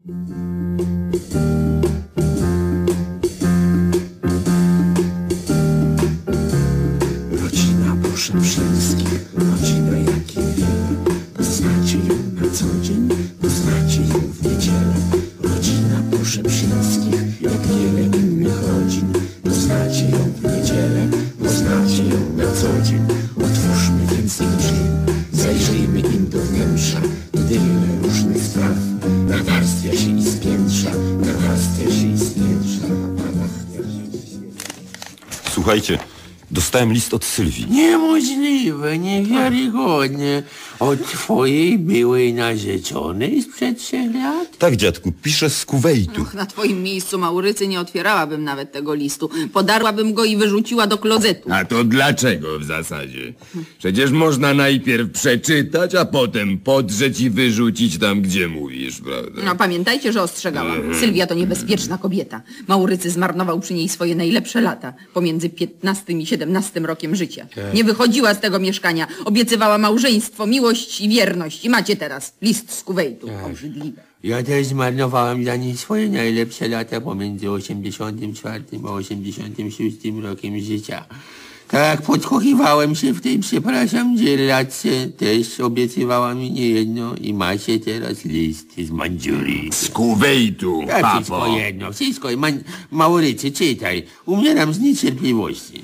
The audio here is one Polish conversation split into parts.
Rodzina Poszeprzyńskich, rodzina jakiej wiele. Poznacie ją na co dzień, poznacie ją w niedzielę. Rodzina Poszeprzyńskich, jak wiele innych rodzin. Poznacie ją w niedzielę, poznacie ją na co dzień. Otwórzmy więc ich drzwi, zajrzyjmy im do wnętrza. Tyle różnych spraw nawarstwia się i spiętrza, nawarstwia się i spiętrza, nawarstwia się i spiętrza. Słuchajcie, dostałem list od Sylwii. Niemożliwe, niewiarygodne. Od twojej byłej narzeczonej sprzed 3 lat? Tak, dziadku, piszę z Kuwejtu. Och, na twoim miejscu, Maurycy, nie otwierałabym nawet tego listu. Podarłabym go i wyrzuciła do klozetu. A to dlaczego w zasadzie? Przecież można najpierw przeczytać, a potem podrzeć i wyrzucić tam, gdzie mówisz, prawda? No pamiętajcie, że ostrzegałam. Sylwia to niebezpieczna kobieta. Maurycy zmarnował przy niej swoje najlepsze lata. Pomiędzy 15 i 17 rokiem życia. Nie wychodziła z tego mieszkania. Obiecywała małżeństwo, miłość i wierność. I macie teraz list z Kuwejtu. Obrzydliwe. Ja też zmarnowałem dla niej swoje najlepsze lata pomiędzy 84 a 86 rokiem życia. Tak jak podkochiwałem się w tej, przepraszam, dzielatce, też obiecywała mi niejedno i macie teraz list z Mandżurii. Z Kuwejtu, Tak, papo. wszystko jedno, wszystko. Maurycy, czytaj. Umieram z niecierpliwości.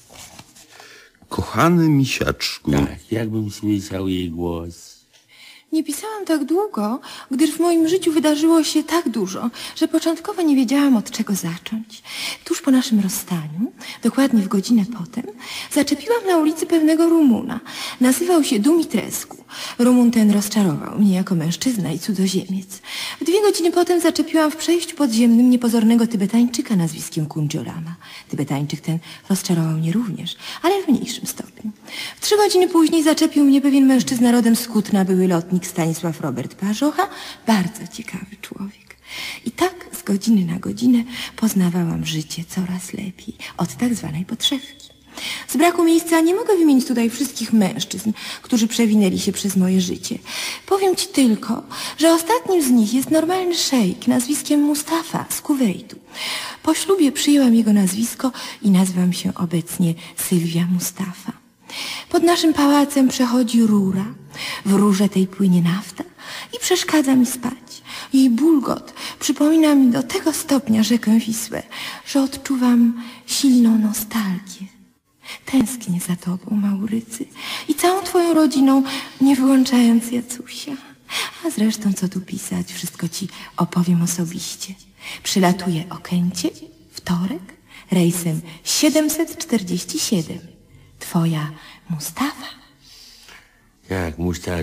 Kochany misiaczku. Tak, jakbym słyszał jej głos. Nie pisałam tak długo, gdyż w moim życiu wydarzyło się tak dużo, że początkowo nie wiedziałam, od czego zacząć. Tuż po naszym rozstaniu, dokładnie w godzinę potem, zaczepiłam na ulicy pewnego Rumuna. Nazywał się Dumitrescu. Rumun ten rozczarował mnie jako mężczyzna i cudzoziemiec. W 2 godziny potem zaczepiłam w przejściu podziemnym niepozornego Tybetańczyka nazwiskiem Kundziolama. Tybetańczyk ten rozczarował mnie również, ale w mniejszym stopniu. W 3 godziny później zaczepił mnie pewien mężczyzna rodem z Kutna, były lotnik Stanisław Robert Parzocha, bardzo ciekawy człowiek. I tak z godziny na godzinę poznawałam życie coraz lepiej, od tak zwanej podszewki. Z braku miejsca nie mogę wymienić tutaj wszystkich mężczyzn, którzy przewinęli się przez moje życie. Powiem ci tylko, że ostatnim z nich jest normalny szejk nazwiskiem Mustafa z Kuwejtu. Po ślubie przyjęłam jego nazwisko i nazywam się obecnie Sylwia Mustafa. Pod naszym pałacem przechodzi rura. W rurze tej płynie nafta i przeszkadza mi spać. Jej bulgot przypomina mi do tego stopnia rzekę Wisłę, że odczuwam silną nostalgię. Tęsknię za tobą, Maurycy, i całą twoją rodziną, nie wyłączając Jacusia. A zresztą, co tu pisać, wszystko ci opowiem osobiście. Przylatuję o Kęcie, wtorek, rejsem 747. Twoja Mustafa. Tak,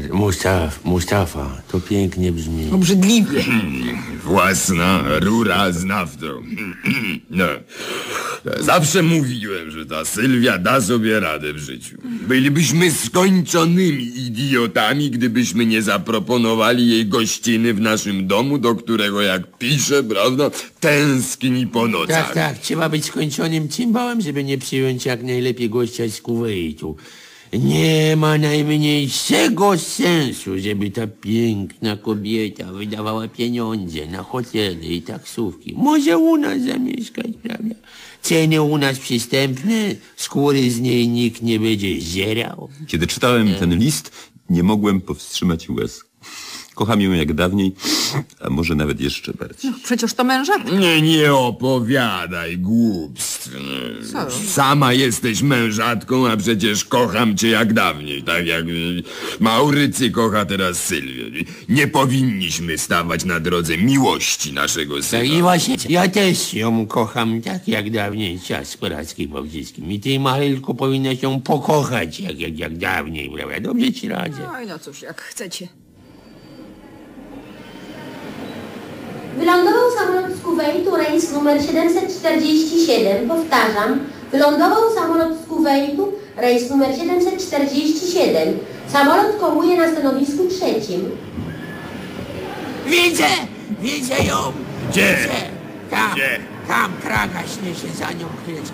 Mustafa, to pięknie brzmi. Obrzydliwie. Własna rura z naftą. No. Zawsze mówiłem, że ta Sylwia da sobie radę w życiu. Bylibyśmy skończonymi idiotami, gdybyśmy nie zaproponowali jej gościny w naszym domu, do którego, jak pisze, prawda, tęskni po nocach. Tak, trzeba być skończonym cymbałem, żeby nie przyjąć jak najlepiej gościa z Kuwejtu. Nie ma najmniejszego sensu, żeby ta piękna kobieta wydawała pieniądze na hotele i taksówki. Może u nas zamieszkać, prawda? Ceny u nas przystępne, skóry z niej nikt nie będzie zdzierał. Kiedy czytałem ten list, nie mogłem powstrzymać łez. Kocham ją jak dawniej, a może nawet jeszcze bardziej. No, przecież to mężatka. Nie opowiadaj głupstw. Co? Sama jesteś mężatką, a przecież kocham cię jak dawniej. Tak jak Maurycy kocha teraz Sylwię. Nie powinniśmy stawać na drodze miłości naszego syna. Tak i właśnie, ja też ją kocham tak jak dawniej, czas z Porackiej Bałtyckim. I ty, Marylku, powinnaś ją pokochać jak dawniej, prawda? Dobrze ci radzę. Oj, no cóż, jak chcecie. Wylądował samolot z Kuwejtu, rejs numer 747. Powtarzam, wylądował samolot z Kuwejtu, rejs numer 747. Samolot kołuje na stanowisku 3. Widzę ją! Gdzie? Tam, Gdzie? tam traga śnie się za nią. Chwileczkę,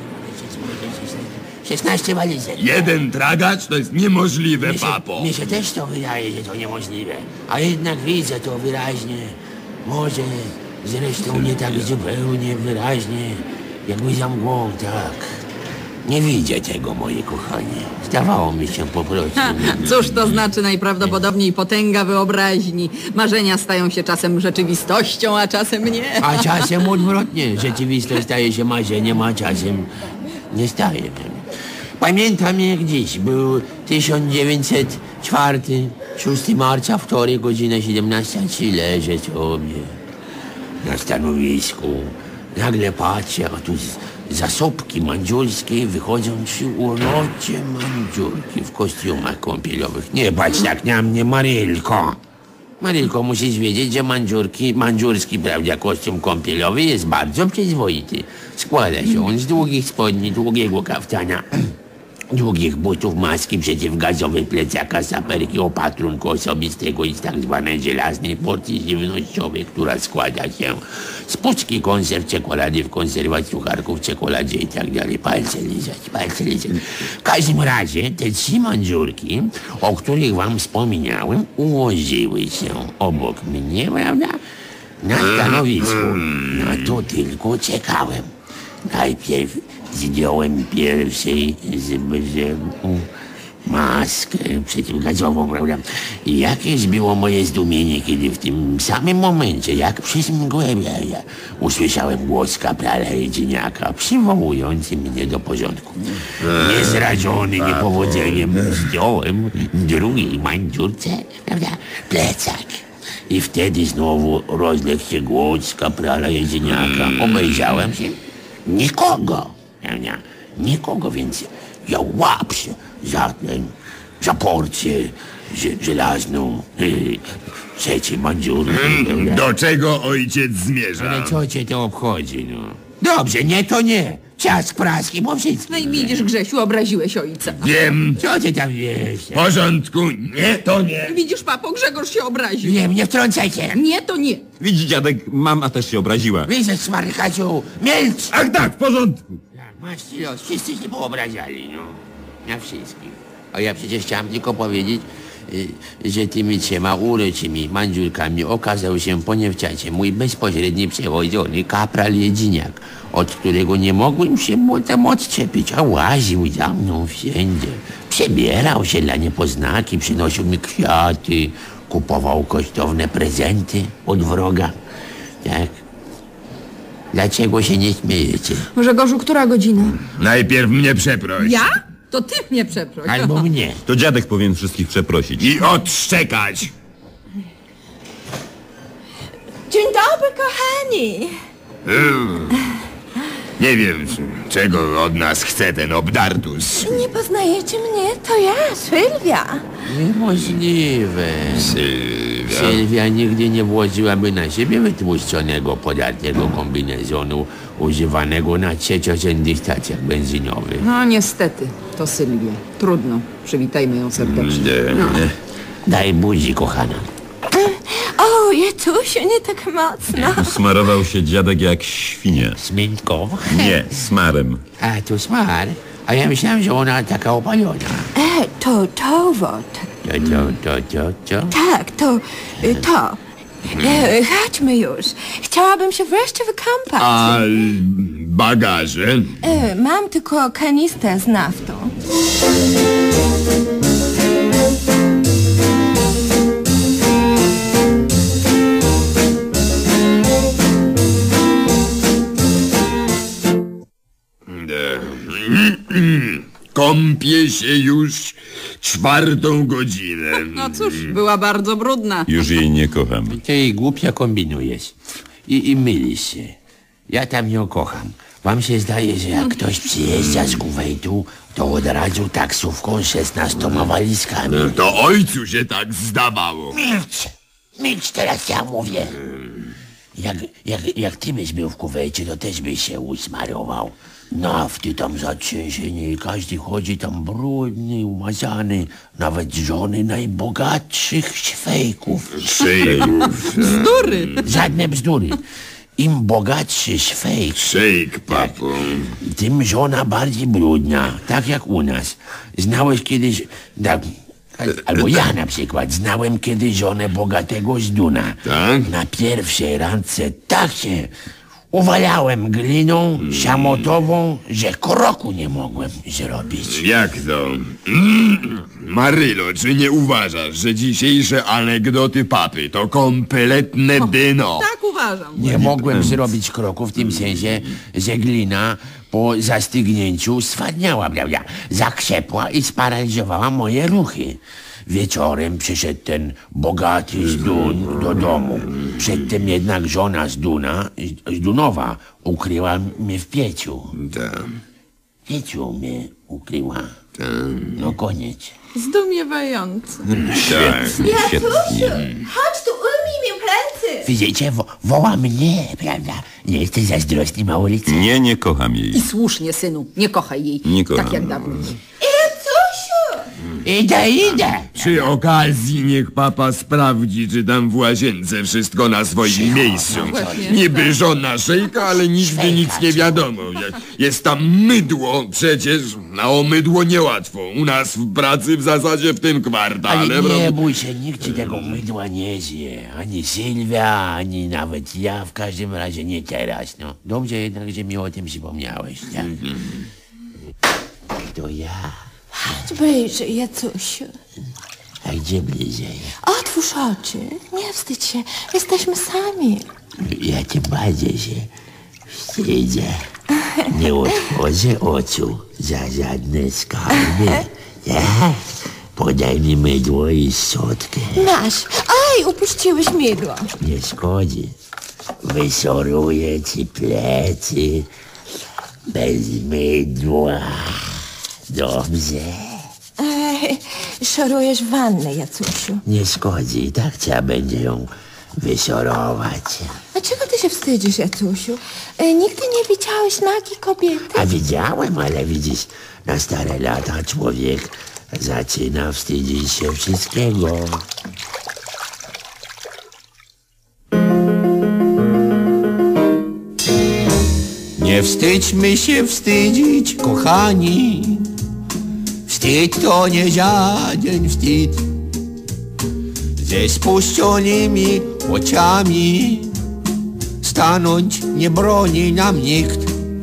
16 walizek. Jeden tragacz? To jest niemożliwe, papo. Mnie się też to wydaje, że to niemożliwe. A jednak widzę to wyraźnie. Może zresztą nie tak zupełnie wyraźnie, jakby za mgłą, tak. Nie widzę tego, moje kochanie. Zdawało mi się po prostu. Cóż to znaczy najprawdopodobniej potęga wyobraźni? Marzenia stają się czasem rzeczywistością, a czasem nie. A czasem odwrotnie. Rzeczywistość staje się marzeniem, a czasem nie staje. Pamiętam jak dziś. Był 1904, 6 marca, wtorek, godzina 17. Leżę sobie na stanowisku. Nagle patrzę, a tu z zasobki mandziurskiej wychodzą 3 urocze mandziurki w kostiumach kąpielowych. Nie patrz tak na mnie, Marylko. Marylko, musisz wiedzieć, że mandziurski, prawda, kostium kąpielowy jest bardzo przyzwoity. Składa się on z długich spodni, długiego kaftana, długich butów, maski przeciwgazowej, plecaka, saperki, opatrunku osobistego i z tak zwanej żelaznej porcji żywnościowej, która składa się z puszki konserw, czekolady w konserwach, sucharków, czekoladzie i tak dalej. Palce lizać, palce lizać. W każdym razie te 3 mandziurki, o których wam wspomniałem, ułożyły się obok mnie, prawda, na stanowisku. No to tylko czekałem. Najpierw zdjąłem pierwszej z maskę przeciwgazową, prawda? I jakieś było moje zdumienie, kiedy w tym samym momencie, jak przez mgłę, usłyszałem głos kaprala Jedziniaka przywołujący mnie do porządku. Niezrażony niepowodzeniem zdjąłem drugiej mandziurce, prawda, plecak. I wtedy znowu rozległ się głos kaprala Jedziniaka. Obejrzałem się. Nikogo, nikogo, więc ja łapszę za porcję żelazną, 3 mandziurki. Do czego ojciec zmierza? Ale co cię to obchodzi, no? Dobrze, nie to nie. Ciask praski, bo wszystko. No i widzisz, Grzesiu, obraziłeś ojca. Wiem. Co ty tam wiesz? W porządku, nie to nie. Widzisz, papo, Grzegorz się obraził. Wiem, nie wtrącaj się. Nie, to nie. Widzi dziadek, mama też się obraziła. Widzę, smarkaczu, milcz! Ach tak, w porządku. Masz ci los, wszyscy się poobraziali, no. Na wszystkich. A ja przecież chciałem tylko powiedzieć, że tymi 3 uroczymi mandziurkami okazał się po niewczasie mój bezpośredni przewodzony kapral Jedziniak, od którego nie mogłem się potem odczepić, a łaził za mną wszędzie. Przebierał się dla niepoznaki, przynosił mi kwiaty, kupował kosztowne prezenty od wroga. Tak. Dlaczego się nie śmiejecie? Grzegorzu, która godzina? Najpierw mnie przeproś. Ja? To ty mnie przeproś. Albo mnie. To dziadek powinien wszystkich przeprosić. I odszczekać. Dzień dobry, kochani. Nie wiem, czego od nas chce ten obdartus. Nie poznajecie mnie? To ja, Sylwia. Niemożliwe. Sylwia nigdy nie włożyłaby na siebie wytłuszczonego, podartego kombinezonu używanego na trzeciorzędnych stacjach benzynowych. No niestety, to Sylwia. Trudno. Przywitajmy ją serdecznie. Daj buzi, kochana. O, Jetusiu, nie tak mocno. Smarował się dziadek jak świnia. Smintką? Nie, smarem. A, to smar. A ja myślałem, że ona taka opalona. To towot. Co? Tak, to. Chodźmy już. Chciałabym się wreszcie wykąpać. A bagaże? Mam tylko kanistrę z naftą. Kąpię się już 4. godzinę. No cóż, była bardzo brudna. Już jej nie kocham. Ty jej głupia kombinujesz. I mylisz się. Ja tam ją kocham. Wam się zdaje, że jak ktoś przyjeżdża z Kuwejtu, to od razu taksówką 16 walizkami. To ojcu się tak zdawało. Milcz, teraz ja mówię. Jak ty byś był w Kuwejcie, to też byś się usmarował. Nafty tam zatrzęsienie i każdy chodzi tam brudny, umazany. Nawet żony najbogatszych szwejków. Szejków. Bzdury. Żadne bzdury. Im bogatszy szwejk, Szejk, papo. tym żona bardziej brudna. Tak jak u nas. Znałeś kiedyś... Tak, Albo ja na przykład znałem kiedyś żonę bogatego zduna. Tak? Na pierwszej randce tak się uwalałem gliną siamotową, że kroku nie mogłem zrobić. Jak to? Marylo, czy nie uważasz, że dzisiejsze anegdoty papy to kompletne dno? Tak uważam. Nie mogłem zrobić kroku w tym sensie, że glina po zastygnięciu swadniała, prawda? Zakrzepła i sparaliżowała moje ruchy. Wieczorem przyszedł ten bogaty zdun do domu. Przedtem jednak żona zdunowa ukryła mnie w pieciu. Tak. W pieciu mnie ukryła. No koniec. Zdumiewające. Świetnie, świetnie. Chodź tu, umyj mi plecy. Widzicie, woła mnie, prawda? Nie jesteś zazdrosny, Maurycy? Nie kocham jej. I słusznie, synu, nie kochaj jej. Nie kocham. Tak jak dawno. Idę. Przy okazji niech papa sprawdzi, czy tam w łazience wszystko na swoim miejscu. Niby żona szejka, ale nigdy nic nie wiadomo. Jest tam mydło, przecież na o mydło niełatwo. U nas w pracy w zasadzie w tym kwartale. Ale nie bój się, nikt ci tego mydła nie zje. Ani Sylwia, ani nawet ja, w każdym razie nie teraz, no. Dobrze jednak, że mi o tym przypomniałeś, tak? To ja. Chodź bliżej, Jacusiu. A gdzie bliżej? Otwórz oczy. Nie wstydź się. Jesteśmy sami. Ja tym bardziej się wstydzę. Nie otworzę oczu za żadne skarby. Ja? Podaj mi mydło i szczotkę. Masz. Aj, upuściłeś mydło. Nie szkodzi. Wysoruję ci plecy bez mydła. Dobrze. Szorujesz wannę, Jacusiu. Nie szkodzi, tak trzeba będzie ją wysorować. A czego ty się wstydzisz, Jacusiu? Nigdy nie widziałeś nagiej kobiety? A widziałem, ale widzisz, na stare lata człowiek zaczyna wstydzić się wszystkiego. Nie wstydźmy się wstydzić, kochani. Wstyd to nie żaden wstyd. Ze spuszczonymi oczami stanąć nie broni nam nikt.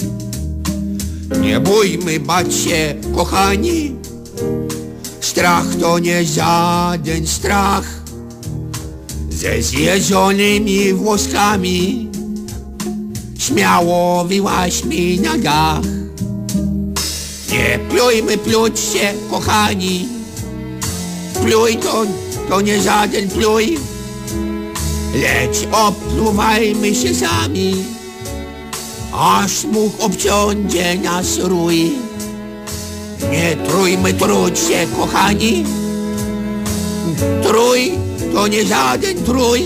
Nie bójmy bać się, kochani. Strach to nie żaden strach. Ze zjeżdżonymi włoskami śmiało wyłaźmy na dach. Nie plujmy pluć się, kochani. Pluj to nie żaden pluj. Lecz opluwajmy się sami, aż much obciądzie nas rój. Nie trójmy truć się, kochani. Trój to nie żaden trój.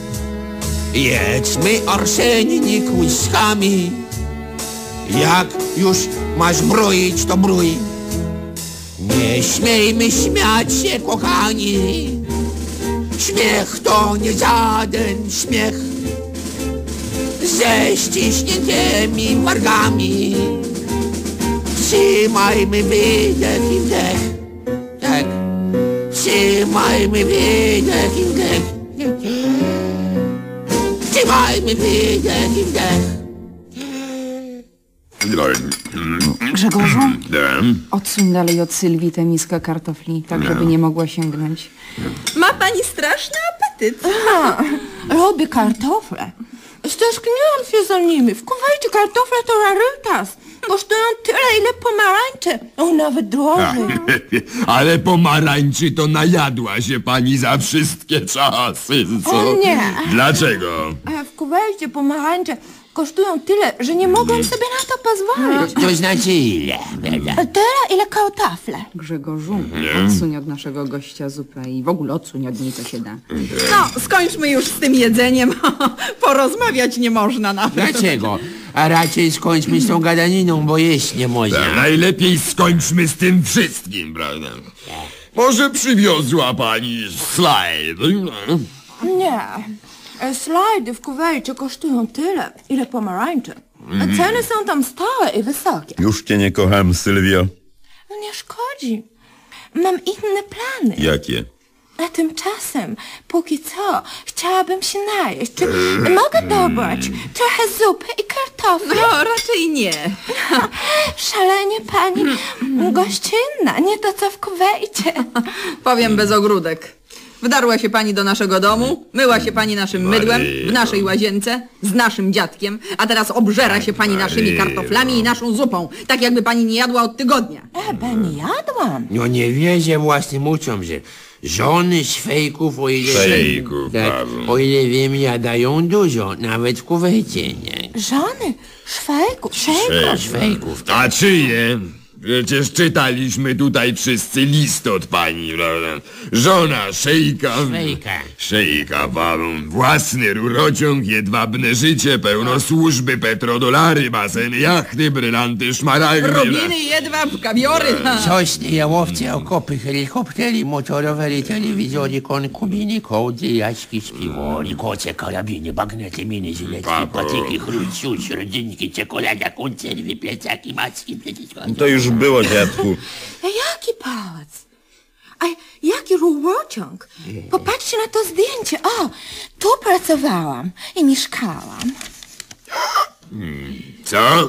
Jedzmy arszenik łyskami. Jak już masz broić, to brój. Nie śmiejmy śmiać się, kochani. Śmiech to nie żaden śmiech. Ze ściśniętymi wargami trzymajmy wydech i wdech. Tak. Trzymajmy wydech i wdech. Trzymajmy wydech i wdech. Grzegorzu, Tak. odsuń dalej od Sylwii tę miskę kartofli, tak żeby nie mogła sięgnąć. Ma pani straszny apetyt. Lubię kartofle. Stęskniłam się za nimi. W Kuwejcie kartofle to rarytas. Kosztują tyle, ile pomarańcze. O, nawet drożej. Ale pomarańczy to najadła się pani za wszystkie czasy, co? O nie. Dlaczego? W Kuwejcie pomarańcze kosztują tyle, że nie mogłam sobie na to pozwolić. To znaczy ile, prawda? Tyle, ile kartofle. Grzegorzu, odsuń od naszego gościa zupę i w ogóle odsuń od niej, co się da. No, skończmy już z tym jedzeniem. Porozmawiać nie można nawet. Dlaczego? A raczej skończmy z tą gadaniną, bo jeść nie można. Tak, najlepiej skończmy z tym wszystkim, prawda? Może przywiozła pani slajd? Nie. Slajdy w Kuwejcie kosztują tyle, ile pomarańcze. Ceny są tam stałe i wysokie. Już cię nie kocham, Sylwio. No nie szkodzi. mam inne plany. Jakie? A tymczasem, póki co, chciałabym się najeść. Czy mogę dobrać trochę zupy i kartofli? No, raczej nie. Szalenie pani gościnna, nie to co w kuwejcie. Powiem bez ogródek. Wdarła się pani do naszego domu, myła się pani naszym mydłem w naszej łazience z naszym dziadkiem, a teraz obżera się pani naszymi kartoflami i naszą zupą, tak jakby pani nie jadła od tygodnia. Nie jadłam. No nie wierzę własnym uczom, że żony szwejków, Szwejków, Paweł. o ile wiem, jadają dużo, nawet w Kuwejcie, nie? Żony, szwejków. Szwejków. A czyje? Przecież czytaliśmy tutaj wszyscy list od pani, prawda? Żona szejka. Szejka, Paweł. Własny rurociąg, jedwabne życie, pełno służby, petrodolary, baseny, jachty, brylanty, szmaragdy. Robiny, jedwab, kawiory. Sosny, jałowce, okopy, helikoptery, motorowery, telewizory, konkubiny, kołdzy, jaśki, śpiwory, koce, karabiny, bagnety, miny, żyletki, patyki, chród, siódź, rodzynki, czekolada, konserwy, plecaki, macki, To już było, dziadku. Jaki pałac? A jaki rurociąg? Popatrzcie na to zdjęcie. O, tu pracowałam i mieszkałam. Co?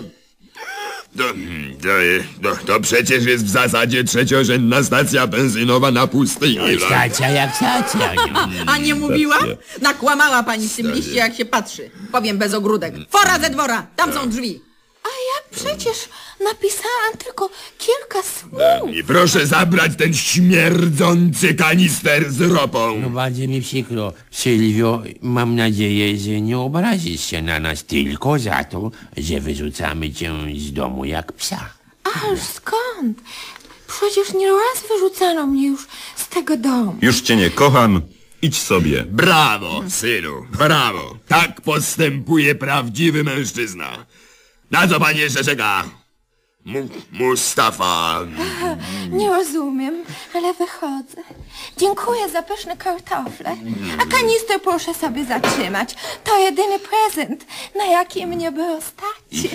To przecież jest w zasadzie trzeciorzędna stacja benzynowa na pustyni. Stacja jak stacja. A nie mówiłam? Nakłamała pani w tym liście, jak się patrzy. Powiem bez ogródek. Fora ze dwora, tam są drzwi. A ja przecież napisałam tylko kilka słów. I proszę zabrać ten śmierdzący kanister z ropą. No bardzo mi przykro. Sylwio, mam nadzieję, że nie obrazisz się na nas tylko za to, że wyrzucamy cię z domu jak psa. Ależ skąd? Przecież nieraz wyrzucano mnie już z tego domu. Już cię nie kocham. Idź sobie. Brawo, synu, brawo. Tak postępuje prawdziwy mężczyzna. Na co pani jeszcze czeka? Mustafa. Nie rozumiem, ale wychodzę. Dziękuję za pyszne kartofle. A kanister proszę sobie zatrzymać. To jedyny prezent, na jaki mnie było stać.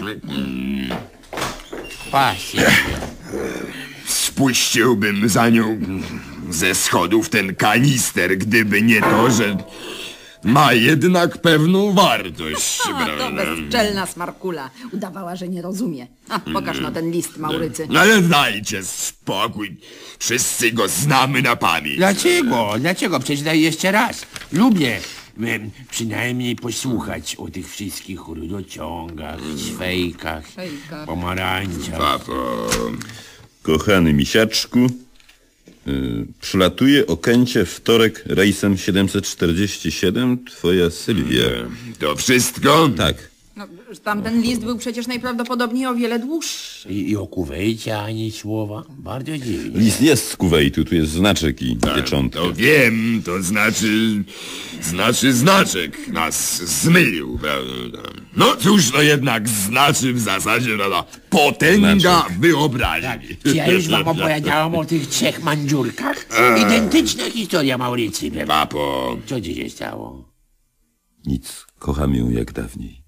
Właśnie. Spuściłbym za nią ze schodów ten kanister, gdyby nie to, że ma jednak pewną wartość. To bezczelna smarkula. Udawała, że nie rozumie. Pokaż no ten list, Maurycy. Ale dajcie spokój. Wszyscy go znamy na pamięć. Dlaczego? Dlaczego? Przeczytaj jeszcze raz. Lubię przynajmniej posłuchać o tych wszystkich rurociągach, szwejkach, pomarańczach. Papo. Kochany misiaczku, przylatuje Okęcie wtorek rejsem 747, twoja Sylwia. To wszystko? Tak. No, tamten list był przecież najprawdopodobniej o wiele dłuższy. I o Kuwejcie ani słowa. Bardzo dziwnie. List jest z Kuwejtu, tu jest znaczek i pieczątka. To wiem, to znaczy znaczek nas zmylił, prawda? No cóż, to jednak znaczy w zasadzie, prawda, potęga Znaczek. wyobraźni. Czy ja już wam opowiedziałam o tych trzech mandziurkach? Identyczna historia, Maurycy. Papo. Co ci się stało? Nic, kocham ją jak dawniej.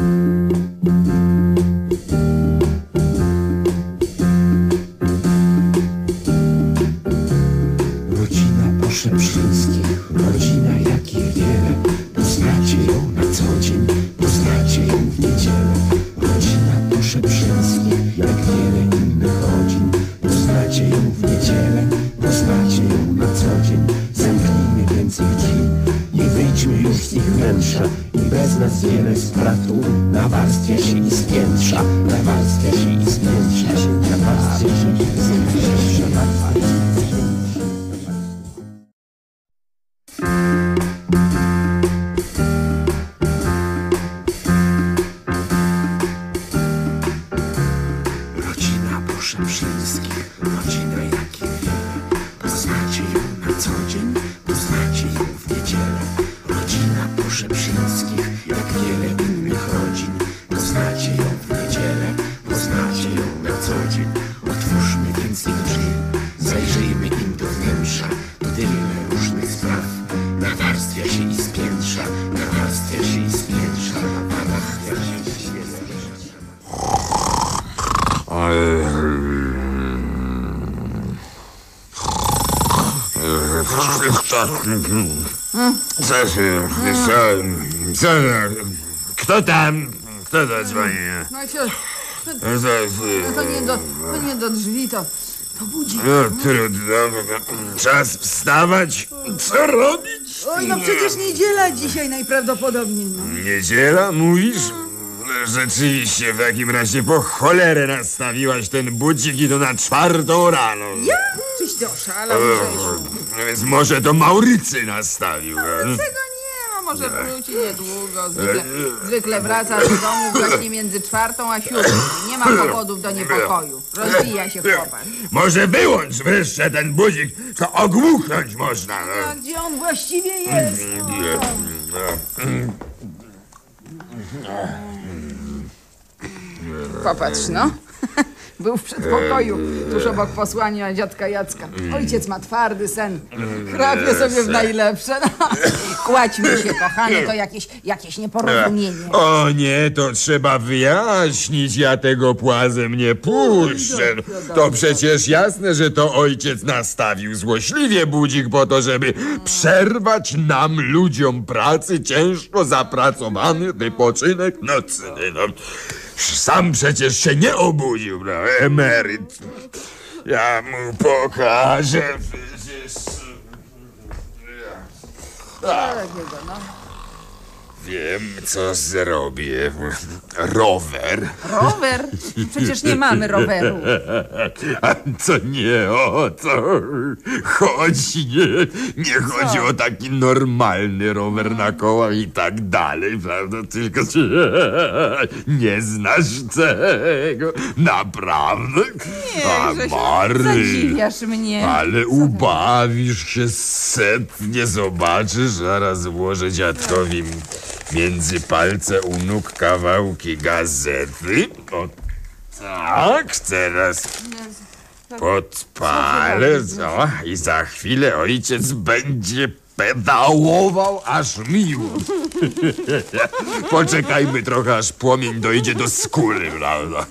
Rodzina Poszeprzyńskich, rodzina jakich wiele. Poznacie ją na co dzień, poznacie ją w niedzielę. Rodzina Poszeprzyńskich, jak wiele innych rodzin. Poznacie ją w niedzielę, poznacie ją na co dzień. Zamknijmy więc ich drzwi, nie wyjdźmy już z ich wnętrza. I bez nas wiele spratu nawarstwia się i spiętrza. Nawarstwia się i spiętrza, nawarstwia się i spiętrza, nawarstwia się i spiętrza. Rodzina Poszeprzyńskich, rodzina jakich wiele. Poznacie ją na co dzień, poznacie ją w niedzielę. Rodzina Poszeprzyńskich, jak wiele innych rodzin. Poznacie ją w niedzielę, poznacie ją na co dzień. Otwórzmy więc ich drzwi, Kto tam? Kto to dzwoni? No to nie do drzwi, to budzi. No trudno. Czas wstawać. Co robić? Oj, no przecież niedziela dzisiaj najprawdopodobniej. No. Niedziela, mówisz? Rzeczywiście, w takim razie po cholerę nastawiłaś ten budzik i to na 4 rano. Ja? Czyś ty oszalał, Grzesiu? Więc może to Maurycy nastawił. Tego nie ma, może wróci niedługo. Zwykle wraca do domu właśnie między 4 a 7. Nie ma powodów do niepokoju. Rozwija się chłopak. Może wyłącz wreszcie ten budzik, to ogłuchnąć można. A gdzie on właściwie jest? Popatrz, no. Był w przedpokoju, tuż obok posłania dziadka Jacka. Ojciec ma twardy sen. Chrapie sobie w najlepsze. No. Kładźmy się, kochany, to jakieś nieporozumienie. O nie, to trzeba wyjaśnić, ja tego płazem nie puszczę. To przecież jasne, że to ojciec nastawił złośliwie budzik po to, żeby przerwać nam, ludziom pracy, ciężko zapracowany wypoczynek nocny. No. Sam przecież się nie obudził, prawda? Emeryt. Ja mu pokażę przecież... Wiem, co zrobię. Rower. Rower? Przecież nie mamy roweru. A co nie o to chodzi? Nie chodzi o taki normalny rower na kołach i tak dalej, prawda? Tylko nie znasz tego. Naprawdę? Nie, Grzesiu, zadziwiasz mnie. Ale ubawisz się setnie, zobaczysz. Zaraz włożę dziadkowi między palce u nóg kawałki gazety. O tak, teraz podpalę, co? I za chwilę ojciec będzie pedałował aż miło. Poczekajmy trochę, aż płomień dojdzie do skóry, prawda?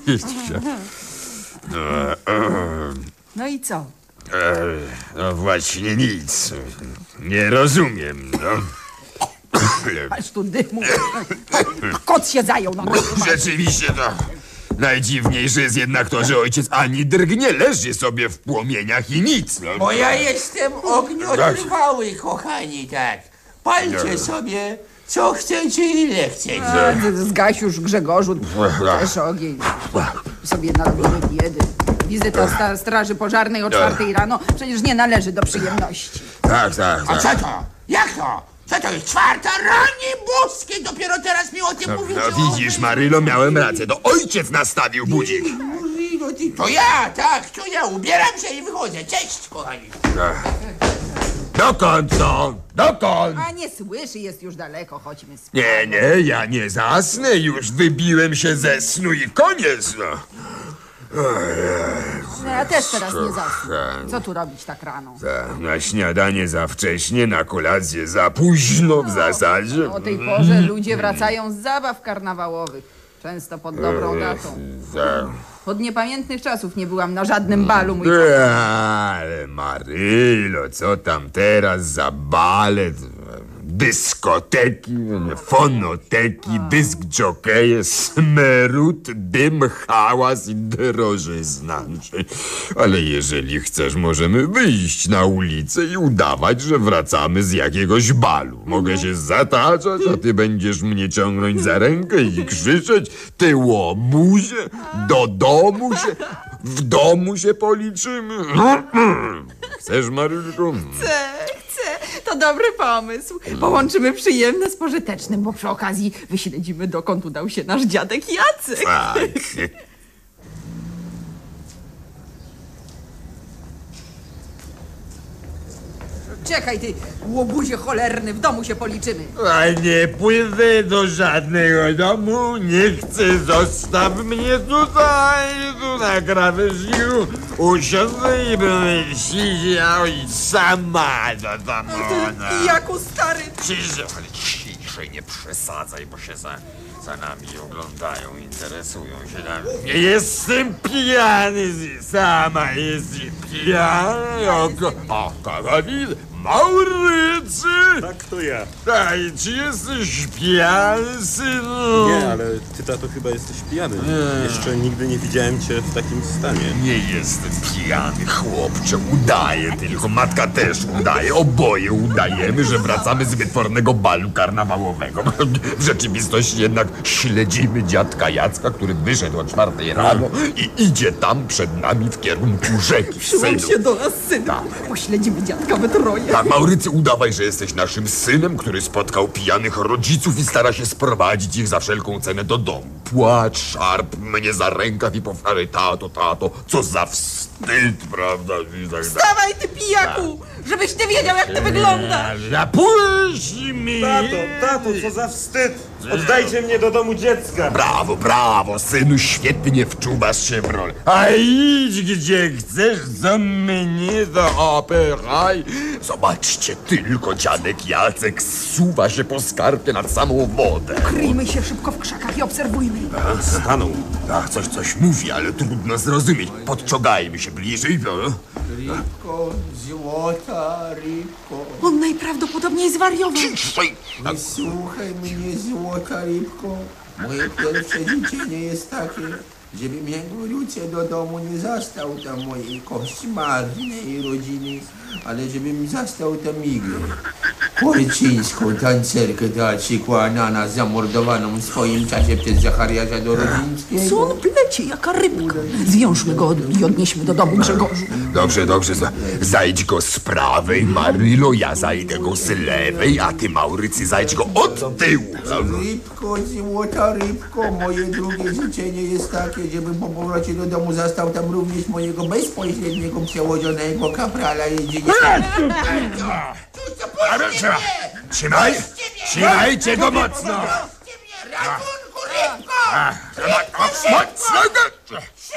No i co? No właśnie nic. Nie rozumiem, no. Patrz tu dymu. Kot się zajął. No. Rzeczywiście to najdziwniejsze jest jednak to, że ojciec ani drgnie, leży sobie w płomieniach i nic. No. Bo ja jestem ogniotrwały, kochani, tak. Palcie sobie, co chcecie, ile chcecie. Zgaś już, Grzegorzu, też ogień. Sobie narobimy biedy. Wizyta straży pożarnej o 4 rano przecież nie należy do przyjemności. Tak. A co to? Jak to? Co to jest 4? Rany boskie! Dopiero teraz mi o tym mówicie. No widzisz, Marylo, miałem rację. To ojciec nastawił budzik. To ja, tak, to ja. Ubieram się i wychodzę. Cześć, kochani. Dokąd to? Dokąd? A nie słyszy, jest już daleko, chodźmy spać. Nie, ja nie zasnę. Już wybiłem się ze snu i koniec, no. No ja też teraz nie zasnę. Co tu robić tak rano? Na śniadanie za wcześnie, na kolację za późno w zasadzie. O tej porze ludzie wracają z zabaw karnawałowych. Często pod dobrą datą. Od niepamiętnych czasów nie byłam na żadnym balu, mój kochany. Ale Marylo, co tam teraz za balet? Dyskoteki, fonoteki, dysk jokeje, smerut, dym, hałas i drożyzna. Ale jeżeli chcesz, możemy wyjść na ulicę i udawać, że wracamy z jakiegoś balu. Mogę się zataczać, a ty będziesz mnie ciągnąć za rękę i krzyczeć: ty łobuzie, do domu się, w domu się policzymy. Chcesz, Marylko? Chcę. To dobry pomysł. Połączymy przyjemne z pożytecznym, bo przy okazji wyśledzimy, dokąd udał się nasz dziadek Jacek. Tak. Czekaj, ty łobuzie cholerny, w domu się policzymy. A nie pójdę do żadnego domu, nie chcę, zostaw mnie tutaj, tu na krawężniku, usiądę i będę siedział i sama do domu. Jaku stary. Ciszej, nie przesadzaj, bo się za nami oglądają, interesują się nami. Nie jestem pijany, sama jesteś pijany. O, kogo widzę? Maurycy! Tak, to ja. Ej, czy jesteś pijany, synu? Nie, ale ty, tato, chyba jesteś pijany. Jeszcze nigdy nie widziałem cię w takim stanie. Nie jestem pijany, chłopcze. Udaję tylko. Matka też udaje. Oboje udajemy, że wracamy z wytwornego balu karnawałowego. W rzeczywistości jednak śledzimy dziadka Jacka, który wyszedł o 4 rano i idzie tam przed nami w kierunku rzeki. Przyłącz się do nas, synu. Pośledzimy dziadka we troje. Tak, Maurycy, udawaj, że jesteś naszym synem, który spotkał pijanych rodziców i stara się sprowadzić ich za wszelką cenę do domu. Płacz, szarp mnie za rękaw i powtarzaj: tato, co za wstyd, prawda? I tak dalej. Dawaj, ty pijaku! Żebyś ty wiedział, jak ty wyglądasz! Puść mi! Tato, co za wstyd! Oddajcie mnie do domu dziecka! Brawo, synu, świetnie wczuwasz się w rolę. A idź gdzie chcesz, za mnie zaopieraj. Zobaczcie tylko, dziadek Jacek zsuwa się po skarpie nad samą wodę. Kryjmy się szybko w krzakach i obserwujmy. Stanął. Ach, coś mówi, ale trudno zrozumieć. Podciągajmy się bliżej. Rybko, złota rybko. On najprawdopodobniej zwariował. Nie słuchaj mnie, złota rybko. Moje pierwsze życzenie jest takie, żebym jak wrócę do domu nie zastał tam mojej koszmarnej rodziny, ale żebym zastał tam Igę, porcińską tancerkę Teatrzyku Anana, zamordowaną w swoim czasie przez Zachariasza Dorodzińskiego. Co on plecie, jaka rybka? Zwiążmy go i odnieśmy do domu Grzegorzu. Dobrze, zajdź go z prawej, Marylo, ja zajdę go z lewej, a ty, Maurycy, zajdź go od tyłu. Rybko, złota rybko, moje drugie życzenie jest takie, żebym po powrocie do domu zastał tam również mojego bezpośredniego przełożonego kaprala Jedzinia. Trzymajcie go mocno! Ratunku, rybko! Mocno go!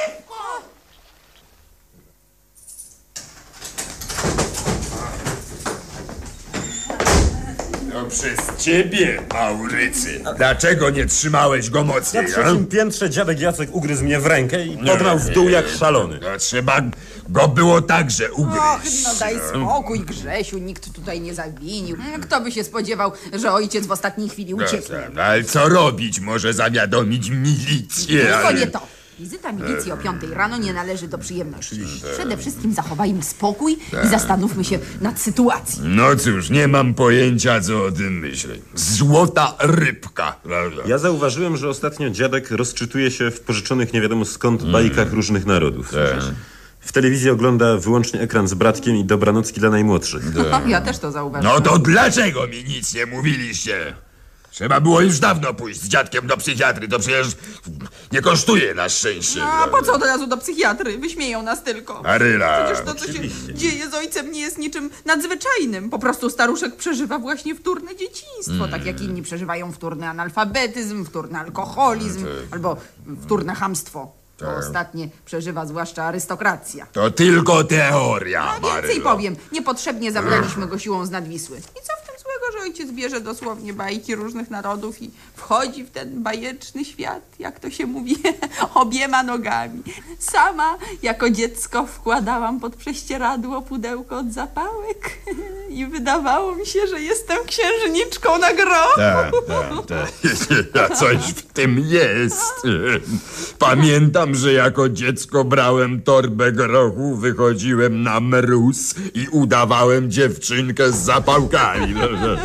To przez ciebie, Maurycy. Dlaczego nie trzymałeś go Na mocniej? 3. piętrze dziadek Jacek ugryzł mnie w rękę i pognał w dół jak szalony. No, trzeba go było także ugryźć. Och, no daj spokój, Grzesiu, nikt tutaj nie zawinił. Kto by się spodziewał, że ojciec w ostatniej chwili ucieknie? No, ale co robić? Może zawiadomić milicję, Tylko ale... nie to. Wizyta milicji o 5 rano nie należy do przyjemności. Przede wszystkim zachowajmy spokój i zastanówmy się nad sytuacją. No cóż, nie mam pojęcia, co o tym myśleć. Złota rybka, prawda? Ja zauważyłem, że ostatnio dziadek rozczytuje się w pożyczonych nie wiadomo skąd bajkach różnych narodów. W telewizji ogląda wyłącznie ekran z bratkiem i dobranocki dla najmłodszych. Ja też to zauważyłem. No to dlaczego mi nic nie mówiliście? Trzeba było już dawno pójść z dziadkiem do psychiatry, to przecież nie kosztuje na szczęście. A po co od razu do psychiatry? Wyśmieją nas tylko. Maryla, Przecież to, co się dzieje z ojcem, nie jest niczym nadzwyczajnym. Po prostu staruszek przeżywa właśnie wtórne dzieciństwo, tak jak inni przeżywają wtórny analfabetyzm, wtórny alkoholizm albo wtórne chamstwo. To ostatnie przeżywa zwłaszcza arystokracja. to tylko teoria, A więcej Marylo. powiem, niepotrzebnie zabraliśmy go siłą z nadwisły. I co w tym złego, że ojciec bierze dosłownie bajki różnych narodów i wchodzi w ten bajeczny świat, jak to się mówi, obiema nogami. Sama jako dziecko wkładałam pod prześcieradło pudełko od zapałek i wydawało mi się, że jestem księżniczką na grobu. Tak. Coś w tym jest. Pamiętam, że jako dziecko brałem torbę grochu, wychodziłem na mróz i udawałem dziewczynkę z zapałkami.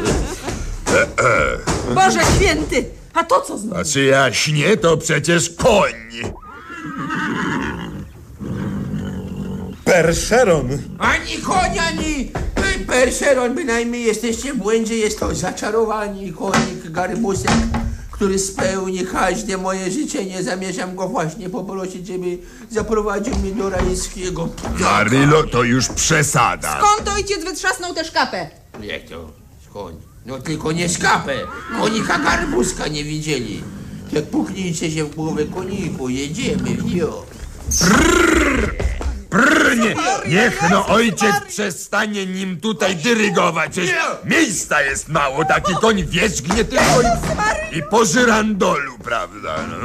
Boże święty, a to co znowu? A czy ja śnię, to przecież koń. Percheron! Ani koń, ani percheron, bynajmniej jesteście w błędzie. Jest to zaczarowany konik garbusek, który spełni każde moje życzenie. Zamierzam go właśnie poprosić, żeby zaprowadził mnie do rajskiego. Marylo, to już przesada. Skąd ojciec wytrzasnął tę szkapę? Jak to? Koń. No tylko nie skapę. Konika garbuska nie widzieli. Jak puknijcie się w głowę koniku, jedziemy w nią. Niech no ojciec przestanie nim tutaj dyrygować. Przecież miejsca jest mało, taki koń wierzgnie tylko i po żyrandolu, prawda? No.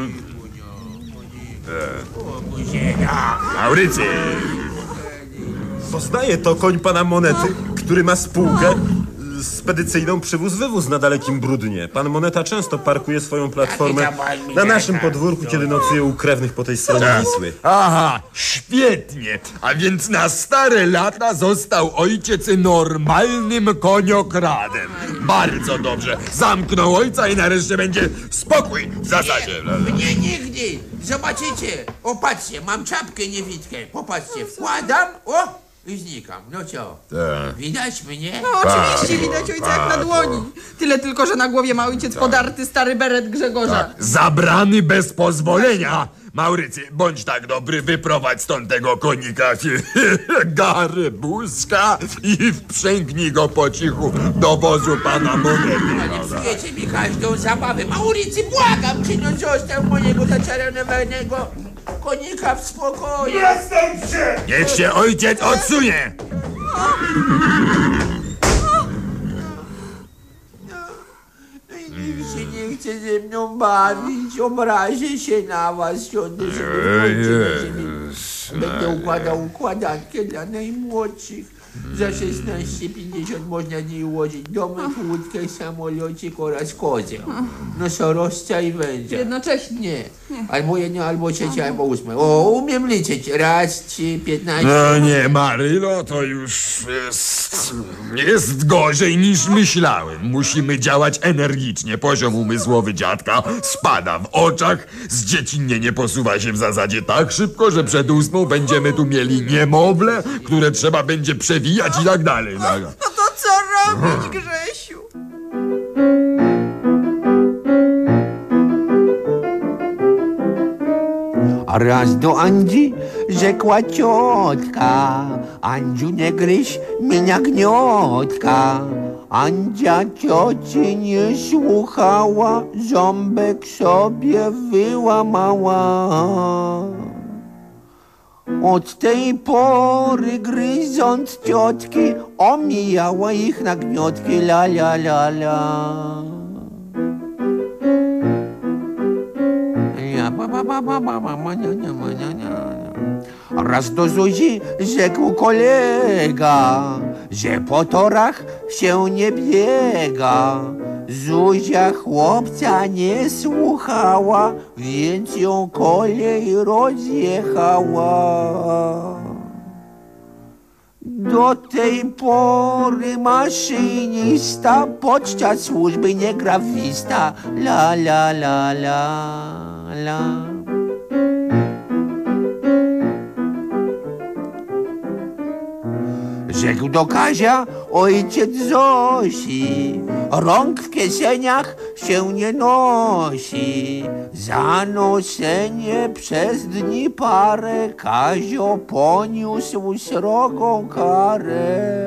Maurycy! Poznaję to koń pana Monety. który ma spółkę spedycyjną przywóz-wywóz na dalekim Brudnie. Pan Moneta często parkuje swoją platformę na naszym podwórku, kiedy nocuje u krewnych po tej stronie Wisły. Aha, świetnie. A więc na stare lata został ojciec normalnym koniokradem. Bardzo dobrze. Zamknął ojca i nareszcie będzie spokój w zasadzie. Mnie nigdy. Zobaczycie. O, patrzcie, mam czapkę niewidkę. Popatrzcie, wkładam, o, i znikam. No co? Widać mnie? No oczywiście widać ojca jak na dłoni. Tyle tylko, że na głowie ma ojciec podarty stary beret Grzegorza. Zabrany bez pozwolenia. Maurycy, bądź tak dobry, wyprowadź stąd tego konika Garybuska i wprzęgnij go po cichu do wozu pana Monety. Ale psujecie mi każdą zabawę. Maurycy, błagam cię, no zostaw mojego zaczarowanego konika w spokoju. Niech się ojciec odsunie. No i nikt się nie chce ze mną bawić. Obrażę się na was, siądę sobie w ziemi. Będę układał układankę dla najmłodszych. Za 16,50 można z niej ułożyć domek, łódkę, samolocik oraz kozę. Nosorożca i węża. Jednocześnie. Nie. Albo jedno, albo trzecie, albo ósme. O, umiem liczyć. Raz, 3, 15. No nie, Marylo, to już jest gorzej niż myślałem. Musimy działać energicznie. Poziom umysłowy dziadka spada w oczach. Zdziecinnienie posuwa się w zasadzie tak szybko, że przed 8 będziemy tu mieli niemowlę, które trzeba będzie przewijać i tak dalej. No to co robić, Grzesiu? Raz do Andzi rzekła ciotka: Andziu, nie gryź mnie gniotka. Andzia cioci nie słuchała, ząbek sobie wyłamała. Od tej pory gryząc ciotki, omijała ich na gniotki, la la la la. Raz do Zuzi rzekł kolega, że po torach się nie biega. Zuzia chłopca nie słuchała, więc ją kolej rozjechała. Do tej pory maszynista podczas służby nie grafista, la la la la la. Rzekł do Kazia ojciec Zosi: rąk w kieszeniach się nie nosi. Za noszenie przez dni parę Kazio poniósł srogą karę.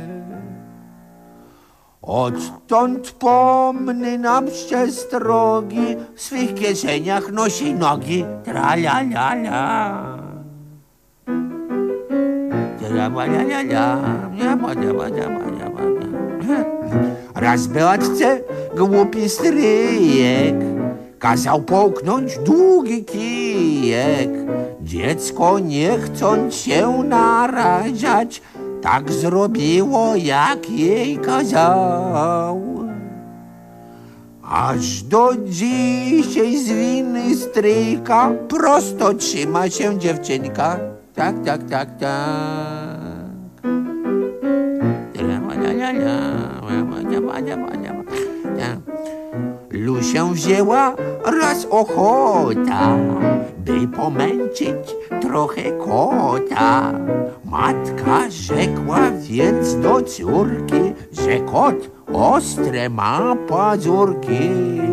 Odtąd pomny nam przestrogi, w swych kieszeniach nosi nogi, tra la la la. Raz Beatce głupi stryjek kazał połknąć długi kijek. Dziecko, nie chcąc się narażać, tak zrobiło, jak jej kazał. Aż do dzisiaj z winy stryjka prosto trzyma się dziewczynka. Tak, tak, tak, tak. Lusię wzięła raz ochota, by pomęczyć trochę kota. Matka rzekła więc do córki, że kot ostre ma pazurki.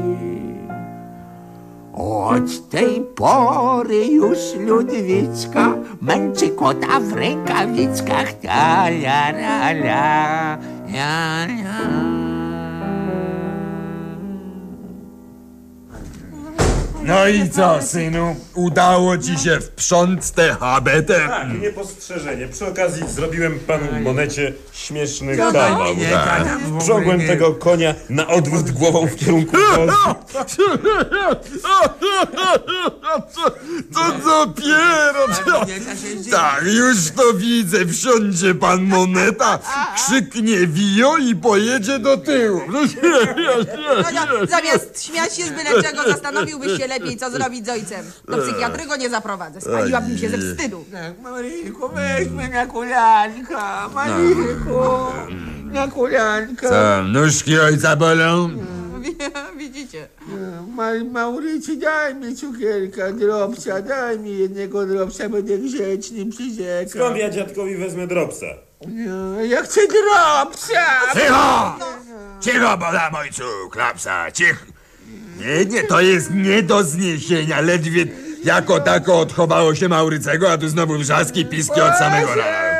Od tej pory już Ludwicka męczy kota w rękawiczkach. Ta la la la la la. No i co, synu? Udało ci się wprząc tę habetę? Tak, niepostrzeżenie. Przy okazji zrobiłem panu Monecie śmieszny No kawał. Wrzągłem tego konia na odwrót głową w kierunku wozu. To dopiero! Tak, już to widzę. Wsiądzie pan Moneta, krzyknie wio i pojedzie do tyłu. Zamiast śmiać się z byle czego, zastanowiłbyś się lepiej, co zrobić z ojcem. Do psychiatry go nie zaprowadzę. Spaliłabym się ze wstydu. Maryjku, weźmy na kolanka, Maryjku, na kolanka. Co, nóżki ojca bolą? Widzicie? Maurycy, daj mi cukierka, dropsa, daj mi jednego dropsa, będę grzecznym, przyrzekam. Skąd ja dziadkowi wezmę dropsa? Ja chcę dropsa! Cicho! Cicho, bo dam ojcu klapsa, cicho. Nie, to jest nie do zniesienia. Ledwie jako tako odchowało się Maurycego, a tu znowu wrzaski, piski od samego rana.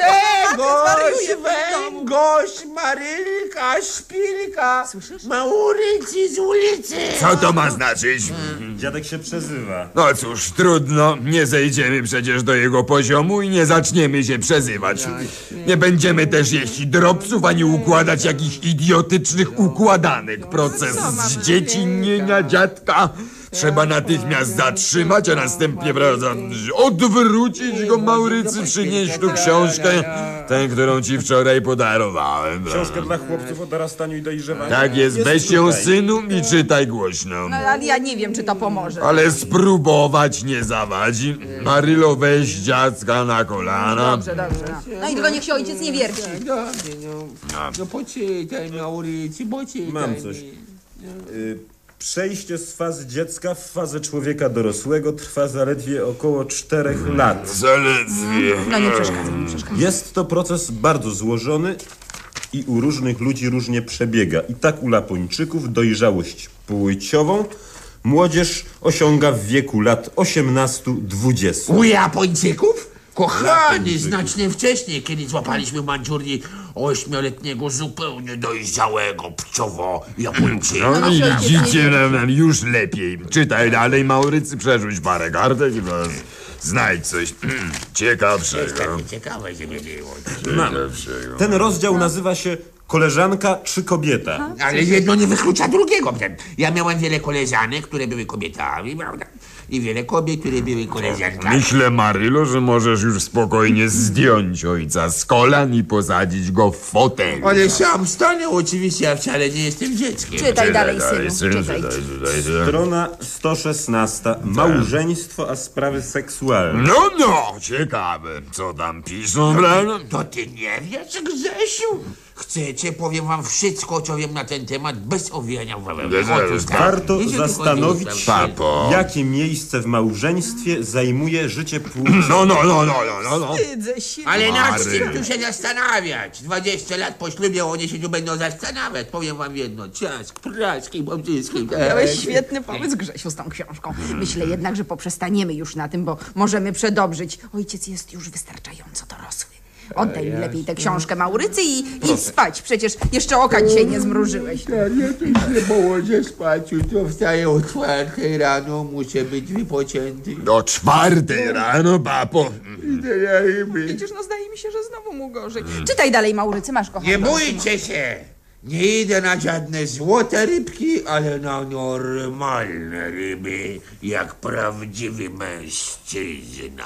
Węgoś, Marylka, Szpilka, Maurycy z ulicy. Co to ma znaczyć? Dziadek się przezywa. No cóż, trudno. Nie zejdziemy przecież do jego poziomu i nie zaczniemy się przezywać. Nie będziemy też jeść dropsów, ani układać jakichś idiotycznych układanek. Proces zdziecinnienia dziadka trzeba natychmiast zatrzymać, a następnie odwrócić go, Maurycy, przynieść tu książkę, tę, którą ci wczoraj podarowałem. Książkę dla chłopców o dorastaniu i dojrzewaniu. Tak jest, weź ją, synu, i czytaj głośno. No, ale ja nie wiem, czy to pomoże. Ale spróbować nie zawadzi. Marylo, weź dziecka na kolana. Dobrze. No i tylko niech się ojciec nie wierci. No poczytaj, Maurycy, poczytaj. Mam coś. Przejście z fazy dziecka w fazę człowieka dorosłego trwa zaledwie około 4 lat. Zaledwie. No nie przeszkadza. Jest to proces bardzo złożony i u różnych ludzi różnie przebiega. I tak u Lapończyków dojrzałość płciową młodzież osiąga w wieku lat 18-20. U Japończyków? Kochany, znacznie wcześniej, kiedy złapaliśmy w Mandżurii 8-letniego, zupełnie dojrzałego, pczowo Japończyka. No widzicie, nam już lepiej. Czytaj dalej, Maurycy, przerzuć parę kartek i znajdź coś ciekawszego. Ciekawe, żeby było. Mam. Ten rozdział nazywa się Koleżanka czy kobieta. Ale jedno nie wyklucza drugiego. Ja miałem wiele koleżanek, które były kobietami, prawda? I wiele kobiet, które były koleżankami. Myślę, Marylo, że możesz już spokojnie zdjąć ojca z kolan i posadzić go w fotelu. Ale sam stanę, oczywiście, ja wcale nie jestem dzieckiem. Czytaj dalej, synu. Czytaj. Strona 116. Małżeństwo a sprawy seksualne. No, ciekawe. Co tam piszą, prawda? To ty nie wiesz, Grzesiu? Chcecie, powiem wam wszystko, co wiem na ten temat, bez owijania w bawełnę. Otóż tak. Warto Wiecie, tylko zastanowić nie się, Papo. jakie miejsce w małżeństwie zajmuje życie płci. No. Wstydzę się. Ale nad czym tu się zastanawiać? 20 lat po ślubie oni się tu będą zastanawiać. Powiem wam jedno, ciask, prask i bałtycki. Miałeś świetny pomysł, Grzesiu, z tą książką. Myślę jednak, że poprzestaniemy już na tym, bo możemy przedobrzyć. Ojciec jest już wystarczająco dorosły. Oddaj mi lepiej tę książkę, Maurycy, i idź spać. Przecież jeszcze oka dzisiaj nie zmrużyłeś. Lepiej nie położę spać, jutro wstaję o 4 rano, muszę być wypoczęty. Do 4 rano, papo. Idę na ryby. Przecież zdaje mi się, że znowu mu gorzej. Czytaj dalej, Maurycy, masz kochany. Nie bójcie się! Nie idę na żadne złote rybki, ale na normalne ryby, jak prawdziwy mężczyzna.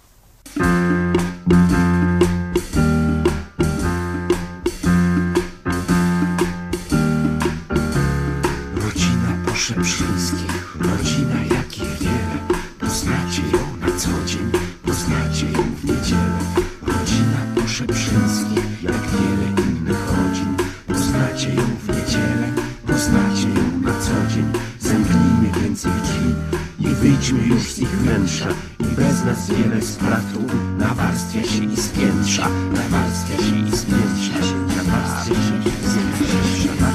Rodzina Poszeprzyńskich, rodzina jakich wiele. Poznacie ją na co dzień, poznacie ją w niedzielę. Rodzina Poszeprzyńskich, jak wiele innych rodzin. Poznacie ją w niedzielę, poznacie ją na co dzień. Zamknijmy więc ich drzwi i wyjdźmy już z ich wnętrza. I bez nas wiele spraw tu nawarstwia się i spiętrza. Nawarstwia się i spiętrza. Nawarstwia się i spiętrza.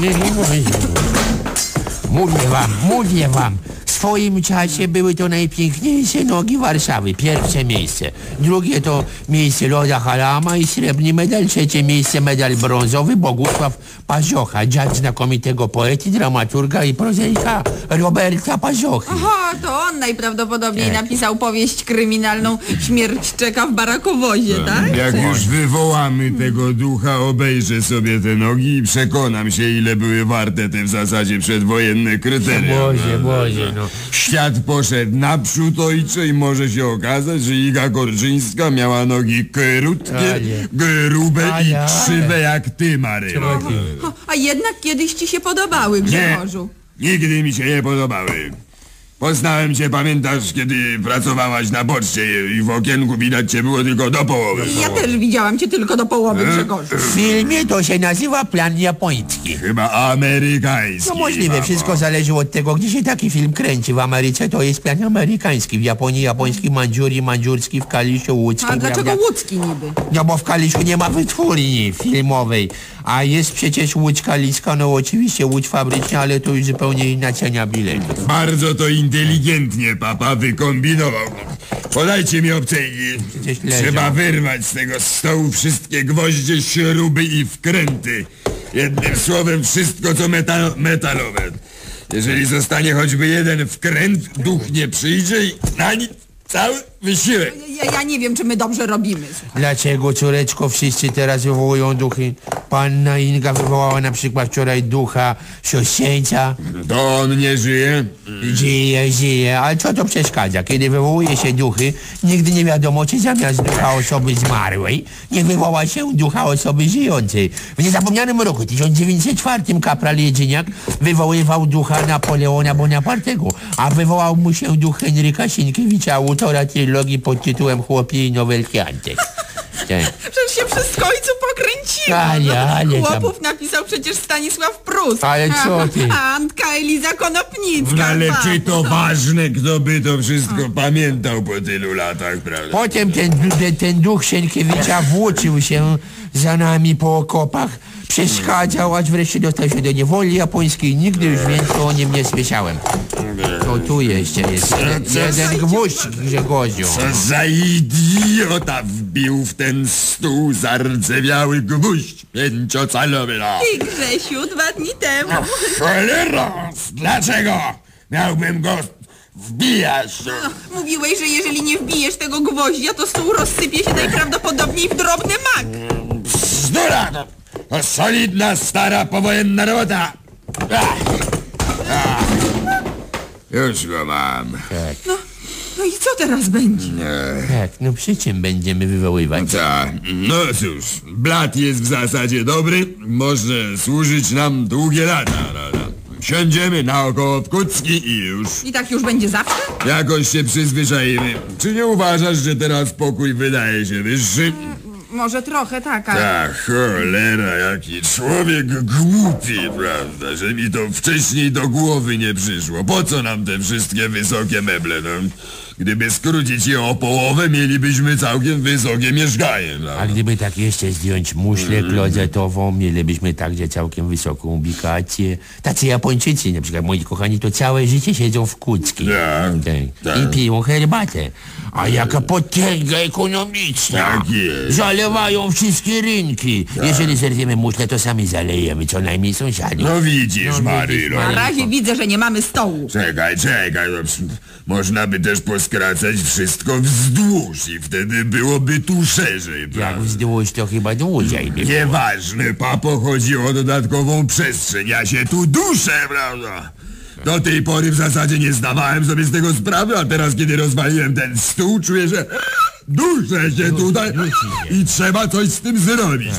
Mówię wam. W swoim czasie były to najpiękniejsze nogi Warszawy. Pierwsze miejsce. Drugie to miejsce Loda Halama i srebrny medal. Trzecie miejsce medal brązowy Bogusław Paziocha, dziad znakomitego poety, dramaturga i prozaika Roberta Paziochy. Aha, to on najprawdopodobniej napisał powieść kryminalną Śmierć czeka w barakowozie, tak? Jak już wywołamy tego ducha, obejrzę sobie te nogi i przekonam się, ile były warte te w zasadzie przedwojenne kryteria. Boże, no. Świat poszedł naprzód, ojcze, i może się okazać, że Iga Korczyńska miała nogi krótkie, grube i krzywe jak ty, Marylo. A jednak kiedyś ci się podobały, Grzegorzu. Nigdy mi się nie podobały. Poznałem cię, pamiętasz, kiedy pracowałaś na poczcie i w okienku widać cię było tylko do połowy. Ja też widziałam cię tylko do połowy, Grzegorzu. W filmie to się nazywa plan japoński. Chyba amerykański. No możliwe, mamo. wszystko zależy od tego, gdzie się taki film kręci. W Ameryce to jest plan amerykański, w Japonii japoński, Mandżurii mandżurski, w Kaliszu łódzki. A dlaczego prawda? łódzki niby? No bo w Kaliszu nie ma wytwórni filmowej, a jest przecież Łódź Kaliska, no oczywiście Łódź fabryczna, ale to już zupełnie inna cena biletów. Bardzo to inteligentnie papa wykombinował. Podajcie mi obcejgi. Trzeba wyrwać z tego stołu wszystkie gwoździe, śruby i wkręty. Jednym słowem wszystko co metalowe. Jeżeli zostanie choćby jeden wkręt, duch nie przyjdzie i na nic cały wysiłek. Ja nie wiem, czy my dobrze robimy. Dlaczego, córeczko, wszyscy teraz wywołują duchy? Panna Inga wywołała na przykład wczoraj ducha siostrzeńca. To on nie żyje? Żyje, ale co to przeszkadza? Kiedy wywołuje się duchy, nigdy nie wiadomo, czy zamiast ducha osoby zmarłej nie wywoła się ducha osoby żyjącej. W niezapomnianym roku 1904 kapral Jedzyniak wywoływał ducha Napoleona Bonapartego, a wywołał mu się duch Henryka Sienkiewicza, autora trylogii pod tytułem Chłopie i Nowelki Antek. Tak. Przecież się wszystko ojcu pokręciło. Ale Chłopów tam... napisał przecież Stanisław Prus. Ale co ty? A Antka Eliza Konopnicka. No ale czy to ważne, kto by to wszystko pamiętał po tylu latach, prawda? Potem ten duch Sienkiewicza włóczył się za nami po okopach, przeszkadzał, aż wreszcie dostał się do niewoli japońskiej. Nigdy już więcej o nim nie słyszałem. To tu jeszcze jest jeden gwóźdź, Grzegorzu. Co za idiota wbił w ten stół zardzewiały gwóźdź 5-calowy, no. I Grzesiu 2 dni temu. Cholera! Dlaczego miałbym go wbijać? No, mówiłeś, że jeżeli nie wbijesz tego gwoździa, to stół rozsypie się najprawdopodobniej w drobny mak. Bzdura! To solidna, stara, powojenna robota. Już go mam. No i co teraz będzie? Tak, no przy czym będziemy wywoływać? Tak, no cóż, blat jest w zasadzie dobry, może służyć nam długie lata, prawda? Siądziemy naokoło w kucki i już. I tak już będzie zawsze? Jakoś się przyzwyczaimy. Czy nie uważasz, że teraz pokój wydaje się wyższy? Może trochę tak, ale... Tak, cholera, jaki człowiek głupi, prawda, że mi to wcześniej do głowy nie przyszło. Po co nam te wszystkie wysokie meble, no? Gdyby skrócić je o połowę, mielibyśmy całkiem wysokie mieszkanie, A prawda? gdyby tak jeszcze zdjąć muszlę klozetową, mielibyśmy także całkiem wysoką ubikację. Tacy Japończycy, na przykład moi kochani, to całe życie siedzą w kucki. Tak. I piją herbatę. A jaka potęga ekonomiczna. Tak jest. Zalewają wszystkie rynki. Jeżeli zerwiemy muszlę, to sami zalejemy, co najmniej sąsiadów. No widzisz, Marylo. Na razie widzę, że nie mamy stołu. Czekaj, no, można by też poskracać wszystko wzdłuż i wtedy byłoby tu szerzej, Jak prawda? wzdłuż, to chyba dłużej by było. Nieważne, papo, chodzi o dodatkową przestrzeń, ja się tu duszę, prawda? Do tej pory w zasadzie nie zdawałem sobie z tego sprawy, a teraz kiedy rozwaliłem ten stół, czuję, że duszę się tutaj i trzeba coś z tym zrobić.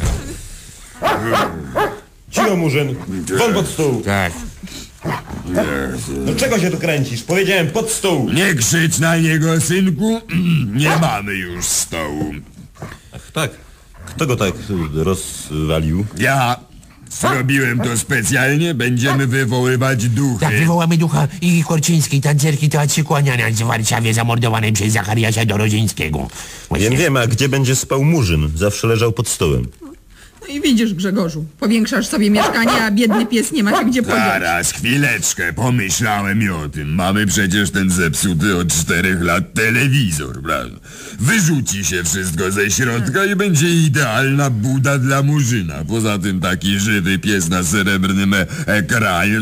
Cicho, Murzyn, won pod stół. Tak. No czego się tu kręcisz? Powiedziałem pod stół. Nie krzycz na niego, synku, nie mamy już stołu. Tak. Kto go tak rozwalił? Ja zrobiłem to specjalnie, będziemy wywoływać duchy. Tak, wywołamy ducha Igi Korczyńskiej, tancerki teatrzy kłaniania w Warszawie zamordowanej przez Zachariasza Dorodzińskiego. Wiem, a gdzie będzie spał Murzyn? Zawsze leżał pod stołem. No i widzisz, Grzegorzu, powiększasz sobie mieszkanie, a biedny pies nie ma się gdzie podziać. Zaraz, chwileczkę, pomyślałem i o tym. Mamy przecież ten zepsuty od 4 lat telewizor, prawda? Wyrzuci się wszystko ze środka i będzie idealna buda dla murzyna. Poza tym taki żywy pies na srebrnym ekranie.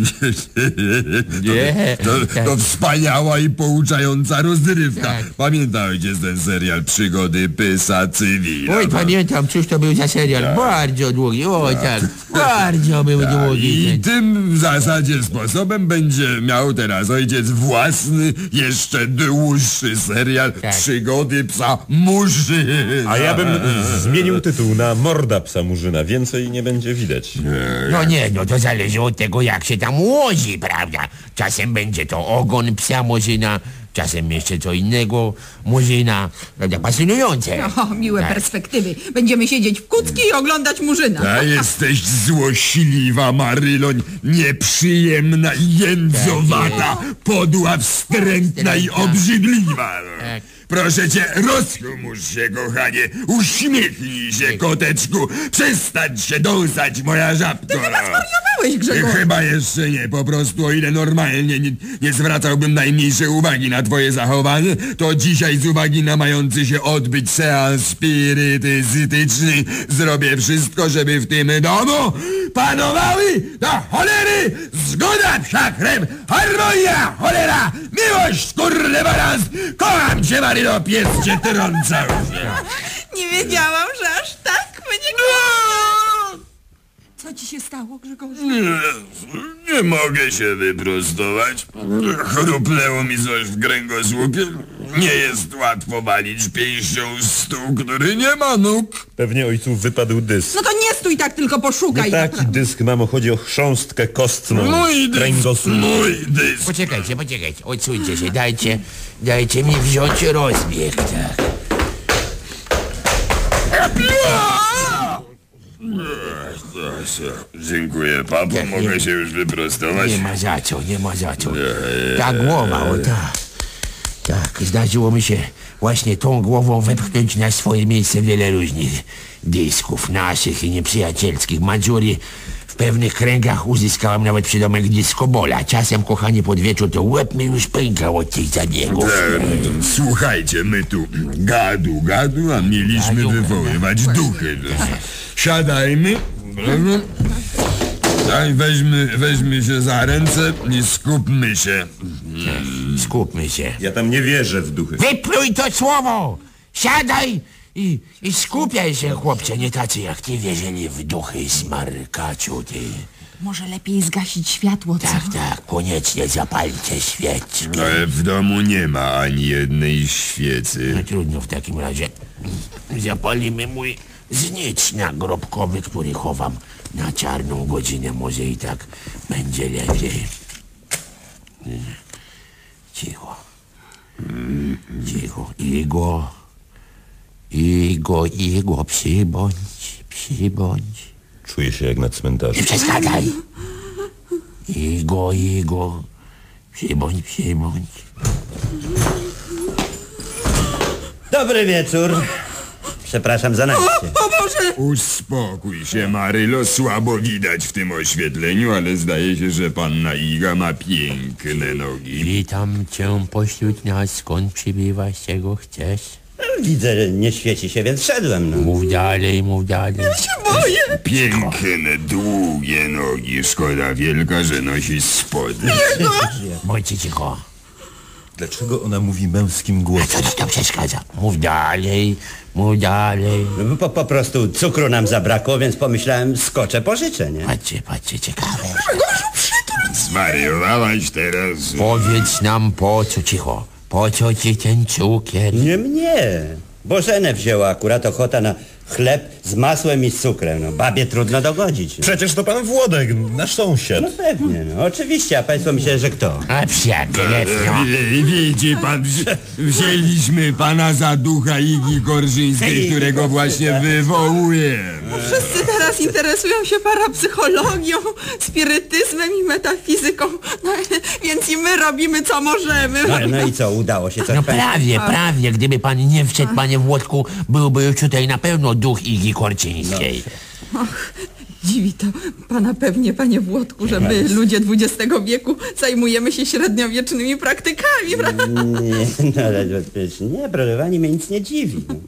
To wspaniała i pouczająca rozrywka. Tak. Pamięta ojciec ten serial Przygody Pysa Cywila? Oj, pamiętam, cóż to był za serial. Bardzo długi, oj tak, bardzo był długi. I tym w zasadzie sposobem będzie miał teraz ojciec własny, jeszcze dłuższy serial Przygody Psa Murzyna. A ja bym zmienił tytuł na Morda Psa Murzyna. Więcej nie będzie widać. No nie, no to zależy od tego, jak się tam ułoży, prawda? Czasem będzie to ogon psa murzyna, czasem jeszcze co innego murzyna, prawda? Fascynujące. O, miłe perspektywy. Będziemy siedzieć w kucki i oglądać murzyna. A jesteś złośliwa, Maryloń, nieprzyjemna i jędzowata, podła, wstrętna i obrzydliwa. Tak. Proszę cię, rozchmurz się, kochanie, uśmiechnij się, koteczku, przestać się dąsać, moja żabko. Ty chyba zwariowałeś, Grzegorz. Chyba jeszcze nie, po prostu o ile normalnie nie zwracałbym najmniejszej uwagi na twoje zachowanie, to dzisiaj z uwagi na mający się odbyć seans spirytystyczny zrobię wszystko, żeby w tym domu panowały do cholery zgoda, przekrem, harmonia, cholera, miłość, kurde balans. Kocham cię, Marylo, pies cię trącał. Nie wiedziałam, że aż tak będzie... Co ci się stało, Grzegorzu? Nie mogę się wyprostować. Chrupnęło mi coś w kręgosłupie. Nie jest łatwo walić pięścią stół, który nie ma nóg. Pewnie ojcu wypadł dysk. No to nie stój tak, tylko poszukaj. Nie taki dysk, mamo, chodzi o chrząstkę kostną. Mój dysk, kręgosłup. mój dysk. Poczekajcie, odsójcie się, dajcie mi wziąć rozbieg, tak. Dziękuję, papo, mogę się już wyprostować. Nie ma za co. Ta głowa, o tak. Tak, zdarzyło mi się właśnie tą głową wepchnąć na swoje miejsce wiele różnych dysków naszych i nieprzyjacielskich. Madżury w pewnych kręgach uzyskałam nawet przydomek dyskobola. Czasem, kochanie, pod wieczór to łeb mi już pękał od tych zabiegów. Słuchajcie, my tu gadu, a mieliśmy wywoływać duchy. Siadajmy. Daj, weźmy się za ręce i skupmy się. Skupmy się. Ja tam nie wierzę w duchy. Wypluj to słowo! Siadaj i skupiaj się, chłopcze, nie tacy jak ty wierzyli w duchy, smarkaczu, ty. Może lepiej zgasić światło, co? Tak, koniecznie zapalcie świeczki. Ale w domu nie ma ani jednej świecy. No trudno, w takim razie zapalimy mój znicz nagrobkowy, który chowam na czarną godzinę. Może i tak będzie lepiej. Cicho. Cicho. Igo, przybądź. Czuję się jak na cmentarzu. Nie przeszkadzaj. Igo, przybądź. Dobry wieczór. Przepraszam za najście. O Boże! Uspokój się, Marylo, słabo widać w tym oświetleniu, ale zdaje się, że panna Iga ma piękne nogi. Witam cię pośród nas, skąd przybywasz, czego chcesz? Widzę, że nie świeci się, więc szedłem. No. Mów dalej. Ja się boję! Piękne, długie nogi. Szkoda wielka, że nosi spodnie. Bądźcie cicho. Dlaczego ona mówi męskim głosem? Co ci to przeszkadza? Mów dalej. No, po prostu cukru nam zabrakło, więc pomyślałem, skoczę pożyczę, nie? Patrzcie, ciekawe. Zwariowałaś teraz. Powiedz nam, po co, cicho, po co ci ten cukier? Nie mnie. Bożenę wzięła akurat ochota na chleb z masłem i z cukrem. No, babie trudno dogodzić. No. Przecież to pan Włodek, nasz sąsiad. No pewnie, no oczywiście, a państwo myśleli, że kto? A psia krewno. Widzi pan, wzięliśmy pana za ducha Igi Korżyńskiej, którego właśnie wywołujemy. Wszyscy teraz interesują się parapsychologią, spirytyzmem i metafizyką. No, więc i my robimy, co możemy. No i co, udało się coś? No prawie, gdyby pan nie wszedł, panie Włodku, byłby już tutaj na pewno duch Igi Korczyńskiej. Och, dziwi to pana pewnie, panie Włodku, że my, ludzie XX wieku, zajmujemy się średniowiecznymi praktykami, prawda? Nie, no ale przecież nie, proszę pani, mnie nic nie dziwi. No.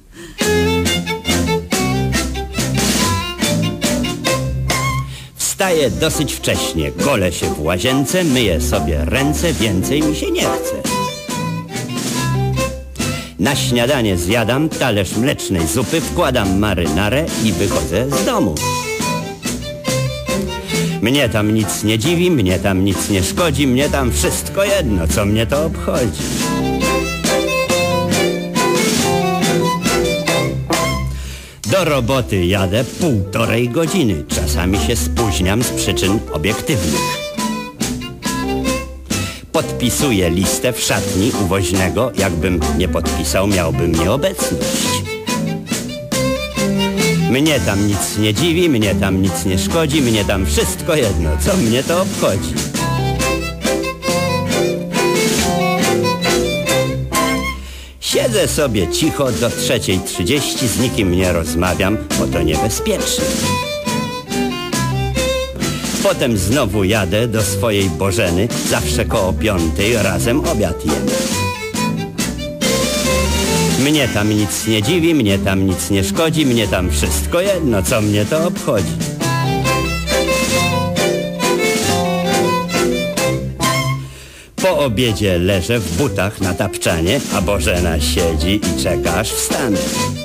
Wstaję dosyć wcześnie, golę się w łazience, myję sobie ręce, więcej mi się nie chce. Na śniadanie zjadam talerz mlecznej zupy, wkładam marynarę i wychodzę z domu. Mnie tam nic nie dziwi, mnie tam nic nie szkodzi, mnie tam wszystko jedno, co mnie to obchodzi. Do roboty jadę 1,5 godziny, czasami się spóźniam z przyczyn obiektywnych. Podpisuję listę w szatni u woźnego, jakbym nie podpisał, miałbym nieobecność. Mnie tam nic nie dziwi, mnie tam nic nie szkodzi, mnie tam wszystko jedno, co mnie to obchodzi. Siedzę sobie cicho do 3:30, z nikim nie rozmawiam, bo to niebezpieczne. Potem znowu jadę do swojej Bożeny, zawsze koło 5:00 razem obiad jemy. Mnie tam nic nie dziwi, mnie tam nic nie szkodzi, mnie tam wszystko jedno, co mnie to obchodzi. Po obiedzie leżę w butach na tapczanie, a Bożena siedzi i czeka, aż wstanę.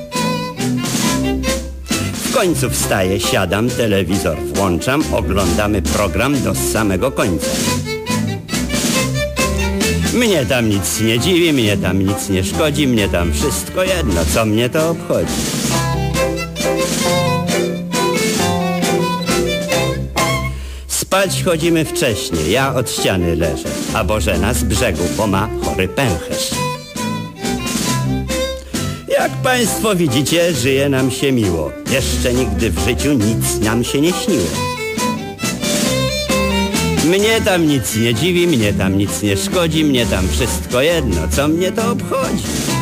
W końcu wstaję, siadam, telewizor włączam, oglądamy program do samego końca. Mnie tam nic nie dziwi, mnie tam nic nie szkodzi, mnie tam wszystko jedno, co mnie to obchodzi. Spać chodzimy wcześnie, ja od ściany leżę, a Bożena z brzegu, bo ma chory pęcherz. Jak państwo widzicie, żyje nam się miło. Jeszcze nigdy w życiu nic nam się nie śniło. Mnie tam nic nie dziwi, mnie tam nic nie szkodzi, mnie tam wszystko jedno, co mnie to obchodzi.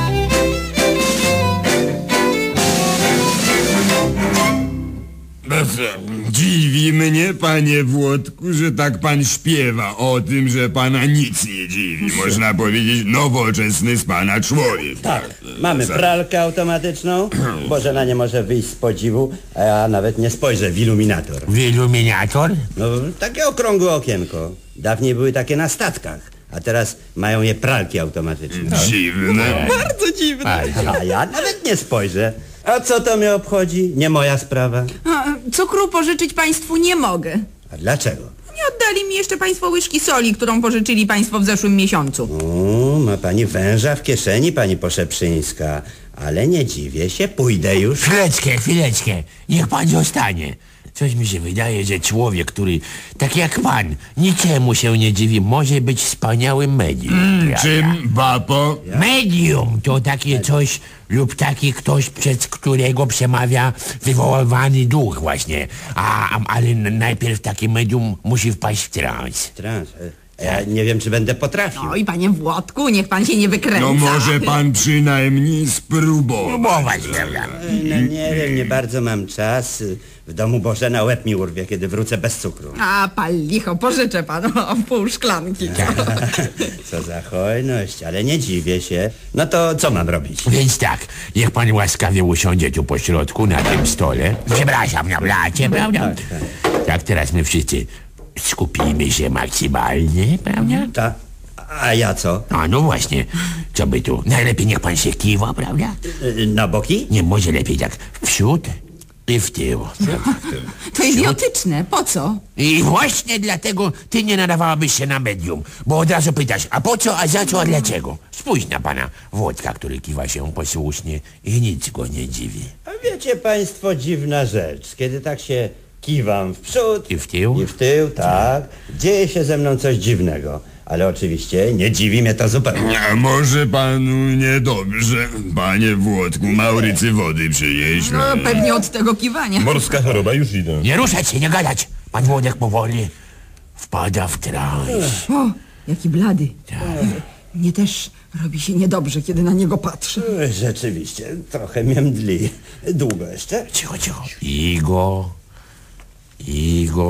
Dziwi mnie, panie Włodku, że tak pan śpiewa o tym, że pana nic nie dziwi. Można powiedzieć, nowoczesny z pana człowiek. Tak, mamy pralkę automatyczną, Bożena nie może wyjść z podziwu, a ja nawet nie spojrzę w iluminator. W iluminator? No, takie okrągłe okienko. Dawniej były takie na statkach, a teraz mają je pralki automatyczne. Dziwne. Bardzo dziwne. A ja nawet nie spojrzę. A co to mnie obchodzi? Nie moja sprawa. Cukru pożyczyć państwu nie mogę. A dlaczego? Nie oddali mi jeszcze państwo łyżki soli, którą pożyczyli państwo w zeszłym miesiącu. Ma pani węża w kieszeni, pani Poszeprzyńska. Ale nie dziwię się, pójdę już. Chwileczkę, niech pan zostanie. Coś mi się wydaje, że człowiek, który, tak jak pan, niczemu się nie dziwi, może być wspaniałym medium. Czym, bapo? Medium to takie coś lub taki ktoś, przez którego przemawia wywoływany duch właśnie. Ale najpierw takie medium musi wpaść w trans. Trans? Ja nie wiem, czy będę potrafił. No i panie Włodku, niech pan się nie wykręca. No może pan przynajmniej spróbować. Próbować, prawda? No nie wiem, nie bardzo mam czas. W domu Bożena łeb mi urwie, kiedy wrócę bez cukru. A, pal licho, pożyczę panu pół szklanki. Co za hojność, ale nie dziwię się. No to co mam robić? Więc tak, niech pan łaskawie usiądzie tu po środku, na tym stole. Przepraszam, na blacie, prawda? Tak, teraz my wszyscy skupimy się maksymalnie, prawda? A ja co? No właśnie, co by tu? Najlepiej niech pan się kiwa, prawda? Na boki? Nie, może lepiej tak w przód i w tył. To idiotyczne, po co? I właśnie dlatego ty nie nadawałabyś się na medium, bo od razu pytasz, a po co, a za co, a dlaczego? Spójrz na pana Włodka, który kiwa się posłusznie i nic go nie dziwi. A wiecie państwo, dziwna rzecz. Kiedy tak się kiwam w przód i w tył, tak, dzieje się ze mną coś dziwnego. Ale oczywiście nie dziwi mnie to zupełnie. A może panu niedobrze, panie Włodku, Maurycy wody przynieść? No pewnie od tego kiwania. Morska choroba, już idę. Nie ruszać się, nie gadać. Pan Włodek powoli wpada w trans. O, jaki blady. Mnie też robi się niedobrze, kiedy na niego patrzę. Rzeczywiście, trochę mnie mdli. Długo jeszcze? Cicho. Igo, Igo,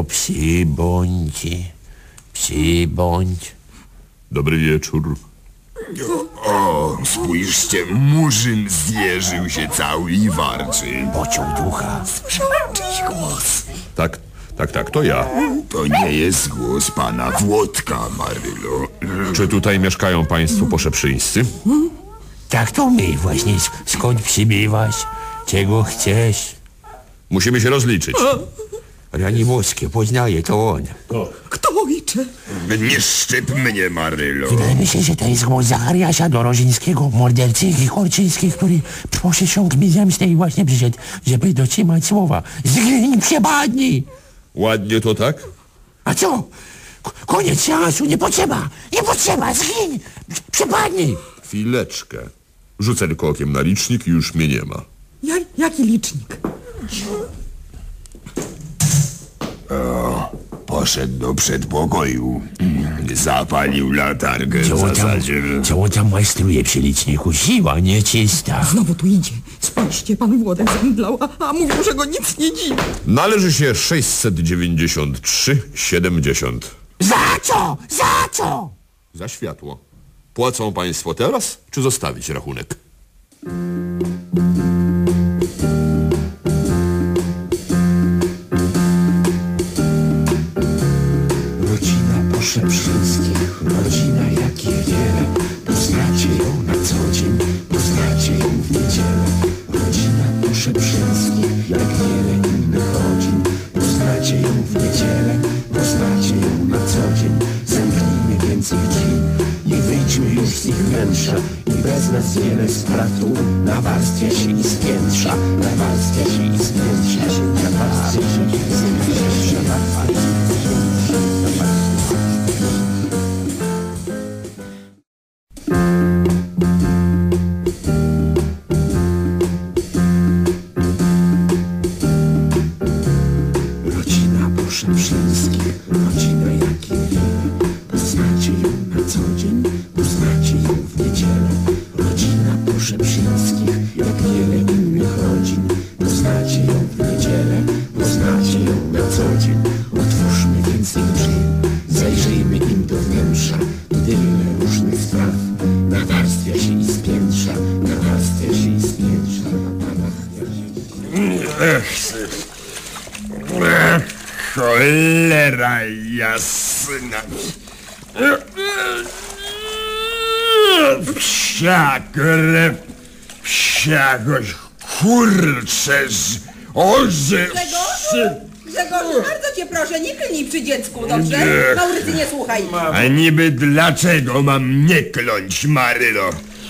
przybądź. Dobry wieczór. O, spójrzcie, murzyn zjeżył się cały i warczy. Pociąg ducha. Czyś głos. Tak, to ja. To nie jest głos pana Włodka, Marylo. Czy tutaj mieszkają państwo poszeprzyńscy? Tak to my właśnie. Skąd przybywasz? Czego chcesz? Musimy się rozliczyć. Rani boskie, poznaję, to on. Kto, ojcze? Nie szczyp mnie, Marylo. Wydaje mi się, że to jest głos Zachariasza Dorożyńskiego, mordercy Chichorczyńskich, który przysiągł mi zemstę i właśnie przyszedł, żeby dotrzymać słowa. Zgiń, przepadnij! Ładnie to tak? A co? Koniec seansu, nie potrzeba, zgiń, przepadnij! Chwileczkę. Rzucę tylko okiem na licznik i już mnie nie ma. Jaki licznik? Poszedł do przedpokoju. Zapalił latarkę w zasadzie. Co on tam majstruje przy liczniku? Siła nieczysta. Znowu tu idzie. Spójrzcie, pan Włodek zemdlał, a mówił, że go nic nie dziwi. Należy się 693,70. Za co? Za światło. Płacą państwo teraz, czy zostawić rachunek? Rodzina Poszeprzyńskich, rodzina jak je wiele. Poznacie ją na co dzień, poznacie ją w niedzielę. Rodzina Poszeprzyńskich, jak wiele innych rodzin. Poznacie ją w niedzielę, poznacie ją na co dzień. Zamknijmy więc ich drzwi i wyjdźmy już z ich wnętrza. I bez nas wiele spraw tu nawarstwia się i spiętrza. Nawarstwia się i spiętrza. Nawarstwia się i spiętrza. Rodzina Poszeprzyńskich, rodzina jak je wiele. Poznacie ją na co dzień, poznacie ją w niedzielę. Rodzina Poszeprzyńskich, jak wiele innych rodzin. Poznacie ją w niedzielę, poznacie ją na co dzień. Otwórzmy więc ich drzwi, zajrzyjmy im do wnętrza. Tyle różnych spraw nawarstwia się i spiętrza. Nawarstwia się i spiętrza. Nawarstwia się i spiętrza. Cholera jasna. Psia krew, psia gość, kurczę, oże... Grzegorzu, bardzo cię proszę, nie klnij przy dziecku, dobrze? Maurycy, nie słuchaj. A niby dlaczego mam nie kląć, Marylo?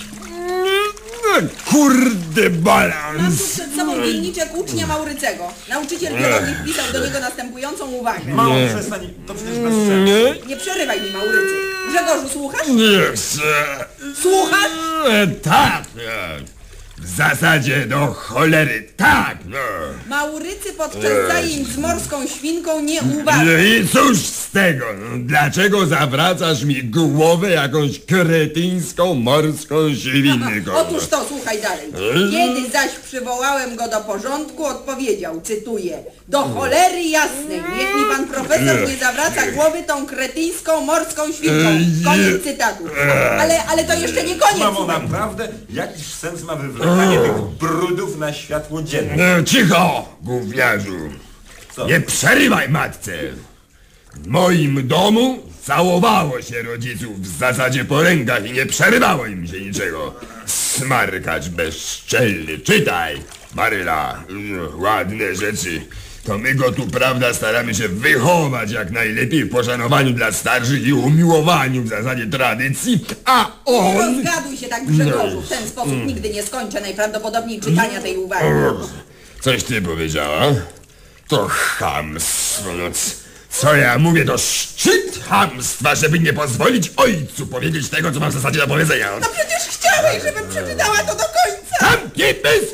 Kurde balans! Mam tu przed sobą dzienniczek ucznia Maurycego. Nauczyciel biologii wpisał do niego następującą uwagę. Przestań, to przecież bez sensu. Nie przerywaj mi, Maurycy. Grzegorzu, słuchasz? Nie chcę. Słuchasz? Tak. W zasadzie do cholery, tak, no. Maurycy podczas zajęć z morską świnką nie uważa. I cóż z tego? No, dlaczego zawracasz mi głowę jakąś kretyńską morską świnką? Otóż to, słuchaj dalej. Kiedy zaś przywołałem go do porządku, odpowiedział, cytuję: do cholery jasnej, niech mi pan profesor nie zawraca głowy tą kretyńską morską świnką. Koniec cytatu. Ale to jeszcze nie koniec. Mamo, naprawdę? Jakiś sens ma wywlekanie tych brudów na światło dzienne? Cicho, gówniarzu. Co? Nie przerywaj matce. W moim domu całowało się rodziców w zasadzie po rękach i nie przerywało im się niczego. Smarkacz bezczelny. Czytaj, Maryla. Ładne rzeczy. To my go tu, prawda, staramy się wychować jak najlepiej w poszanowaniu dla starszych i umiłowaniu w zasadzie tradycji, a Nie on... rozgaduj się tak, Grzegorzu. W ten sposób nigdy nie skończę najprawdopodobniej czytania tej uwagi. Coś ty powiedziała? To chamstwo, no co ja mówię, to szczyt chamstwa, żeby nie pozwolić ojcu powiedzieć tego, co mam w zasadzie do powiedzenia. No przecież chciałeś, żebym przeczytała to do końca. Zamknij pysk!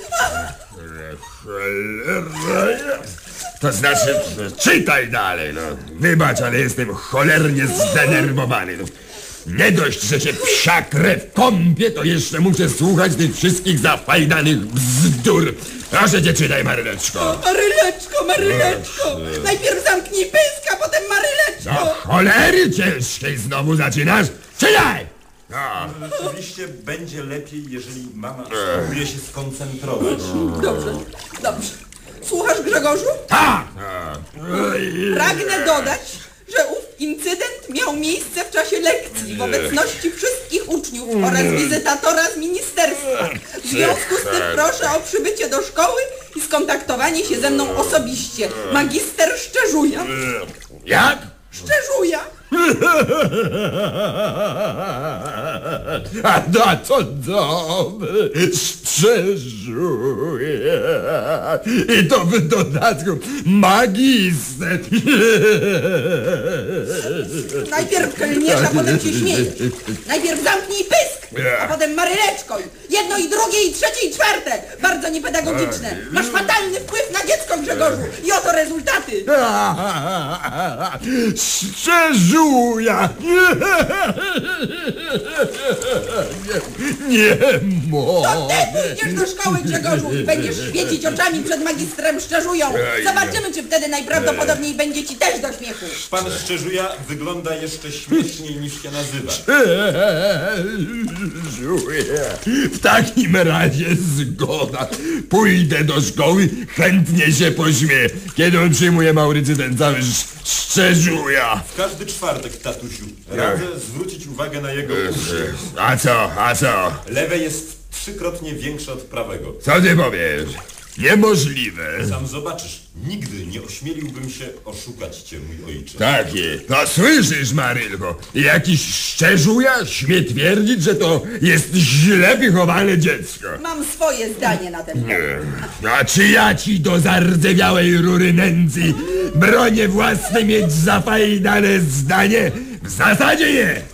Cholera. To znaczy, czytaj dalej, no. Wybacz, ale jestem cholernie zdenerwowany. No. Nie dość, że się psia krew kąpie, to jeszcze muszę słuchać tych wszystkich zafajdanych bzdur. Proszę cię, czytaj, Maryleczko. Maryleczko! Najpierw zamknij pysk, a potem Maryleczko! Do cholery ciężkiej znowu zaczynasz? Czytaj! No. Rzeczywiście będzie lepiej, jeżeli mama spróbuje się skoncentrować. Dobrze. Słuchasz, Grzegorzu? Tak! Pragnę dodać, że ów incydent miał miejsce w czasie lekcji w obecności wszystkich uczniów oraz wizytatora z ministerstwa. W związku z tym proszę o przybycie do szkoły i skontaktowanie się ze mną osobiście. Magister Szczerzuja. Jak? Szczerzuja. A to dobry, Szczerzuja. I to w dodatku magister. Najpierw klniesz, a potem się śmiejesz. Najpierw zamknij pysk, a potem Maryleczko. Jedno i drugie i trzecie i czwarte. Bardzo niepedagogiczne. Masz fatalny wpływ na dziecko, Grzegorzu. I oto rezultaty. Szczerzuja. Nie mogę. To ty pójdziesz do szkoły, Grzegorzu, i będziesz świecić oczami przed magistrem Szczerzują. Zobaczymy, czy wtedy najprawdopodobniej będzie ci też do śmiechu. Pan Szczerzuja wygląda jeszcze śmieszniej niż się nazywa. W takim razie zgoda. Pójdę do szkoły, chętnie się pośmieję. Kiedy on przyjmuje, Maurycy, ten cały Szczerzuja? W każdy czwartek, tatusiu. Radzę zwrócić uwagę na jego uszy. A co? Lewe jest 3-krotnie większe od prawego. Co ty powiesz? Niemożliwe. Sam zobaczysz. Nigdy nie ośmieliłbym się oszukać cię, mój ojcze. Takie. No słyszysz, Marylko? Jakiś Szczerzuja śmie twierdzić, że to jest źle wychowane dziecko. Mam swoje zdanie na ten temat. A czy ja ci do zardzewiałej rury nędzy bronię własne mieć zafajdane zdanie? W zasadzie nie.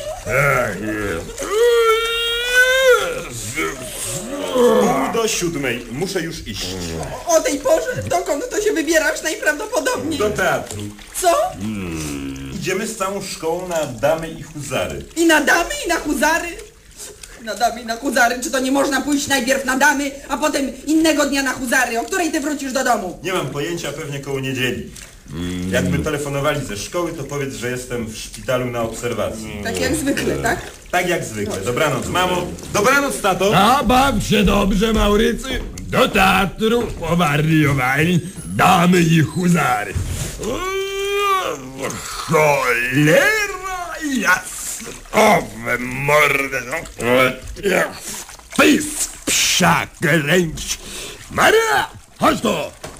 Pół do 7. Muszę już iść. O tej porze? Dokąd to się wybierasz najprawdopodobniej? Do teatru. Co? Idziemy z całą szkołą na damy i huzary. I na damy, i na huzary? Na damy i na huzary. Czy to nie można pójść najpierw na damy, a potem innego dnia na huzary? O której ty wrócisz do domu? Nie mam pojęcia, pewnie koło niedzieli. Jakby telefonowali ze szkoły, to powiedz, że jestem w szpitalu na obserwacji. Tak jak zwykle, tak? Tak jak zwykle. Dobranoc, mamo. Dobranoc, tato. A baw się dobrze, Maurycy. Do teatru powariowali damy i huzary. Cholera jasna. Owe mordę. Pysk, psia kręć. Maryla, chodź tu.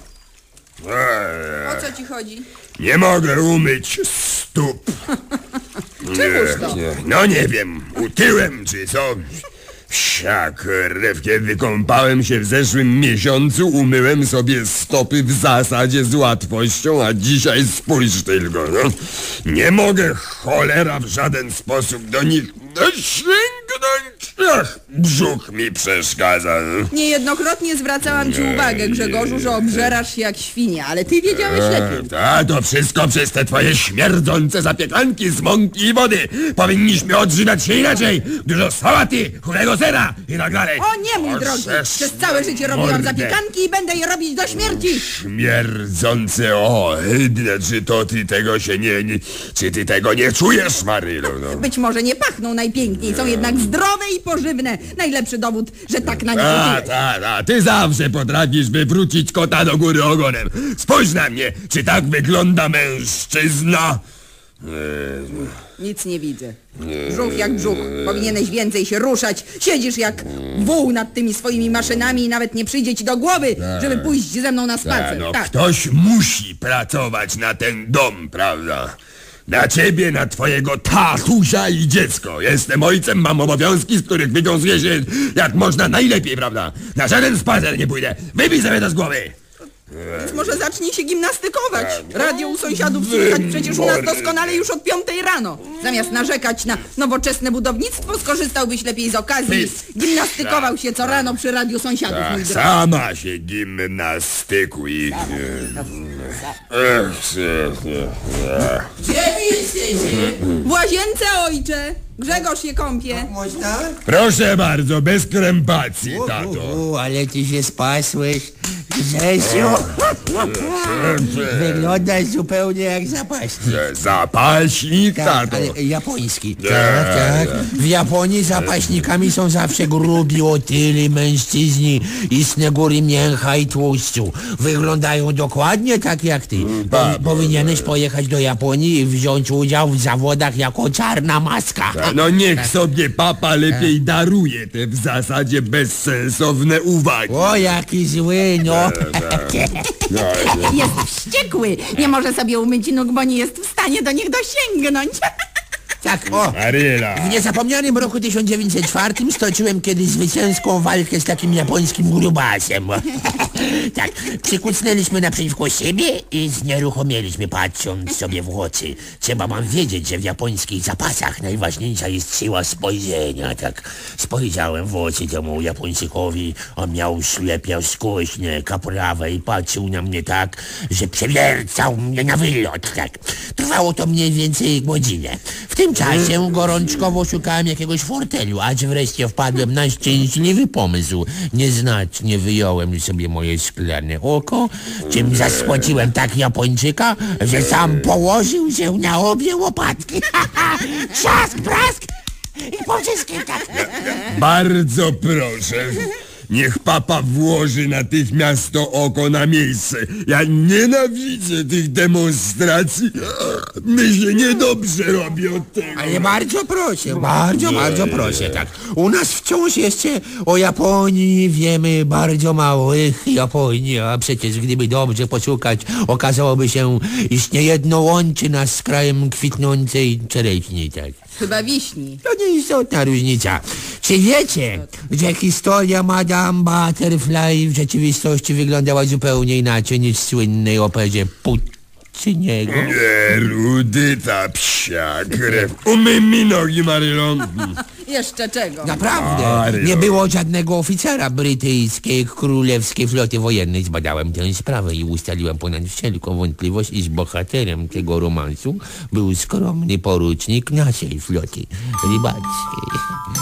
O co ci chodzi? Nie mogę umyć stóp. Czemuż to? No nie wiem, utyłem czy co. Psia krew, kiedy kąpałem się w zeszłym miesiącu, umyłem sobie stopy w zasadzie z łatwością, a dzisiaj spójrz tylko, no. Nie mogę, cholera, w żaden sposób do nich sięgnąć. Ach, brzuch mi przeszkadza. No. Niejednokrotnie zwracałam ci uwagę, Grzegorzu, że obżerasz się jak świnia, ale ty wiedziałeś lepiej. A to wszystko przez te twoje śmierdzące zapiekanki z mąki i wody. Powinniśmy odżywiać się inaczej. Dużo sałaty, chudego sera i tak dalej. O nie, mój drogi, przez całe życie robiłam zapiekanki i będę je robić do śmierci. Śmierdzące ohydne, czy to ty tego się czy ty tego nie czujesz, Marylo? No. Być może nie pachną najpiękniej, są jednak zdrowe i pożywne. Najlepszy dowód, że tak na nie kupiłeś. Ty zawsze potrafisz wywrócić kota do góry ogonem. Spójrz na mnie, czy tak wygląda mężczyzna? Nic nie widzę. Brzuch jak brzuch. Powinieneś więcej się ruszać. Siedzisz jak wół nad tymi swoimi maszynami i nawet nie przyjdzie ci do głowy, żeby pójść ze mną na spacer. No, ktoś musi pracować na ten dom, prawda? Na ciebie, na twojego tatusia i dziecko. Jestem ojcem, mam obowiązki, z których wywiązuję się jak można najlepiej, prawda? Na żaden spacer nie pójdę. Wybij sobie to z głowy. Więc może zacznij się gimnastykować. Radio u sąsiadów słychać przecież u nas doskonale już od 5 rano. Zamiast narzekać na nowoczesne budownictwo, skorzystałbyś lepiej z okazji. Gimnastykował się co rano przy radiu sąsiadów, mój drogi. Sama się gimnastykuj. Gdzie wy jesteście? W łazience, ojcze. Grzegorz się kąpie. Można? Proszę bardzo, bez krępacji, tato. Ale ty się spasłeś. Grzesiu, wyglądasz zupełnie jak zapaśnik. Zapaśnik, Tak, tato. ale japoński. Tak. W Japonii zapaśnikami są zawsze grubi, otyli mężczyźni i snegóry mięcha i tłuszczu. Wyglądają dokładnie tak jak ty. Powinieneś pojechać do Japonii i wziąć udział w zawodach jako czarna maska. No niech sobie papa lepiej daruje te w zasadzie bezsensowne uwagi. O, jaki zły, no. Jest wściekły. Nie może sobie umyć nóg, bo nie jest w stanie do nich dosięgnąć. Tak, o. Maryla. W niezapomnianym roku 1904 stoczyłem kiedyś zwycięską walkę z takim japońskim grubasem. Tak, przykucnęliśmy naprzeciwko siebie i znieruchomieliśmy, patrząc sobie w oczy. Trzeba wam wiedzieć, że w japońskich zapasach najważniejsza jest siła spojrzenia. Tak, spojrzałem w oczy temu Japończykowi. On miał ślepia skośne, kaprawe i patrzył na mnie tak, że przewiercał mnie na wylot. Tak, trwało to mniej więcej godzinę. W tym czasie gorączkowo szukałem jakiegoś fortelu, aż wreszcie wpadłem na szczęśliwy pomysł. Nieznacznie wyjąłem sobie moje szklane oko, czym zaskoczyłem tak Japończyka, że sam położył się na obie łopatki. Trzask, prask i po wszystkim tak. Bardzo proszę. Niech papa włoży natychmiast to oko na miejsce. Ja nienawidzę tych demonstracji. My się niedobrze robi od tego. Ale bardzo proszę, bardzo proszę, tak. U nas wciąż jeszcze o Japonii wiemy bardzo mało. Japonia, a przecież gdyby dobrze poszukać, okazałoby się, iż niejedno łączy nas z krajem kwitnącej czereśni, tak. Chyba wiśni. To nieistotna różnica. Czy wiecie, że historia Madame Butterfly w rzeczywistości wyglądała zupełnie inaczej niż w słynnej operze Pucciniego? Nie, rudy ta psia krew. Umyj mi nogi, Marylo. Jeszcze czego? Naprawdę, nie było żadnego oficera brytyjskiej królewskiej floty wojennej. Zbadałem tę sprawę i ustaliłem ponad wszelką wątpliwość, iż bohaterem tego romansu był skromny porucznik naszej floty rybackiej.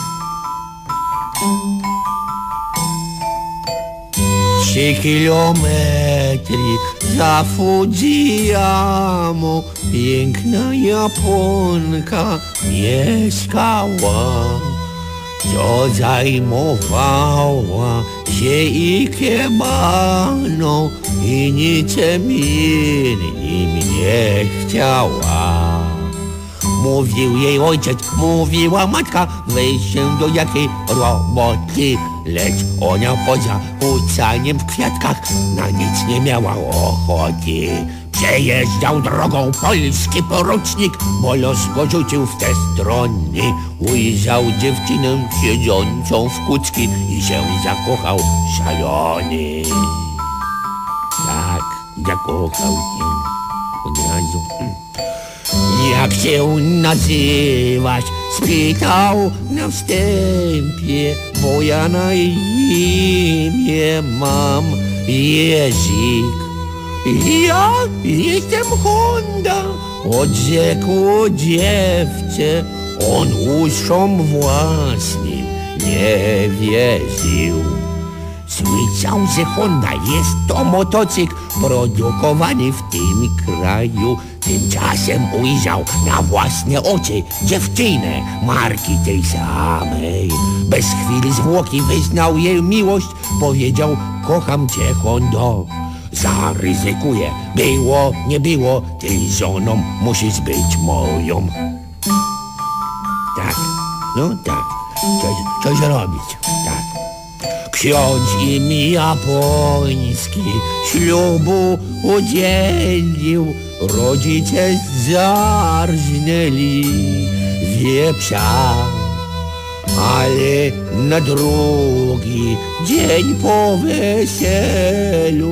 3 kilometry za Fudziyamą piękna Japonka mieszkała, co zajmowała się ikebaną i niczym innym nie chciała. Mówił jej ojciec, mówiła matka, weź się do jakiej roboty. Lecz ona poza kucaniem w kwiatkach na nic nie miała ochoty. Przejeżdżał drogą polski porucznik, bo los go rzucił w te strony. Ujrzał dziewczynę siedzącą w kucki i się zakochał szalony. Tak, zakochał się od razu. Jak się nazywasz? Spytał na wstępie, bo ja na imię mam Jerzyk. Ja jestem Honda, odrzekł dziewczę. On uszom własnym nie wierzył. Słyszał, że Honda jest to motocykl produkowany w tym kraju. Tymczasem ujrzał na własne oczy dziewczynę marki tej samej. Bez chwili zwłoki wyznał jej miłość. Powiedział, kocham cię, Hondo. Zaryzykuję, było, nie było, ty żoną musisz być moją. Tak, no tak, coś robić, tak. Ksiądz im japoński ślubu udzielił, rodzice zarżnęli wieprza. Ale na drugi dzień po weselu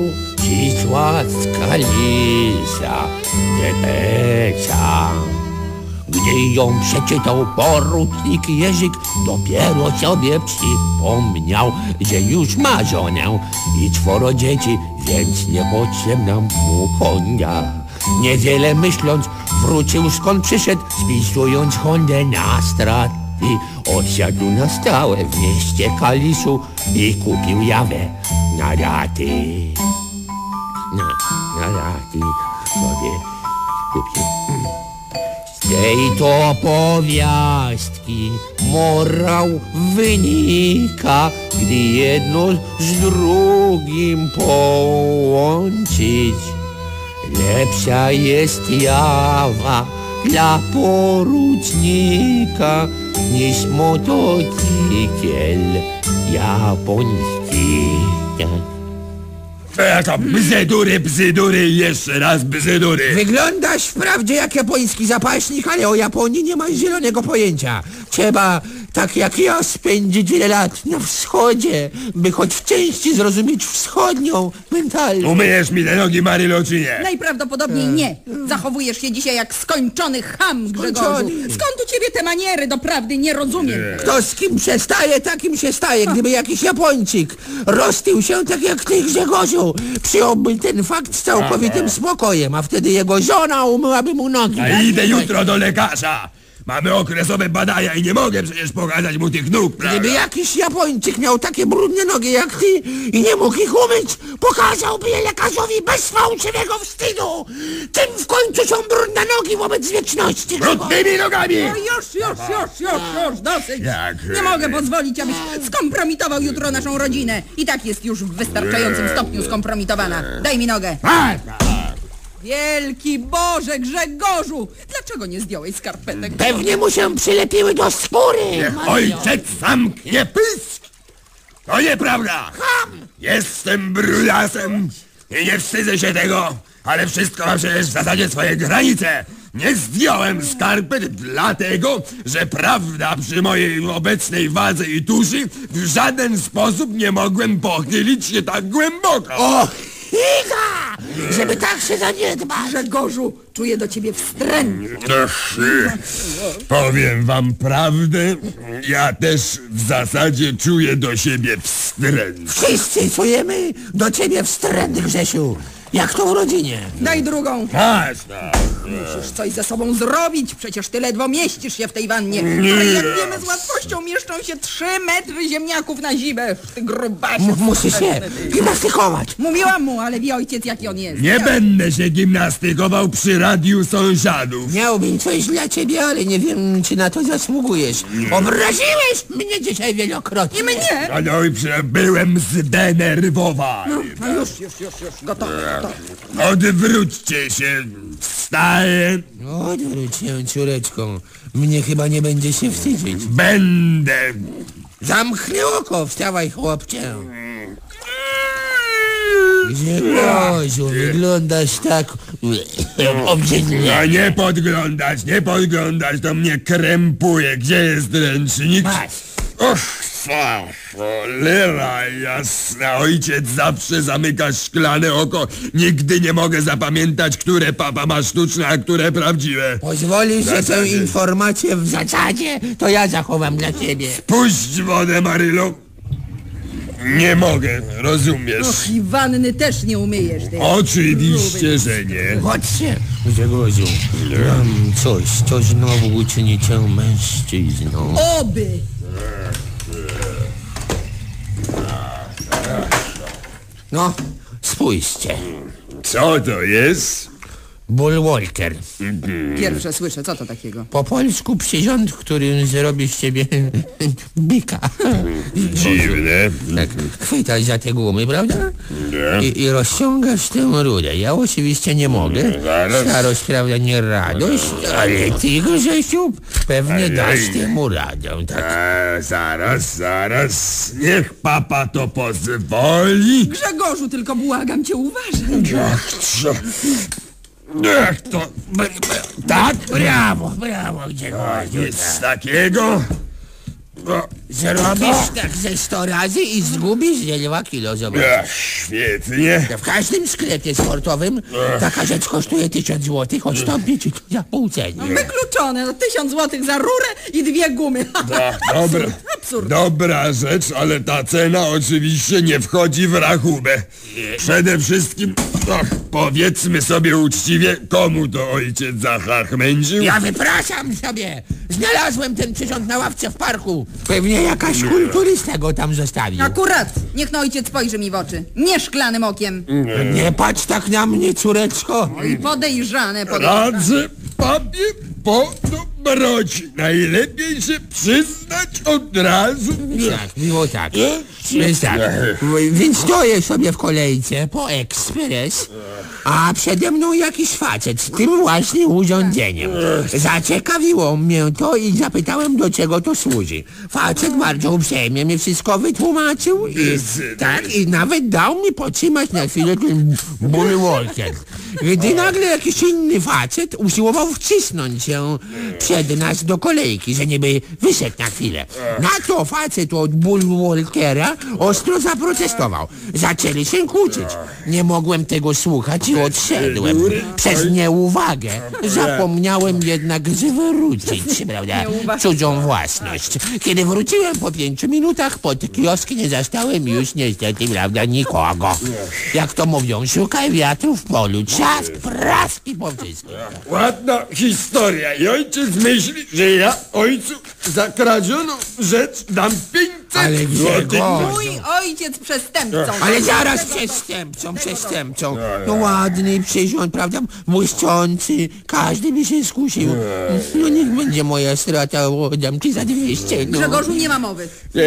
przyszła z Kalisa depesza. Gdy Gdy ją przeczytał porucznik Jerzyk, dopiero sobie przypomniał, że już ma żonę i 4 dzieci, więc niepotrzebna mu Honda. Niewiele myśląc, wrócił skąd przyszedł, spisując Hondę na straty. Odsiadł na stałe w mieście Kaliszu i kupił jawę na raty. Na raty sobie kupił. Z tej to opowiastki morał wynika, gdy jedno z drugim połączyć. Lepsza jest jawa dla porucznika niż motocykl japoński. To bzydury, jeszcze raz bzydury. Wyglądasz wprawdzie jak japoński zapaśnik, ale o Japonii nie masz zielonego pojęcia. Trzeba, tak jak ja, spędzić wiele lat na wschodzie, by choć w części zrozumieć wschodnią mentalność. Umyjesz mi te nogi, Marylo, czy nie? Najprawdopodobniej nie. Zachowujesz się dzisiaj jak skończony cham, Grzegorzu. Skąd u ciebie te maniery? Doprawdy nie rozumiem. Kto z kim przestaje, takim się staje. Gdyby jakiś Japończyk roztył się tak jak ty, Grzegorzu, przyjąłby ten fakt z całkowitym spokojem, a wtedy jego żona umyłaby mu nogi. A idę jutro do lekarza. Mamy okresowe badania i nie mogę przecież pokazać mu tych nóg, prawda? Gdyby jakiś Japończyk miał takie brudne nogi jak ty i nie mógł ich umyć, pokazałby je lekarzowi bez fałszywego wstydu. Czym w końcu są brudne nogi wobec wieczności? Brudnymi nogami! No już, dosyć. Nie mogę pozwolić, abyś skompromitował jutro naszą rodzinę. I tak jest już w wystarczającym stopniu skompromitowana. Daj mi nogę. Wielki Boże, Grzegorzu! Dlaczego nie zdjąłeś skarpetek? Pewnie mu się przylepiły do skóry. Niech ojciec zamknie pysk! To nieprawda! Jestem brudasem i nie wstydzę się tego, ale wszystko ma przecież w zasadzie swoje granice. Nie zdjąłem skarpet dlatego, że prawda, przy mojej obecnej wadze i tuszy w żaden sposób nie mogłem pochylić się tak głęboko. O! Iga! Żeby tak się zaniedbać. Grzegorzu, czuję do ciebie wstręt. Powiem wam prawdę, ja też w zasadzie czuję do siebie wstręt. Wszyscy czujemy do ciebie wstręt, Grzesiu. Jak to w rodzinie. Daj drugą. Jasne. Musisz coś ze sobą zrobić, przecież ty ledwo mieścisz się w tej wannie. Ale jak wiemy, z łatwością mieszczą się 3 metry ziemniaków na zimę. Ty grubasie. Musisz się gimnastykować. Mówiłam mu, ale wie ojciec, jaki on jest. Nie będę się gimnastykował przy radiu sąsiadów. Miałbym coś dla ciebie, ale nie wiem, czy na to zasługujesz. Obraziłeś mnie dzisiaj wielokrotnie. I mnie. No i byłem zdenerwowany. No już, gotowe. Odwróćcie się, wstaję. Odwróć się, córeczko. Mnie chyba nie będzie się wstydzić. Będę. Zamknij oko, wstawaj, chłopcze. Grzegorzu, wyglądasz tak obrzydliwie. No nie podglądać, to mnie krępuje. Gdzie jest ręcznik? Och, cholera jasna, ojciec zawsze zamyka szklane oko. Nigdy nie mogę zapamiętać, które papa ma sztuczne, a które prawdziwe. Pozwolisz, że tę informację w zasadzie to ja zachowam dla ciebie. Puść wodę, Marylo. Nie mogę, rozumiesz? Och, i wanny też nie umyjesz, ty. Oczywiście, że nie. Chodźcie, Grzegorzu. Mam coś, co znowu uczyni cię mężczyzną. Oby! No, spójrzcie. Co to jest? Bullwalker. Pierwsze słyszę, co to takiego? Po polsku przyrząd, który zrobi z ciebie bika. Dziwne. Tak, chwytasz za te gumy, prawda? I rozciągasz tę rudę. Ja oczywiście nie mogę. Starość, prawda, nie radość, ale ty, Grzesiu, pewnie dasz temu radę, tak? Zaraz. Niech papa to pozwoli. Grzegorzu, tylko błagam cię, uważaj. Niech to... Tak? Brawo, Grzegorzu. Nic takiego. Zrobisz tak ze 100 razy i zgubisz ze 2 kilo, zobacz. Świetnie. W każdym sklepie sportowym taka rzecz kosztuje 1000 zł, odstąpię ci za pół ceny. Wykluczone, no 1000 złotych za rurę i 2 gumy. Dobra, absurd. dobra rzecz, ale ta cena oczywiście nie wchodzi w rachubę. Przede wszystkim, powiedzmy sobie uczciwie, komu to ojciec zachachmęcił? Ja wypraszam sobie! Znalazłem ten przyrząd na ławce w parku. Pewnie jakaś kulturysta go tam zostawił. Akurat, niech no ojciec spojrzy mi w oczy. Nie szklanym okiem. Nie patrz tak na mnie, córeczko. I podejrzane. Radzę papie po dobroci. Najlepiej się przyznać od razu. Tak, było tak. Jest tak. Więc stoję sobie w kolejce po ekspres, a przede mną jakiś facet z tym właśnie urządzeniem. Zaciekawiło mnie to i zapytałem, do czego to służy. Facet bardzo uprzejmie mi wszystko wytłumaczył i nawet dał mi potrzymać na chwilę ten bullwalker. Gdy nagle jakiś inny facet usiłował wcisnąć się przed nas do kolejki, że niby wyszedł na chwilę. Na to facet od bullwalkera ostro zaprotestował. Zaczęli się kłócić. Nie mogłem tego słuchać i odszedłem. Przez nieuwagę zapomniałem jednak zwrócić, prawda, cudzą własność. Kiedy wróciłem po 5 minutach, pod kioski nie zastałem już niestety, prawda, nikogo. Jak to mówią, szukaj wiatru w polu, trzask, prask i po wszystkim. Ładna historia i ojciec myśli, że ja ojcu za kradzioną rzecz dam 500 złotych. Mój ojciec przestępcą. Ale zaraz przestępcą. No ładny przyrząd, prawda? Błyszczący, każdy by się skusił. No niech będzie moja strata, oddam ci za 200. No. Grzegorzu, nie ma mowy.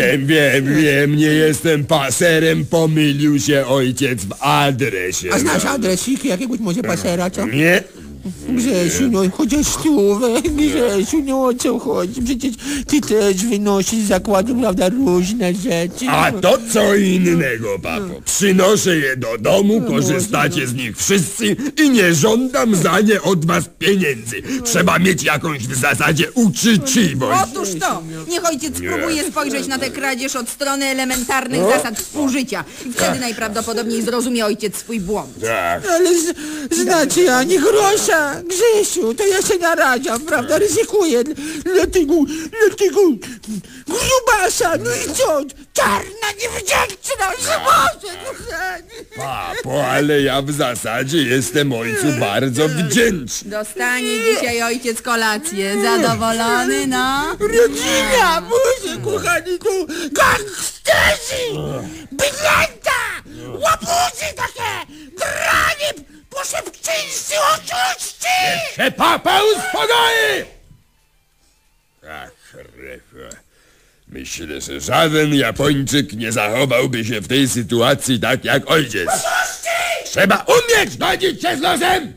Wiem, nie jestem paserem, pomylił się ojciec w adresie. A znasz adresiki jakiegoś może pasera, co? Nie. Grzesiu, no chociaż stówę, Grzesiu, no o co chodzi? Przecież ty też wynosisz z zakładu, prawda, różne rzeczy. A to co innego, papo. Przynoszę je do domu, korzystacie z nich wszyscy i nie żądam za nie od was pieniędzy. Trzeba mieć jakąś w zasadzie uczciwość. Otóż to, niech ojciec spróbuje spojrzeć na tę kradzież od strony elementarnych zasad współżycia. I wtedy najprawdopodobniej zrozumie ojciec swój błąd. Tak. Ale znacie, ani grosza, Grzesiu, to ja się naradziam, prawda, ryzykuję dla tego grubasa, no i co? Czarna niewdzięczność, Boże, kochani. Papo, ale ja w zasadzie jestem ojcu bardzo wdzięczny. Dostanie dzisiaj ojciec kolację. Zadowolony, no? Rodzina, Boże, kochani, to gangsterzy, bydlęta, łabuzy takie, dranie, poszepczyńscy oszuści! Się papa uspokoi! Ach, refa. Myślę, że żaden Japończyk nie zachowałby się w tej sytuacji tak jak ojciec. Trzeba umieć godzić się z losem!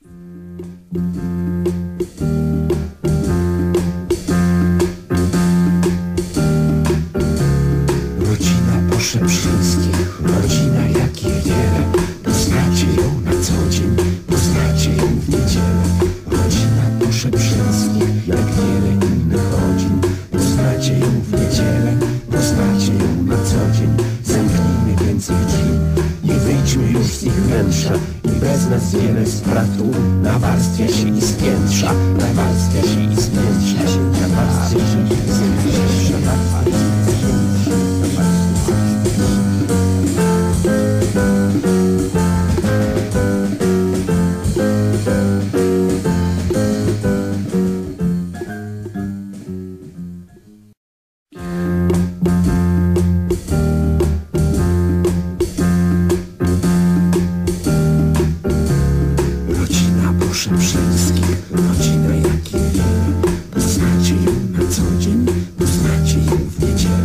Rodzina Poszeprzyńskich, rodzina jak ich wiele. Poznacie ją na co dzień, poznacie ją w niedzielę. Rodzina Poszeprzyńskich, jak wiele innych rodzin. Poznacie ją w niedzielę, poznacie ją na co dzień. Zamknijmy więc ich drzwi, nie wyjdźmy już z ich wnętrza. I bez nas wiele stratu nawarstwia się i spiętrza. Nawarstwia się i spiętrza. Nawarstwia się i spiętrza. Nawarstwia się i spiętrza. Rodzina Poszeprzyńskich, rodzina jak ich wiele. Poznacie ją na co dzień, poznacie ją w niedzielę.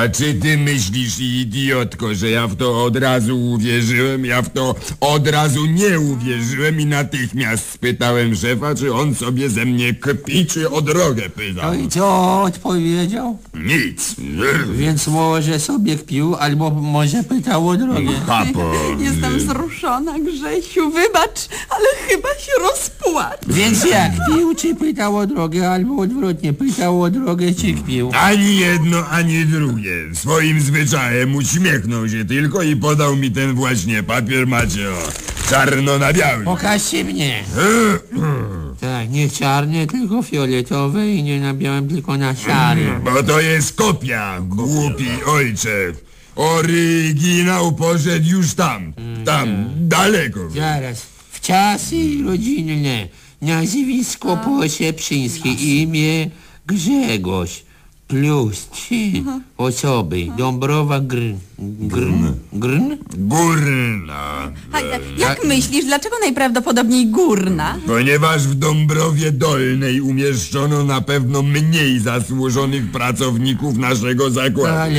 A czy ty myślisz, idiotko, że ja w to od razu uwierzyłem? Ja w to od razu nie uwierzyłem i natychmiast spytałem szefa, czy on sobie ze mnie kpi, czy o drogę pytał. No i co odpowiedział? Nic. Więc może sobie kpił, albo może pytał o drogę. Papo. Jestem wzruszona, Grzesiu, wybacz, ale chyba się rozpłaczę. Więc jak kpił, czy pytał o drogę, albo odwrotnie, pytał o drogę, czy kpił? Ani jedno, ani drugie. Swoim zwyczajem uśmiechnął się tylko i podał mi ten właśnie papier, macie, o, czarno na białym. Pokażcie mnie. Tak, nie czarne, tylko fioletowe i nie na białym, tylko na szarym. Bo to jest kopia, głupi ojcze. Oryginał poszedł już tam, daleko. Zaraz, w czasy rodzinne, nazwisko Poszeprzyńskie, imię Grzegorz, plus 3 osoby, Dąbrowa Grn? Górna. A jak myślisz, dlaczego najprawdopodobniej Górna? Ponieważ w Dąbrowie Dolnej umieszczono na pewno mniej zasłużonych pracowników naszego zakładu. Ale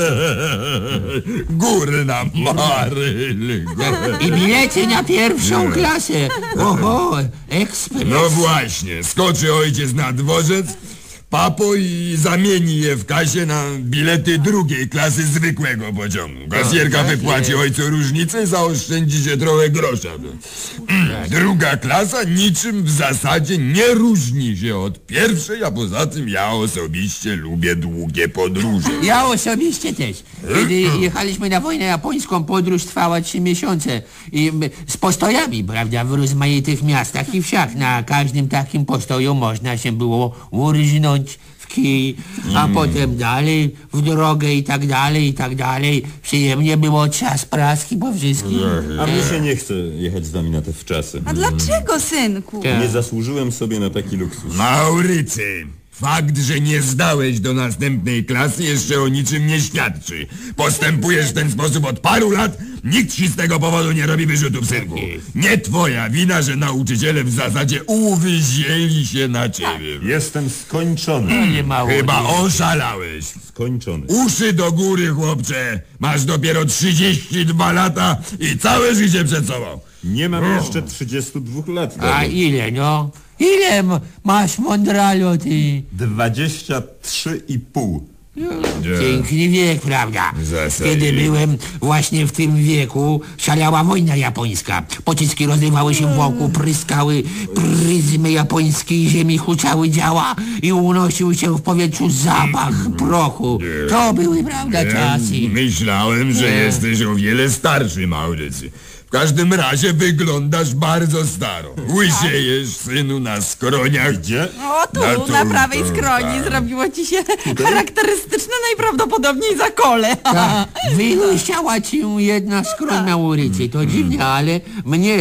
Górna, Maryl. i bilety na pierwszą klasę. Oho, ekspres. No właśnie, skoczy ojciec na dworzec, papo i zamieni je w kasie na bilety drugiej klasy zwykłego pociągu. Kasjerka wypłaci ojcu różnicę, zaoszczędzi się trochę grosza. Druga klasa niczym w zasadzie nie różni się od pierwszej, a poza tym ja osobiście lubię długie podróże. Ja osobiście też. Kiedy jechaliśmy na wojnę japońską, podróż trwała 3 miesiące. I z postojami, prawda, w rozmaitych miastach i wsiach. Na każdym takim postoju można się było urżnąć w kij, a potem dalej w drogę i tak dalej, i tak dalej. Przyjemnie było, czas praski po wszystkim. A mnie się nie chce jechać z wami na te wczasy. A dlaczego, synku? Nie zasłużyłem sobie na taki luksus. Maurycy, fakt, że nie zdałeś do następnej klasy jeszcze o niczym nie świadczy. Postępujesz w ten sposób od paru lat, nikt ci z tego powodu nie robi wyrzutów, synku. Nie twoja wina, że nauczyciele w zasadzie uwyzieli się na ciebie. Jestem skończony. Chyba oszalałeś. Skończony. Uszy do góry, chłopcze. Masz dopiero 32 lata i całe życie przed sobą. Nie mam jeszcze 32 lat. A ile, no? Ile masz, mądralo, ty? 23,5. Piękny wiek, prawda? Kiedy byłem właśnie w tym wieku, szalała wojna japońska. Pociski rozrywały się wokół, pryskały pryzmy japońskiej ziemi, huczały działa i unosił się w powietrzu zapach prochu. To były, prawda, czasy. Myślałem, że jesteś o wiele starszy, Maurycy. W każdym razie wyglądasz bardzo staro. Łysiejesz, synu, na skroniach. Gdzie? O, tu, na prawej skroni zrobiło ci się charakterystyczne najprawdopodobniej zakole. Tak, wyłysiała ci jedna skroń na ulicy. To dziwnie, ale mnie,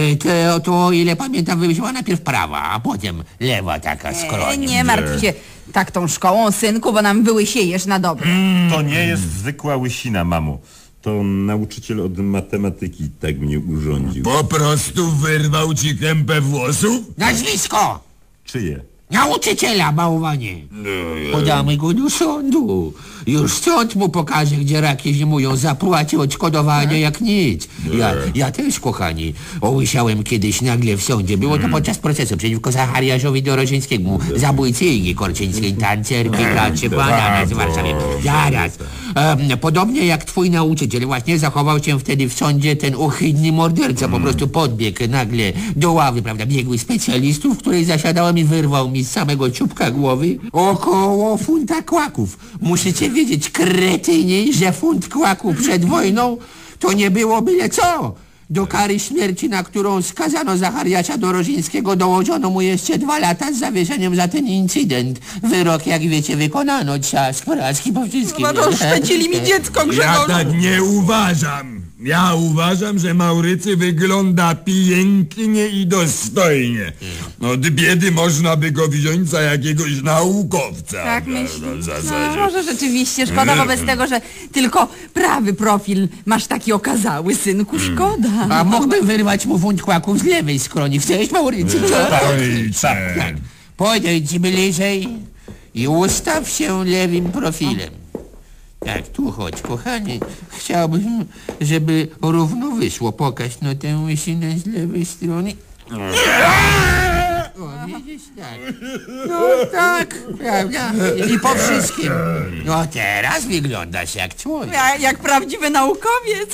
to o ile pamiętam, wyłysiała najpierw prawa, a potem lewa taka skroń. Nie martw się tak tą szkołą, synku, bo nam wyłysiejesz na dobre. To nie jest zwykła łysina, mamo. To nauczyciel od matematyki tak mnie urządził. Po prostu wyrwał ci kępę włosów? Nazwisko! Czyje? Nauczyciela, bałwanie. Podamy go do sądu. Już sąd mu pokaże, gdzie raki zimują. Zapłaci odszkodowanie jak nic. Ja też, kochani, ołysiałem kiedyś nagle w sądzie. Było to podczas procesu przeciwko Zachariaszowi Dorożyńskiemu, zabójcy Igi Korczyńskiej, tancerki, klaczy, banana z Warszawy. Zaraz. Podobnie jak twój nauczyciel właśnie zachował się wtedy w sądzie ten ohydny morderca. Po prostu podbiegł nagle do ławy, prawda, biegłych specjalistów, w której zasiadałem i wyrwał mi z samego czubka głowy około funta kłaków. Musicie wiedzieć, kretyni, że funt kłaków przed wojną to nie było byle co. Do kary śmierci, na którą skazano Zachariasza Dorożyńskiego, dołożono mu jeszcze 2 lata z zawieszeniem za ten incydent. Wyrok, jak wiecie, wykonano. Czas praski po wszystkim. Oszczędzili mi dziecko, Grzegorzu. Ja tak nie uważam. Ja uważam, że Maurycy wygląda pięknie i dostojnie. Od biedy można by go wziąć za jakiegoś naukowca. Tak myślisz? No, może rzeczywiście szkoda wobec tego, że tylko prawy profil masz taki okazały, synku, szkoda. A mógłbym wyrwać mu funt kłaków z lewej skroni. Chcesz, Maurycy? Tak. Podejdź bliżej i ustaw się lewym profilem. Tak, tu chodź, kochanie. Chciałbym, żeby równo wyszło. Pokaż no tę łysinę z lewej strony. O, widzisz, tak. No tak, prawda? I po wszystkim. No teraz wyglądasz jak człowiek. Jak prawdziwy naukowiec.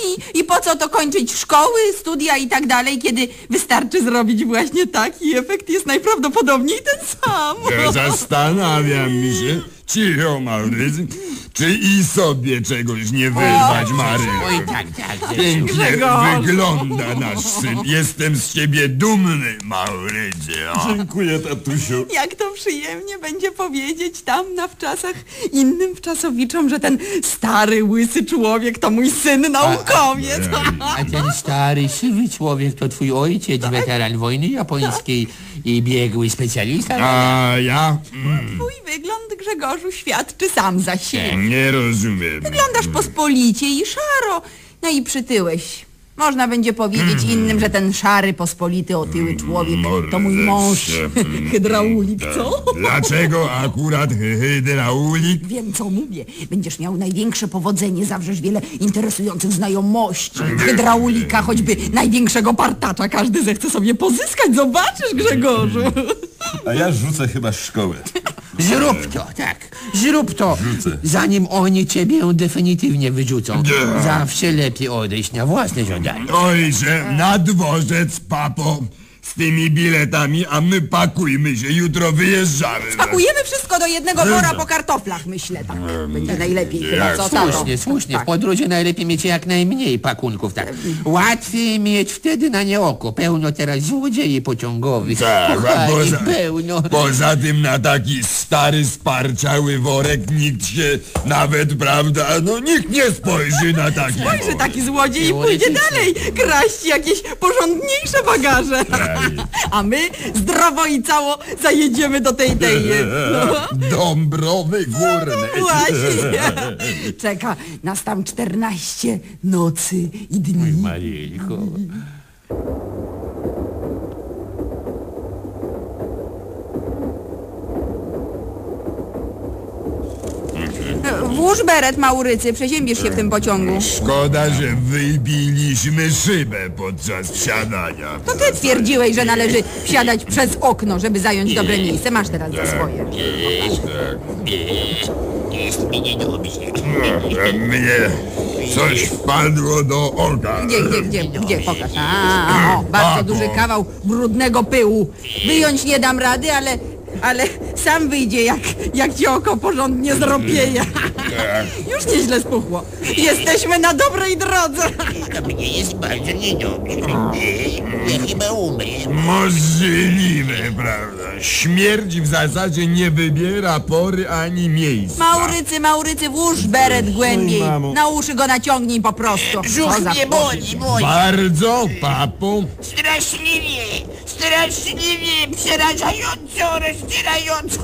I po co to kończyć szkoły, studia i tak dalej, kiedy wystarczy zrobić właśnie taki efekt, jest najprawdopodobniej ten sam. Zastanawiam się, cicho Maurycy, czy i sobie czegoś nie wyrwać, Maryjo. Oj, tak. Pięknie Grzegorz. wygląda nasz syn. Jestem z ciebie dumny, Maurycy. O. Dziękuję, tatusiu. Jak to przyjemnie będzie powiedzieć tam na wczasach innym wczasowiczom, że ten stary, łysy człowiek to mój syn naukowiec. A ten stary, siwy człowiek to twój ojciec, weteran wojny japońskiej i biegły specjalista. A ja? Twój wygląd, Grzegorzu, świadczy sam za siebie. Nie rozumiem. Wyglądasz pospolicie i szaro. No i przytyłeś. Można będzie powiedzieć innym, że ten szary, pospolity, otyły człowiek to mój mąż, hydraulik, co? Dlaczego akurat hydraulik? Wiem, co mówię. Będziesz miał największe powodzenie, zawrzesz wiele interesujących znajomości. Hydraulika, choćby największego partacza, każdy zechce sobie pozyskać. Zobaczysz, Grzegorzu. A ja rzucę chyba szkołę. Zrób to, tak. Zrób to, zanim oni ciebie definitywnie wyrzucą. Zawsze lepiej odejść na własne żądanie. Ojcze, na dworzec, papo, z tymi biletami, a my pakujmy się, jutro wyjeżdżamy. Pakujemy wszystko do jednego wora po kartoflach, myślę, tak. Będzie najlepiej chyba, co tato? Słusznie. Tak. W podróży najlepiej mieć jak najmniej pakunków, tak. Łatwiej mieć wtedy na nie oko. Pełno teraz złodziei pociągowych. Tak, Kochani, pełno. Poza tym na taki stary, sparczały worek nikt się nawet, prawda, no nikt nie spojrzy na taki Spojrzy worek. taki złodziej i pójdzie dalej kraść jakieś porządniejsze bagaże. A my zdrowo i cało zajedziemy do tej Dąbrowy Górnej. Właśnie. Czeka nas tam 14 nocy i dni. Maryjko. Włóż beret, Maurycy, przeziębisz się w tym pociągu. Szkoda, że wybiliśmy szybę podczas wsiadania. To ty twierdziłeś, że należy wsiadać przez okno, żeby zająć dobre miejsce. Masz teraz za swoje. Jest mi niedobrze. Mnie coś wpadło do oka. Gdzie? Pokaż. Bardzo duży kawał brudnego pyłu. Wyjąć nie dam rady, ale sam wyjdzie, jak ci oko porządnie zropieje. Już nieźle spuchło. Jesteśmy na dobrej drodze. To mnie jest bardzo niedobrze. Ja chyba umrę. Możliwe, prawda? Śmierć w zasadzie nie wybiera pory ani miejsca. Maurycy, włóż beret głębiej. Na uszy go naciągnij po prostu. Brzuch mnie boli. Bardzo, papo. Straszliwie, przerażająco, rozdzierająco.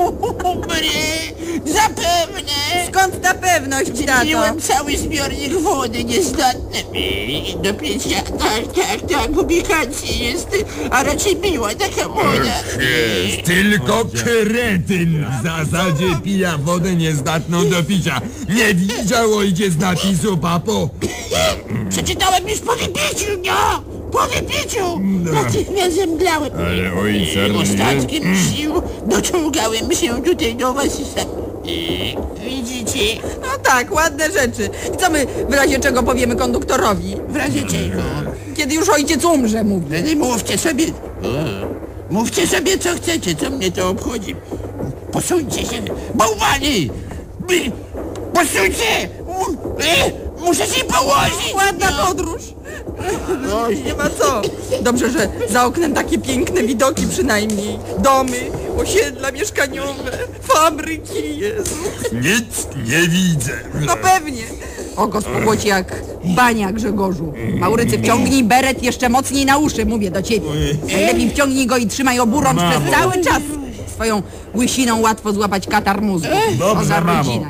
Zapewne. Skąd ta pewność, tato? Piłem cały zbiornik wody niezdatny do picia. Tak, ubikacji jest, a raczej miła taka woda. Tylko kretyn w zasadzie pija wodę niezdatną do picia. Nie widział ojciec napisu, papo? Przeczytałem już po wypiciu, no! Po wypiciu! Natychmiast zemdlałem. Ale ojca Ostatkiem sił dociągałem się tutaj do was i widzicie? No tak, ładne rzeczy. I co my w razie czego powiemy konduktorowi? W razie czego? Kiedy już ojciec umrze, mówię. Nie mówcie sobie... Mówcie sobie co chcecie, co mnie to obchodzi. Posuńcie się, bałwani! Posuńcie! Muszę się położyć! Ładna podróż. No, nie ma co. Dobrze, że za oknem takie piękne widoki przynajmniej. Domy, osiedla mieszkaniowe, fabryki, Jezu. Nic nie widzę. No pewnie. Oko spłuchło ci jak bania, Grzegorzu. Maurycy, wciągnij beret jeszcze mocniej na uszy, mówię do ciebie. Najlepiej wciągnij go i trzymaj oburącz przez cały czas. Swoją łysiną łatwo złapać katar mózgu. Dobrze, za mamo. rodzina jest.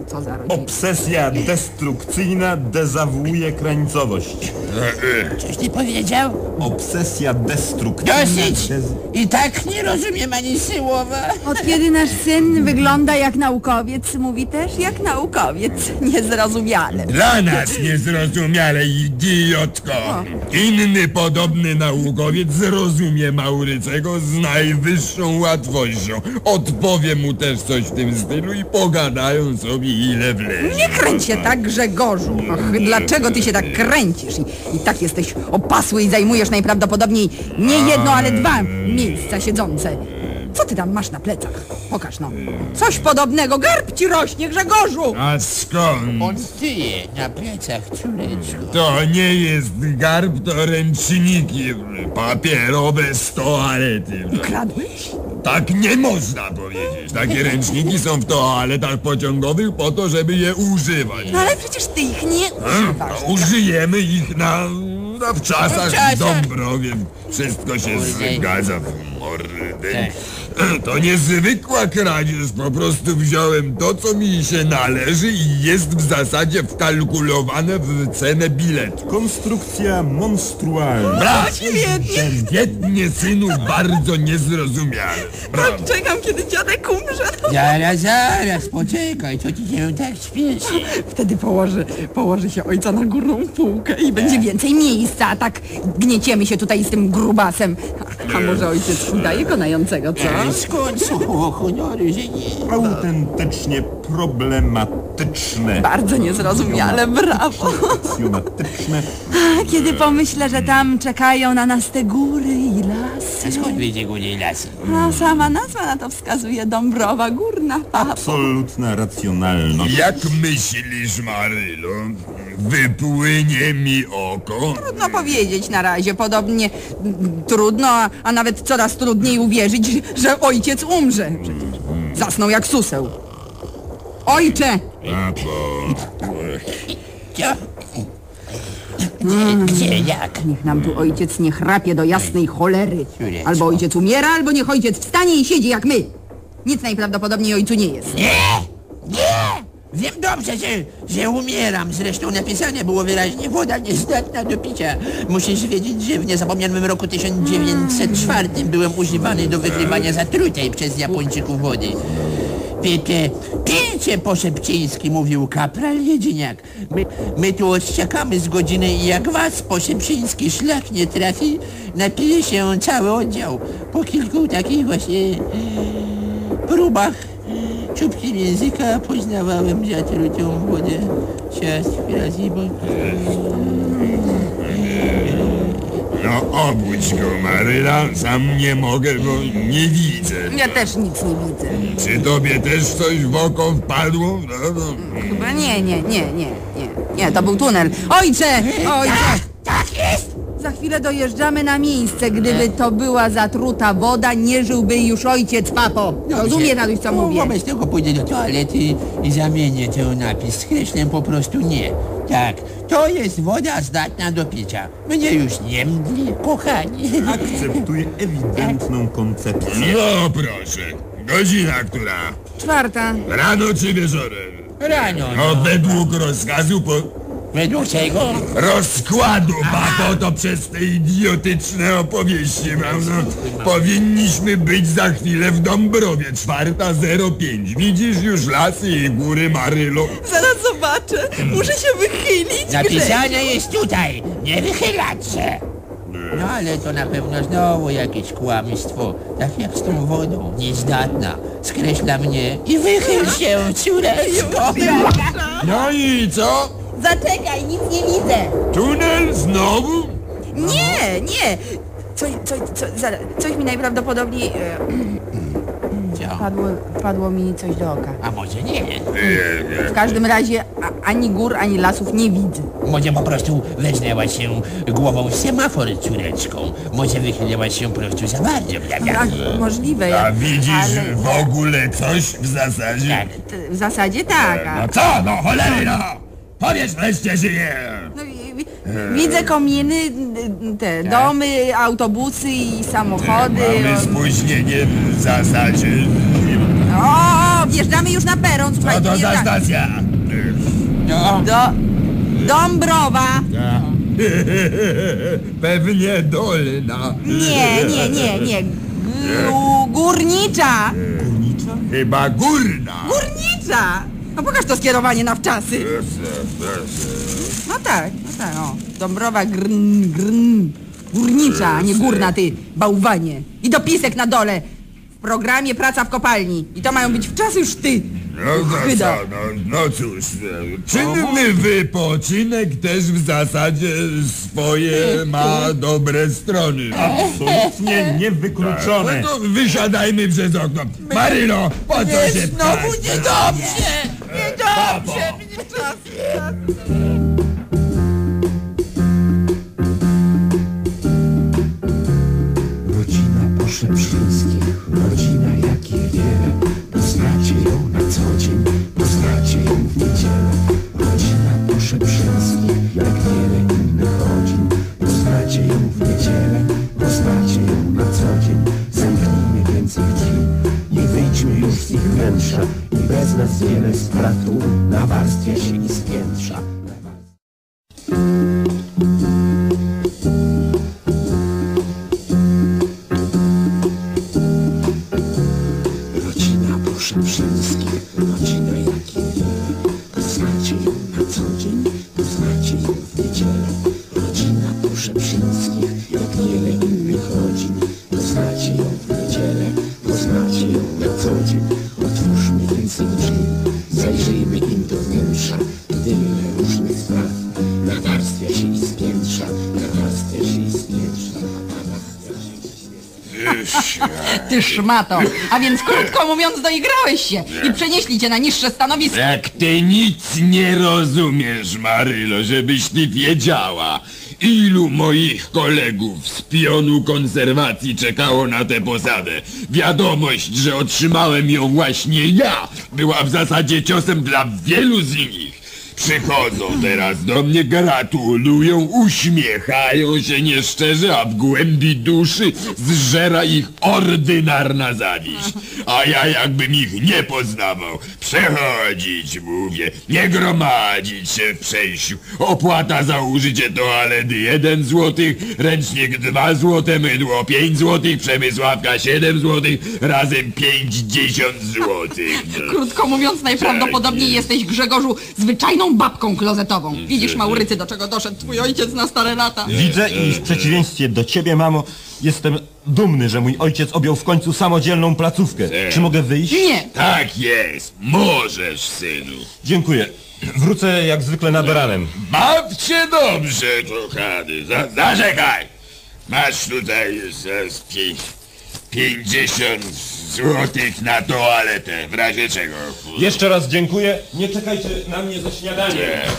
Co za rodzina? Obsesja destrukcyjna dezawuuje krańcowość. Coś ty powiedział? Obsesja destrukcyjna... Dosyć! I tak nie rozumiem ani słowa. Od kiedy nasz syn wygląda jak naukowiec, mówi też jak naukowiec. Niezrozumiale. Dla nas niezrozumiale, idiotko. Inny podobny naukowiec zrozumie Maurycego z najwyższą łatwością. Odpowie mu też coś w tym stylu i pogadają sobie ile wlezie. Nie kręć się tak, Grzegorzu. Och, dlaczego ty się tak kręcisz? I tak jesteś opasły i zajmujesz najprawdopodobniej nie jedno, ale dwa miejsca siedzące. Co ty tam masz na plecach? Pokaż no. Coś podobnego. Garb ci rośnie, Grzegorzu! A skąd? On tyje na plecach, córeczko. To nie jest garb, to ręczniki papierowe z toalety. Kradłeś? Tak nie można powiedzieć. Takie ręczniki są w toaletach pociągowych po to, żeby je używać. No ale przecież ty ich nie używasz. To użyjemy ich w czasach w Dąbrowie. Wszystko się zgadza w mordę. To niezwykła kradzież, po prostu wziąłem to, co mi się należy i jest w zasadzie wkalkulowane w cenę biletu. Konstrukcja monstrualna. Brawo! Świetnie, synu, bardzo niezrozumiale. Brawo. Czekam, kiedy dziadek umrze. Zaraz, poczekaj, co ci się tak śpieszy? Wtedy położy się ojca na górną półkę i będzie więcej miejsca, a tak gnieciemy się tutaj z tym grubasem. A może ojciec udaje konającego, co? Skąd słowo honoru, że nie? Autentycznie problematyczne. Bardzo niezrozumiale, brawo. Aksjomatyczne. Kiedy pomyślę, że tam czekają na nas te góry i lasy. A skąd wiecie góry i lasy? A sama nazwa na to wskazuje Dąbrowa Górna. Absolutna racjonalność. Jak myślisz, Marylo? Wypłynie mi oko? Trudno powiedzieć na razie. Podobnie trudno, a nawet coraz trudniej uwierzyć, że ojciec umrze. Przecież zasnął jak suseł. Ojcze! Gdzie, jak? Niech nam tu ojciec nie chrapie do jasnej cholery. Albo ojciec umiera, albo niech ojciec wstanie i siedzi jak my. Nic najprawdopodobniej ojcu nie jest. Nie! Wiem dobrze, że umieram. Zresztą napisane było wyraźnie, woda niezdatna do picia. Musisz wiedzieć, że w niezapomnianym roku 1904 byłem używany do wygrywania zatrutej przez Japończyków wody. Pijcie po Szepczyński, mówił kapral Jedziniak. My tu odściakamy z godziny i jak was po Szepczyński szlak nie trafi, napije się cały oddział. Po kilku takich właśnie próbach czubkiem języka poznawałem zatrutą wodę. Spirazibo. No obudź go, Maryla, sam nie mogę, bo nie widzę. Ja też nic nie widzę. Czy tobie też coś w oko wpadło? No. Chyba nie, to był tunel. Ojcze! Tak jest! Za chwilę dojeżdżamy na miejsce. Gdyby to była zatruta woda, nie żyłby już ojciec, papo. Rozumie na co mówię? Wobec tego pójdę do toalety i zamienię ten napis. Skreślę po prostu nie. Tak, to jest woda zdatna do picia. Mnie już nie mdli, kochani. Akceptuje ewidentną koncepcję. No proszę, godzina która? 4. Rano czy wieczorem? Rano. No według rozkazu Według czego? rozkładu, papo, to przez te idiotyczne opowieści mam, no. Powinniśmy być za chwilę w Dąbrowie, 4:05. Widzisz już lasy i góry, Marylo? Zaraz zobaczę. Muszę się wychylić. Napisane jest tutaj, nie wychylać się. No ale to na pewno znowu jakieś kłamstwo. Tak jak z tą wodą, niezdatna. Skreśla mnie i wychyl się, córeczko. No i co? Zaczekaj, nic nie widzę. Tunel znowu? Nie. Coś mi najprawdopodobniej... Wpadło mi coś do oka. A może nie? W każdym razie ani gór, ani lasów nie widzę. Może po prostu weźmiałaś się głową w semafor, córeczką. Może wychyliłaś się po prostu za bardzo, prawda? Tak, możliwe. A widzisz ale... w ogóle coś w zasadzie? Tak. W zasadzie tak. No co, no cholery, no! Powiedz wreszcie, że nie! No, widzę kominy, te domy, autobusy i samochody. Mamy spóźnienie w zasadzie. O, wjeżdżamy już na peron, Co słuchajcie. to za wjeżdżamy. stacja? Dąbrowa. Pewnie dolna. Nie. Górnicza. Chyba górna. Górnicza. No pokaż to skierowanie na wczasy. No tak, o. Dąbrowa górnicza, a nie górna, ty bałwanie. I dopisek na dole. W programie praca w kopalni. I to mają być wczasy już ty. No cóż, czynny wypoczynek też w zasadzie swoje ma dobre strony. Absolutnie niewykluczone. No to wysiadajmy przez okno. Marylo, po co się Znowu pchać? niedobrze. Rodzina Poszeprzyńskich, rodzina jakich wiele. Poznacie ją na co dzień, poznacie ją w niedzielę. Rodzina Poszeprzyńskich, jak wiele innych rodzin. Poznacie ją w niedzielę, poznacie ją na co dzień. Zamknijmy więc ich drzwi, nie wyjdźmy już z ich wnętrza. I bez nas wiele stratu nawarstwia się i spiętrza. Rodzina Poszeprzyńskich, rodzina jakich wiele. Poznacie ją na co dzień, poznacie ją w niedzielę. Rodzina Poszeprzyńskich, jak wiele innych rodzin. Poznacie ją w niedzielę, poznacie ją na co dzień. Otwórzmy więc ich drzwi, zajrzyjmy im do wnętrza. Tyle różnych spraw nawarstwia się i spiętrza, nawarstwia się i spiętrza. Ty szmato. A więc krótko mówiąc doigrałeś się i przenieśli cię na niższe stanowisko. Jak ty nic nie rozumiesz, Marylo, żebyś ty wiedziała. Ilu moich kolegów z pionu konserwacji czekało na tę posadę? Wiadomość, że otrzymałem ją właśnie ja, była w zasadzie ciosem dla wielu z nich. Przychodzą teraz do mnie, gratulują, uśmiechają się nieszczerze, a w głębi duszy zżera ich ordynarna zawiść. A ja jakbym ich nie poznawał. Przechodzić, mówię, nie gromadzić się w przejściu. Opłata za użycie toalety 1 złotych, ręcznik 2 złote, mydło 5 złotych, Przemysławka 7 złotych, razem 50 złotych. Krótko mówiąc, najprawdopodobniej jesteś, Grzegorzu, zwyczajną babką klozetową. Widzisz, Maurycy, do czego doszedł twój ojciec na stare lata. Widzę i w przeciwieństwie do ciebie, mamo, jestem dumny, że mój ojciec objął w końcu samodzielną placówkę. Czy mogę wyjść? Nie. Tak jest, możesz, synu. Dziękuję. Wrócę jak zwykle nad ranem. Bawcie dobrze, kochany. Zaczekaj. Masz tutaj już 50 złotych na toaletę, w razie czego. Jeszcze raz dziękuję. Nie czekajcie na mnie ze śniadaniem.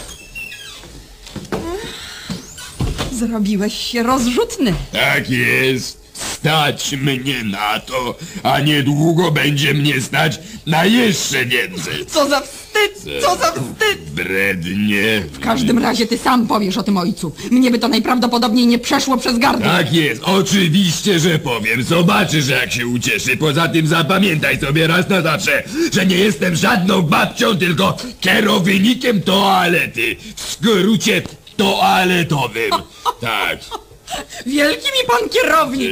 Zrobiłeś się rozrzutny. Tak jest. Stać mnie na to, a niedługo będzie mnie stać na jeszcze więcej. Co za wstyd, co za wstyd. Brednie. W każdym razie ty sam powiesz o tym ojcu. Mnie by to najprawdopodobniej nie przeszło przez gardło. Tak jest, oczywiście, że powiem. Zobaczysz, jak się ucieszy. Poza tym zapamiętaj sobie raz na zawsze, że nie jestem żadną babcią, tylko kierownikiem toalety. W skrócie toaletowym. Tak. Wielki mi pan kierownik.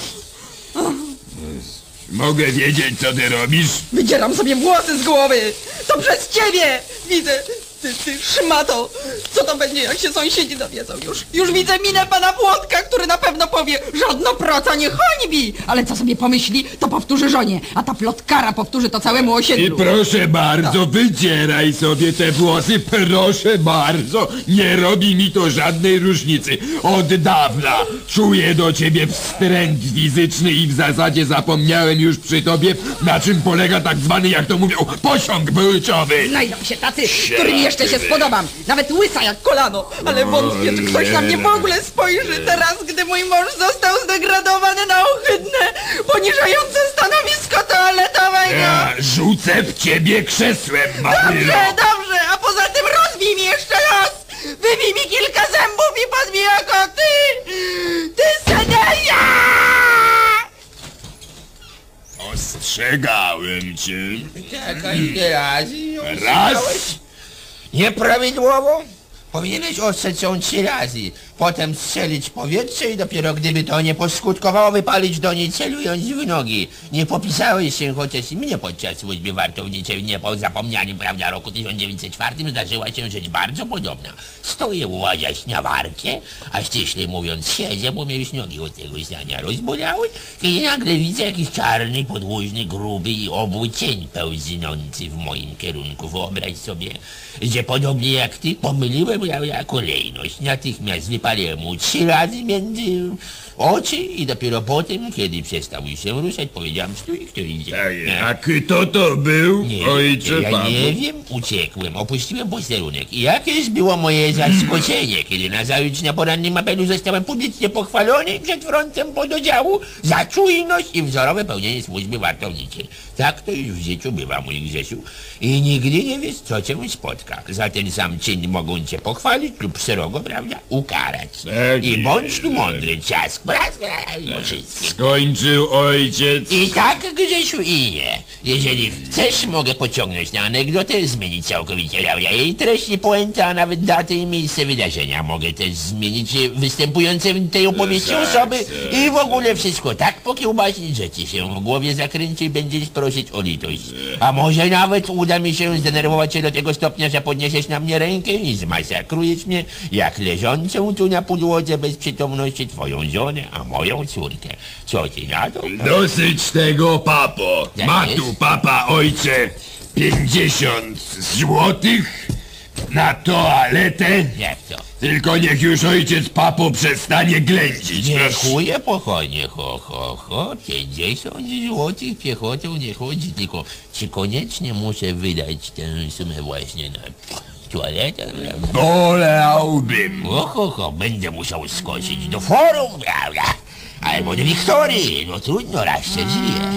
Mogę wiedzieć, co ty robisz? Wydzieram sobie włosy z głowy. To przez ciebie. Widzę. Ty szmato. Co to będzie, jak się sąsiedzi dowiedzą? Już widzę minę pana Płotka, który na pewno powie: żadna praca nie hańbi. Ale co sobie pomyśli, to powtórzy żonie. A ta plotkara powtórzy to całemu I osiedlu. proszę bardzo, wydzieraj sobie te włosy, proszę bardzo. Nie robi mi to żadnej różnicy. Od dawna czuję do ciebie wstręt fizyczny i w zasadzie zapomniałem już przy tobie, na czym polega tak zwany, jak to mówią, posiąg płciowy. Znajdą się tacy, którym jeszcze się spodobam. Nawet łysa jak kolano. Ale wątpię, czy ktoś na mnie w ogóle spojrzy teraz, gdy mój mąż został zdegradowany na ohydne, poniżające stanowisko toaletowego. Ja rzucę w ciebie krzesłem, Marylo. Dobrze, a poza tym rozbij mi jeszcze los. Wybij mi kilka zębów i podbij oko, ty sedelia! Ostrzegałem cię. Czekaj teraz. Raz. Nieprawidłowo? Powinieneś ostrzec ją 3 razy. Potem strzelić w powietrze i dopiero gdyby to nie poskutkowało, wypalić do niej celując w nogi. Nie popisałeś się, chociaż i mnie podczas służby wartowniczej nie po zapomnianym, prawda, roku 1904 zdarzyła się rzecz bardzo podobna. Stoję łaziać na warcie, a ściślej mówiąc siedzę, bo mnie już nogi od tego zdania rozbolały, kiedy nagle widzę jakiś czarny, podłużny, gruby i obły cień pełznący w moim kierunku. Wyobraź sobie, że podobnie jak ty pomyliłem kolejność. Natychmiast wypaliłem mu 3 razy między oczy i dopiero potem, kiedy przestał się ruszać, powiedziałem stój, kto idzie. A kto to był, ojcze Ja Papo? nie wiem, uciekłem, opuściłem posterunek. I jakież było moje zaskoczenie, kiedy nazajutrz na porannym apelu zostałem publicznie pochwalony przed frontem pododdziału za czujność i wzorowe pełnienie służby wartowniczej. Tak to już w życiu bywa, mój Grzesiu. I nigdy nie wiesz, co cię spotka. Za ten sam czyn mogą cię pochwalić lub srogo, prawda, ukarać. I bądź tu mądry, ciask, Skończył ojciec. I tak, Grzesiu, i nie. Jeżeli chcesz, mogę pociągnąć na anegdotę, zmienić całkowicie jej treść i puentę, a nawet datę i miejsce wydarzenia. Mogę też zmienić występujące w tej opowieści osoby i w ogóle wszystko tak pokiełbasić, że ci się w głowie zakręci i będziesz prosić o litość. A może nawet uda mi się zdenerwować się do tego stopnia, że podniesiesz na mnie rękę i zmasakrujesz mnie, jak leżącą tu na podłodze bez przytomności twoją żonę, a moją córkę. Co ty na to? Dosyć tego, papo. Jak Ma jest? tu papa, ojcze, 50 złotych na toaletę. Jak to? Tylko niech już ojciec papo przestanie ględzić. Dziękuję, pochodnie, ho. 50 złotych piechotą nie chodzi, tylko czy koniecznie muszę wydać tę sumę właśnie na toaletę? Wolałbym. Będę musiał skoczyć do forum, prawda? Albo do Wiktorii, no trudno, raz się żyje.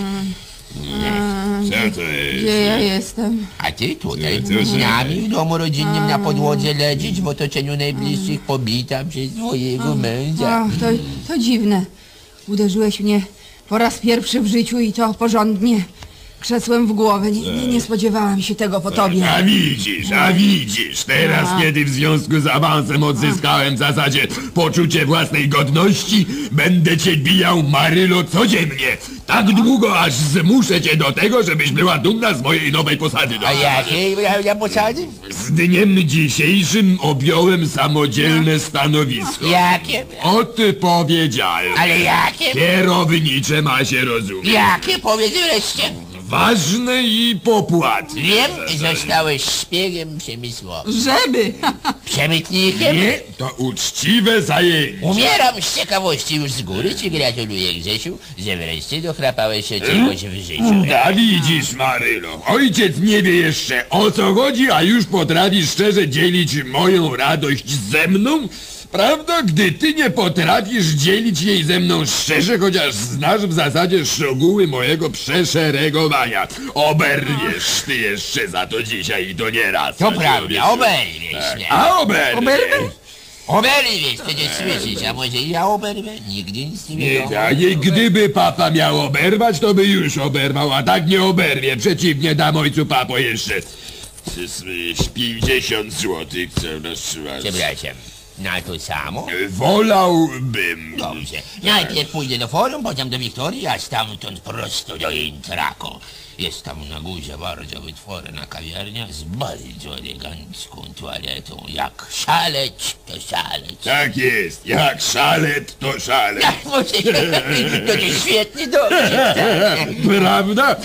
Co to jest? Gdzie ja jestem? A ty tutaj z nami w domu rodzinnym na podłodze leżysz w otoczeniu najbliższych pobita przez twojego męża. Ach, to dziwne. Uderzyłeś mnie po raz pierwszy w życiu i to porządnie. Krzesłem w głowę. Nie spodziewałam się tego po tobie. A widzisz, teraz kiedy w związku z awansem odzyskałem w zasadzie poczucie własnej godności, będę cię bijał, Marylo, codziennie. Tak długo, aż zmuszę cię do tego, żebyś była dumna z mojej nowej posady. A jakiej, prawda, posady? Z dniem dzisiejszym objąłem samodzielne stanowisko. Jakie? Odpowiedzialne. Ale jakie? Kierownicze ma się rozumieć. Jakie? Powiedz wreszcie. Ważne i popłatne. Wiem, zostałeś szpiegiem Przemysława. Żeby! Przemytnikiem? Nie, to uczciwe zajęcie. Umieram z ciekawości już z góry. Ci gratuluję, Grzesiu, że wreszcie dochrapałeś się czegoś w życiu. A widzisz, Marylo, ojciec nie wie jeszcze o co chodzi, a już potrafi szczerze dzielić moją radość ze mną? Prawda, gdy ty nie potrafisz dzielić jej ze mną szczerze, chociaż znasz w zasadzie szczegóły mojego przeszeregowania. Oberwiesz ty jeszcze za to dzisiaj i to nie raz. To prawda, oberwiesz mnie. A oberwiesz? Oberwiesz, przecież słyszysz, a może ja oberwę? Nigdy nic nie wiadomo. Nie, gdyby papa miał oberwać, to by już oberwał, a tak nie oberwie. Przeciwnie, dam ojcu papo jeszcze 50 złotych, co roztrzymasz. Przepraszam. Na to samo? Wolałbym. Dobrze. Najpierw pójdę do forum, potem do Wiktorii, a stamtąd prosto do Intraco. Jest tam na górze bardzo wytworna kawiarnia z bardzo elegancką toaletą. Jak szaleć, to szaleć. Tak jest, jak szalet, to szalet. Jak może to jest świetny dobrze. Prawda?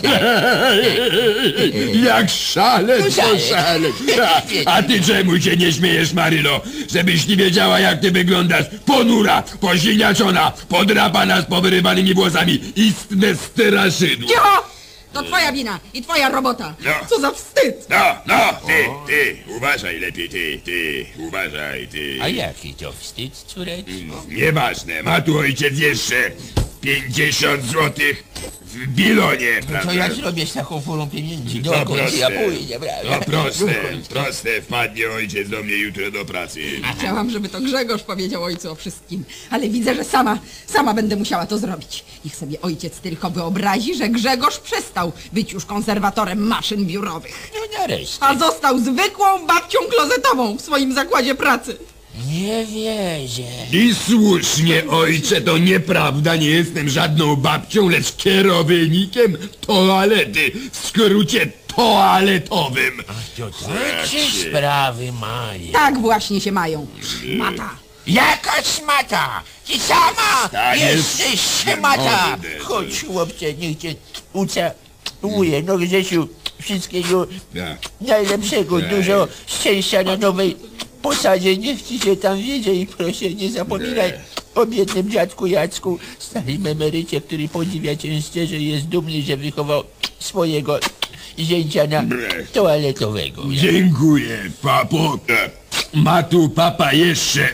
Jak szalet, to szalet. A ty czemu się nie śmiejesz, Marylo? Żebyś nie wiedziała, jak ty wyglądasz. Ponura, poziniaczona, podrapana z powyrywanymi włosami. Istne straszydło. Cicho! To twoja wina i twoja robota. No. Co za wstyd! Ty, uważaj lepiej, ty, uważaj, ty. A jaki to wstyd, córeczko? Nieważne, ma tu ojciec jeszcze 50 złotych w bilonie, Co prawda? ja zrobię z taką furą pieniędzy? To Dokąd ja proste, pójdę, prawda? to proste, wpadnie ojciec do mnie jutro do pracy. Chciałam, żeby to Grzegorz powiedział ojcu o wszystkim, ale widzę, że sama będę musiała to zrobić. Niech sobie ojciec tylko wyobrazi, że Grzegorz przestał być już konserwatorem maszyn biurowych, No nareszcie. a został zwykłą babcią klozetową w swoim zakładzie pracy. Nie wierzę. I słusznie, ojcze, to nieprawda, nie jestem żadną babcią, lecz kierownikiem toalety, w skrócie toaletowym. To czy sprawy mają? Tak właśnie się mają. Mata. Jaka szmata? Ty sama Tak jest. jesteś szmata! Mordę. Chodź chłopcze, niech cię ucałuję. No Grzesiu, wszystkiego Tak. najlepszego, dużo szczęścia na nowej posadzie. Niech ci się tam wiedzie i proszę nie zapominaj o biednym dziadku Jacku, starym emerycie, który podziwia cię szczerze, jest dumny, że wychował swojego zięcia na toaletowego. Dziękuję, papo. Ma tu papa jeszcze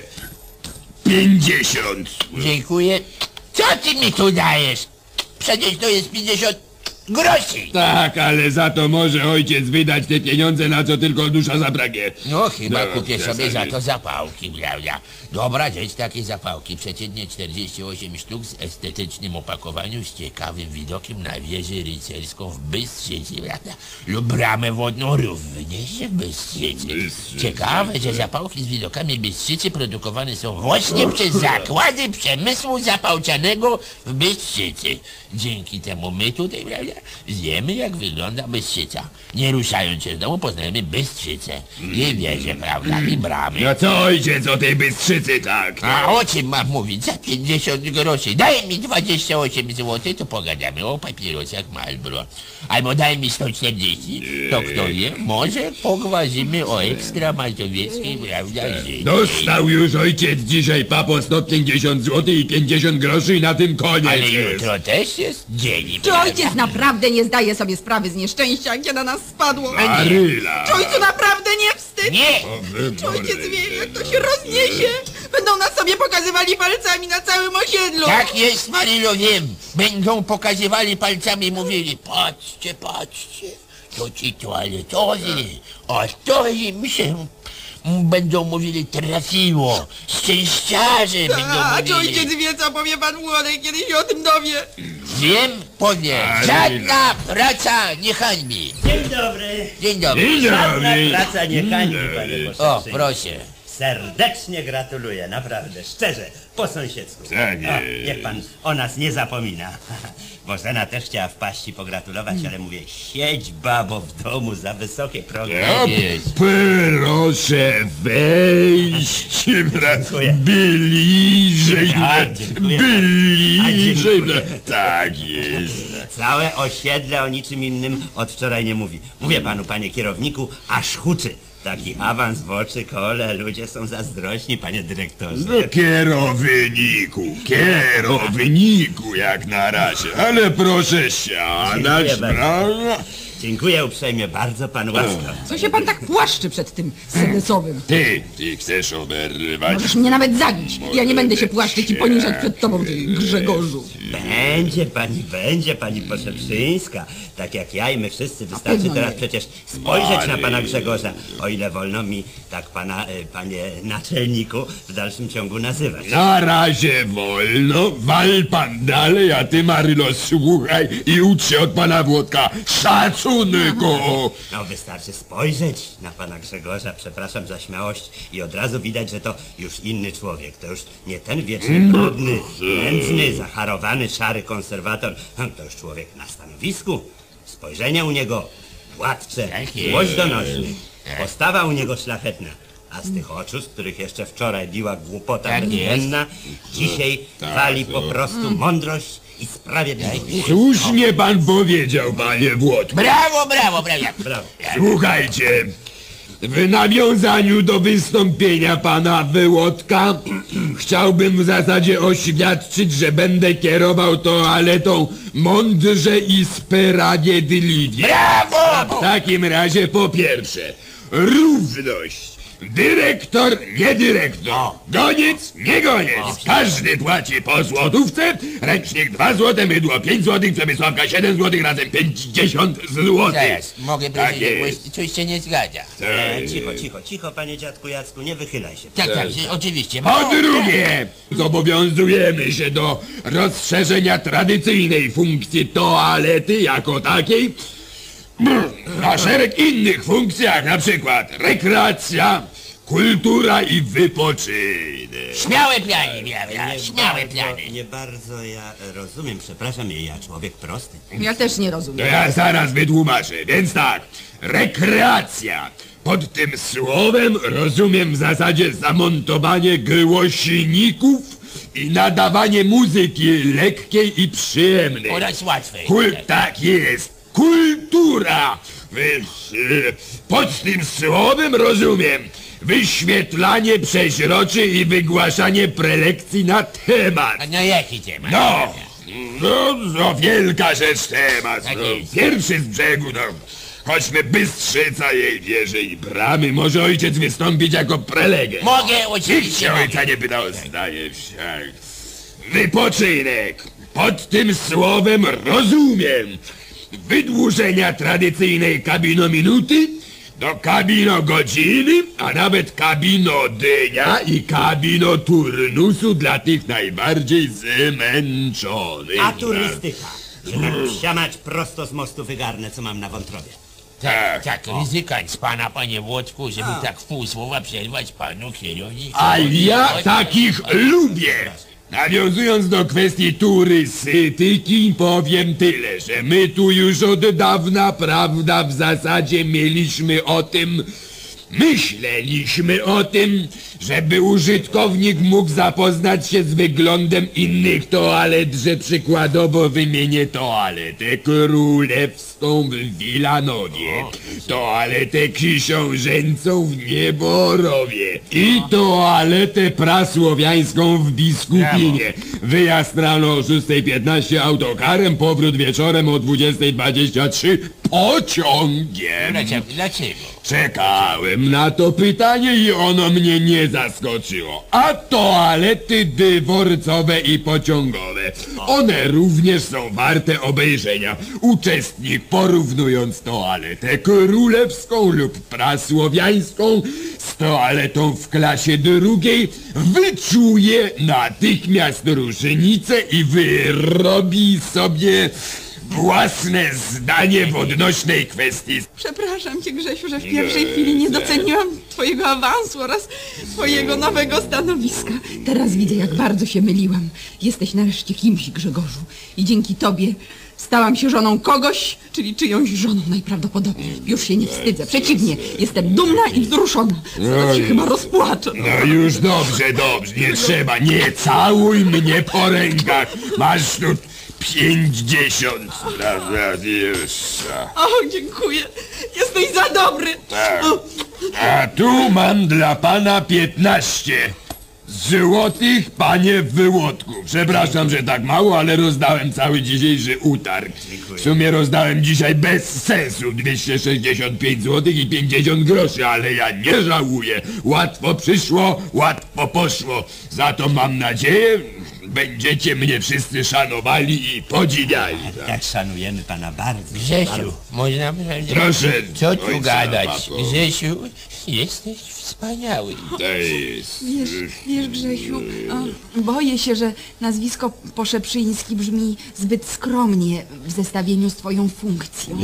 50. Dziękuję. Co ty mi tu dajesz? Przecież to jest 50 groszy. Tak, ale za to może ojciec wydać te pieniądze, na co tylko dusza zapragnie. No chyba No, kupię w sobie za zasadzie. to zapałki, prawda? Dobra rzecz, takie zapałki. Przeciętnie 48 sztuk z estetycznym opakowaniu, z ciekawym widokiem na wieżę rycerską w Bystrzycy, prawda? Lub bramę wodną również w Bystrzycy. Ciekawe, że zapałki z widokami Bystrzycy produkowane są właśnie przez zakłady przemysłu zapałczanego w Bystrzycy. Dzięki temu my tutaj, prawda, wiemy, jak wygląda Bystrzyca. Nie ruszając się z domu, poznajemy Bystrzycę. I wieże, prawda, i bramy. No co ojciec o tej Bystrzycy tak? A o czym mam mówić? Za 50 groszy. Daj mi 28 zł, to pogadamy o papierosach Marlboro. Albo daj mi 140, to kto wie, może pogwazimy o ekstra mazowieckiej, prawda, życie. Dostał już ojciec dzisiaj, papo, 150 zł i 50 groszy i na tym koniec Ale jest. jutro też jest dzień, Czy prawda? ojciec naprawdę nie zdaje sobie sprawy z nieszczęścia, jakie na nas spadło? Maryla. Czy ojcu naprawdę nie wstyd? Nie! Czy ojciec wie, jak to się rozniesie? Będą nas sobie pokazywali palcami na całym osiedlu. Tak jest, Marylo, wiem. Będą pokazywali palcami i mówili, patrzcie, patrzcie, to ci toaletowi, a to im się, będą mówili, trafiło. Szczęściarze będą A czy mówili. ojciec wie, co powie pan młody, kiedy się o tym dowie? Wiem, powiem. Żadna praca nie hańbi. Dzień dobry. Dzień dobry. Dzień Żadna dobry. praca nie hańbi, panie O, Poszeczyński. proszę. Serdecznie gratuluję, naprawdę, szczerze, po sąsiedzku. Tak O, jest. niech pan o nas nie zapomina. Bożena też chciała wpaść i pogratulować, ale mówię, siedź babo w domu za wysokie progi. No, proszę wejść, Dziękuję. bliżej, A, dziękuję. bliżej, A, dziękuję. tak jest. Całe osiedle o niczym innym od wczoraj nie mówi. Mówię panu, panie kierowniku, aż huczy. Taki awans w oczy kole, ludzie są zazdrośni, panie dyrektorze. No kierowniku jak na razie, ale proszę siadać, Dziękuję bardzo. prawda? Dziękuję uprzejmie, bardzo pan łaskaw. Co się pan tak płaszczy przed tym sedesowym? Ty chcesz oberwać? Możesz mnie nawet zabić. Ja nie będę się płaszczyć i poniżać przed tobą, ty Grzegorzu. Będzie pani Poszeprzyńska. Tak jak ja i my wszyscy, wystarczy pewno teraz nie. przecież spojrzeć na pana Grzegorza, o ile wolno mi tak pana, panie naczelniku, w dalszym ciągu nazywać. Na razie wolno, wal pan dalej, a ty, Marylo, słuchaj i ucz się od pana Włodka szacunku. No wystarczy spojrzeć na pana Grzegorza, przepraszam za śmiałość, i od razu widać, że to już inny człowiek. To już nie ten wieczny, brudny, nędzny, zacharowany, szary konserwator. To już człowiek na stanowisku. Spojrzenie u niego władcze, Tak jest. głoś donośny, postawa u niego szlachetna. A z tych oczu, z których jeszcze wczoraj biła głupota Tak bezwzględna, dzisiaj wali po prostu mądrość i sprawiedliwość. Słusznie pan powiedział, panie Włodku. Brawo, brawo, brawo. Brawo. Słuchajcie, w nawiązaniu do wystąpienia pana Wyłodka chciałbym w zasadzie oświadczyć, że będę kierował toaletą mądrze i sprawiedliwie. Brawo! W takim razie po pierwsze, równość Dyrektor, nie dyrektor. Goniec, nie goniec. Każdy płaci po złotówce. Ręcznik 2 złote, mydło 5 złotych, przemysłowka 7 złotych, razem 50 złotych. Zaraz, mogę Tak prosić, jest. bo coś się nie zgadza. Cicho, panie dziadku Jacku, nie wychylaj się. Tak, oczywiście. Po drugie, zobowiązujemy się do rozszerzenia tradycyjnej funkcji toalety jako takiej na szereg innych funkcji, jak na przykład rekreacja, kultura i wypoczynek. Śmiałe plany, śmiałe plany. Nie bardzo ja rozumiem, przepraszam, ja człowiek prosty. Ja też nie To rozumiem. ja zaraz wytłumaczę, więc tak, rekreacja. Pod tym słowem rozumiem w zasadzie zamontowanie głośników i nadawanie muzyki lekkiej i przyjemnej. Oraz łatwej. Tak jest. Kultura. Pod tym słowem rozumiem wyświetlanie przeźroczy i wygłaszanie prelekcji na temat. A no jaki temat? No, wielka rzecz temat. Tak No, jest. pierwszy z brzegu, no. Choćmy Bystrzyca, jej wieże i bramy. Może ojciec wystąpić jako prelegent. Mogę, Nikt oczywiście się mogę. ojca nie pytał o zdanie wsiak. Wypoczynek. Pod tym słowem rozumiem wydłużenia tradycyjnej kabinominuty do kabinogodziny, a nawet kabinodnia i kabinoturnusu dla tych najbardziej zmęczonych. A turystyka, że tak siamać prosto z mostu wygarnę, co mam na wątrobie. Tak, ryzykant z pana, panie Włodku, żeby tak w pół słowa przerwać panu kierownikowi. A ja takich lubię. Nawiązując do kwestii turystyki, powiem tyle, że my tu już od dawna, prawda, w zasadzie myśleliśmy o tym, żeby użytkownik mógł zapoznać się z wyglądem innych toalet, że przykładowo wymienię toaletę królewską w Wilanowie, toaletę książęcą w Nieborowie i toaletę prasłowiańską w Biskupinie. Wyjazd rano o 6:15 autokarem, powrót wieczorem o 20:23 pociągiem. Dlaczego? Czekałem na to pytanie i ono mnie nie zaskoczyło. A toalety dworcowe i pociągowe, one również są warte obejrzenia. Uczestnik, porównując toaletę królewską lub prasłowiańską z toaletą w klasie drugiej, wyczuje natychmiast różnicę i wyrobi sobie własne zdanie w odnośnej kwestii. Przepraszam cię, Grzesiu, że w pierwszej chwili nie doceniłam twojego awansu oraz twojego nowego stanowiska. Teraz widzę, jak bardzo się myliłam. Jesteś nareszcie kimś, Grzegorzu. I dzięki tobie stałam się żoną kogoś, czyli czyjąś żoną najprawdopodobniej. Już się nie wstydzę. Przeciwnie, jestem dumna i wzruszona. Zaraz się chyba rozpłaczę. No już dobrze, nie trzeba, nie całuj mnie po rękach. Masz tu 50 lat już. O, dziękuję. Jesteś za dobry. A tu mam dla pana 15 złotych, panie Wyłodku. Przepraszam, że tak mało, ale rozdałem cały dzisiejszy utarg. W sumie rozdałem dzisiaj bez sensu 265 złotych i 50 groszy, ale ja nie żałuję. Łatwo przyszło, łatwo poszło. Za to mam nadzieję, będziecie mnie wszyscy szanowali i podziwiali. Tak szanujemy pana bardzo. Grzesiu, można Proszę, co tu ojca, gadać? papo. Grzesiu, jesteś wspaniały. To jest... Wiesz, Grzesiu, boję się, że nazwisko Poszeprzyński brzmi zbyt skromnie w zestawieniu z twoją funkcją.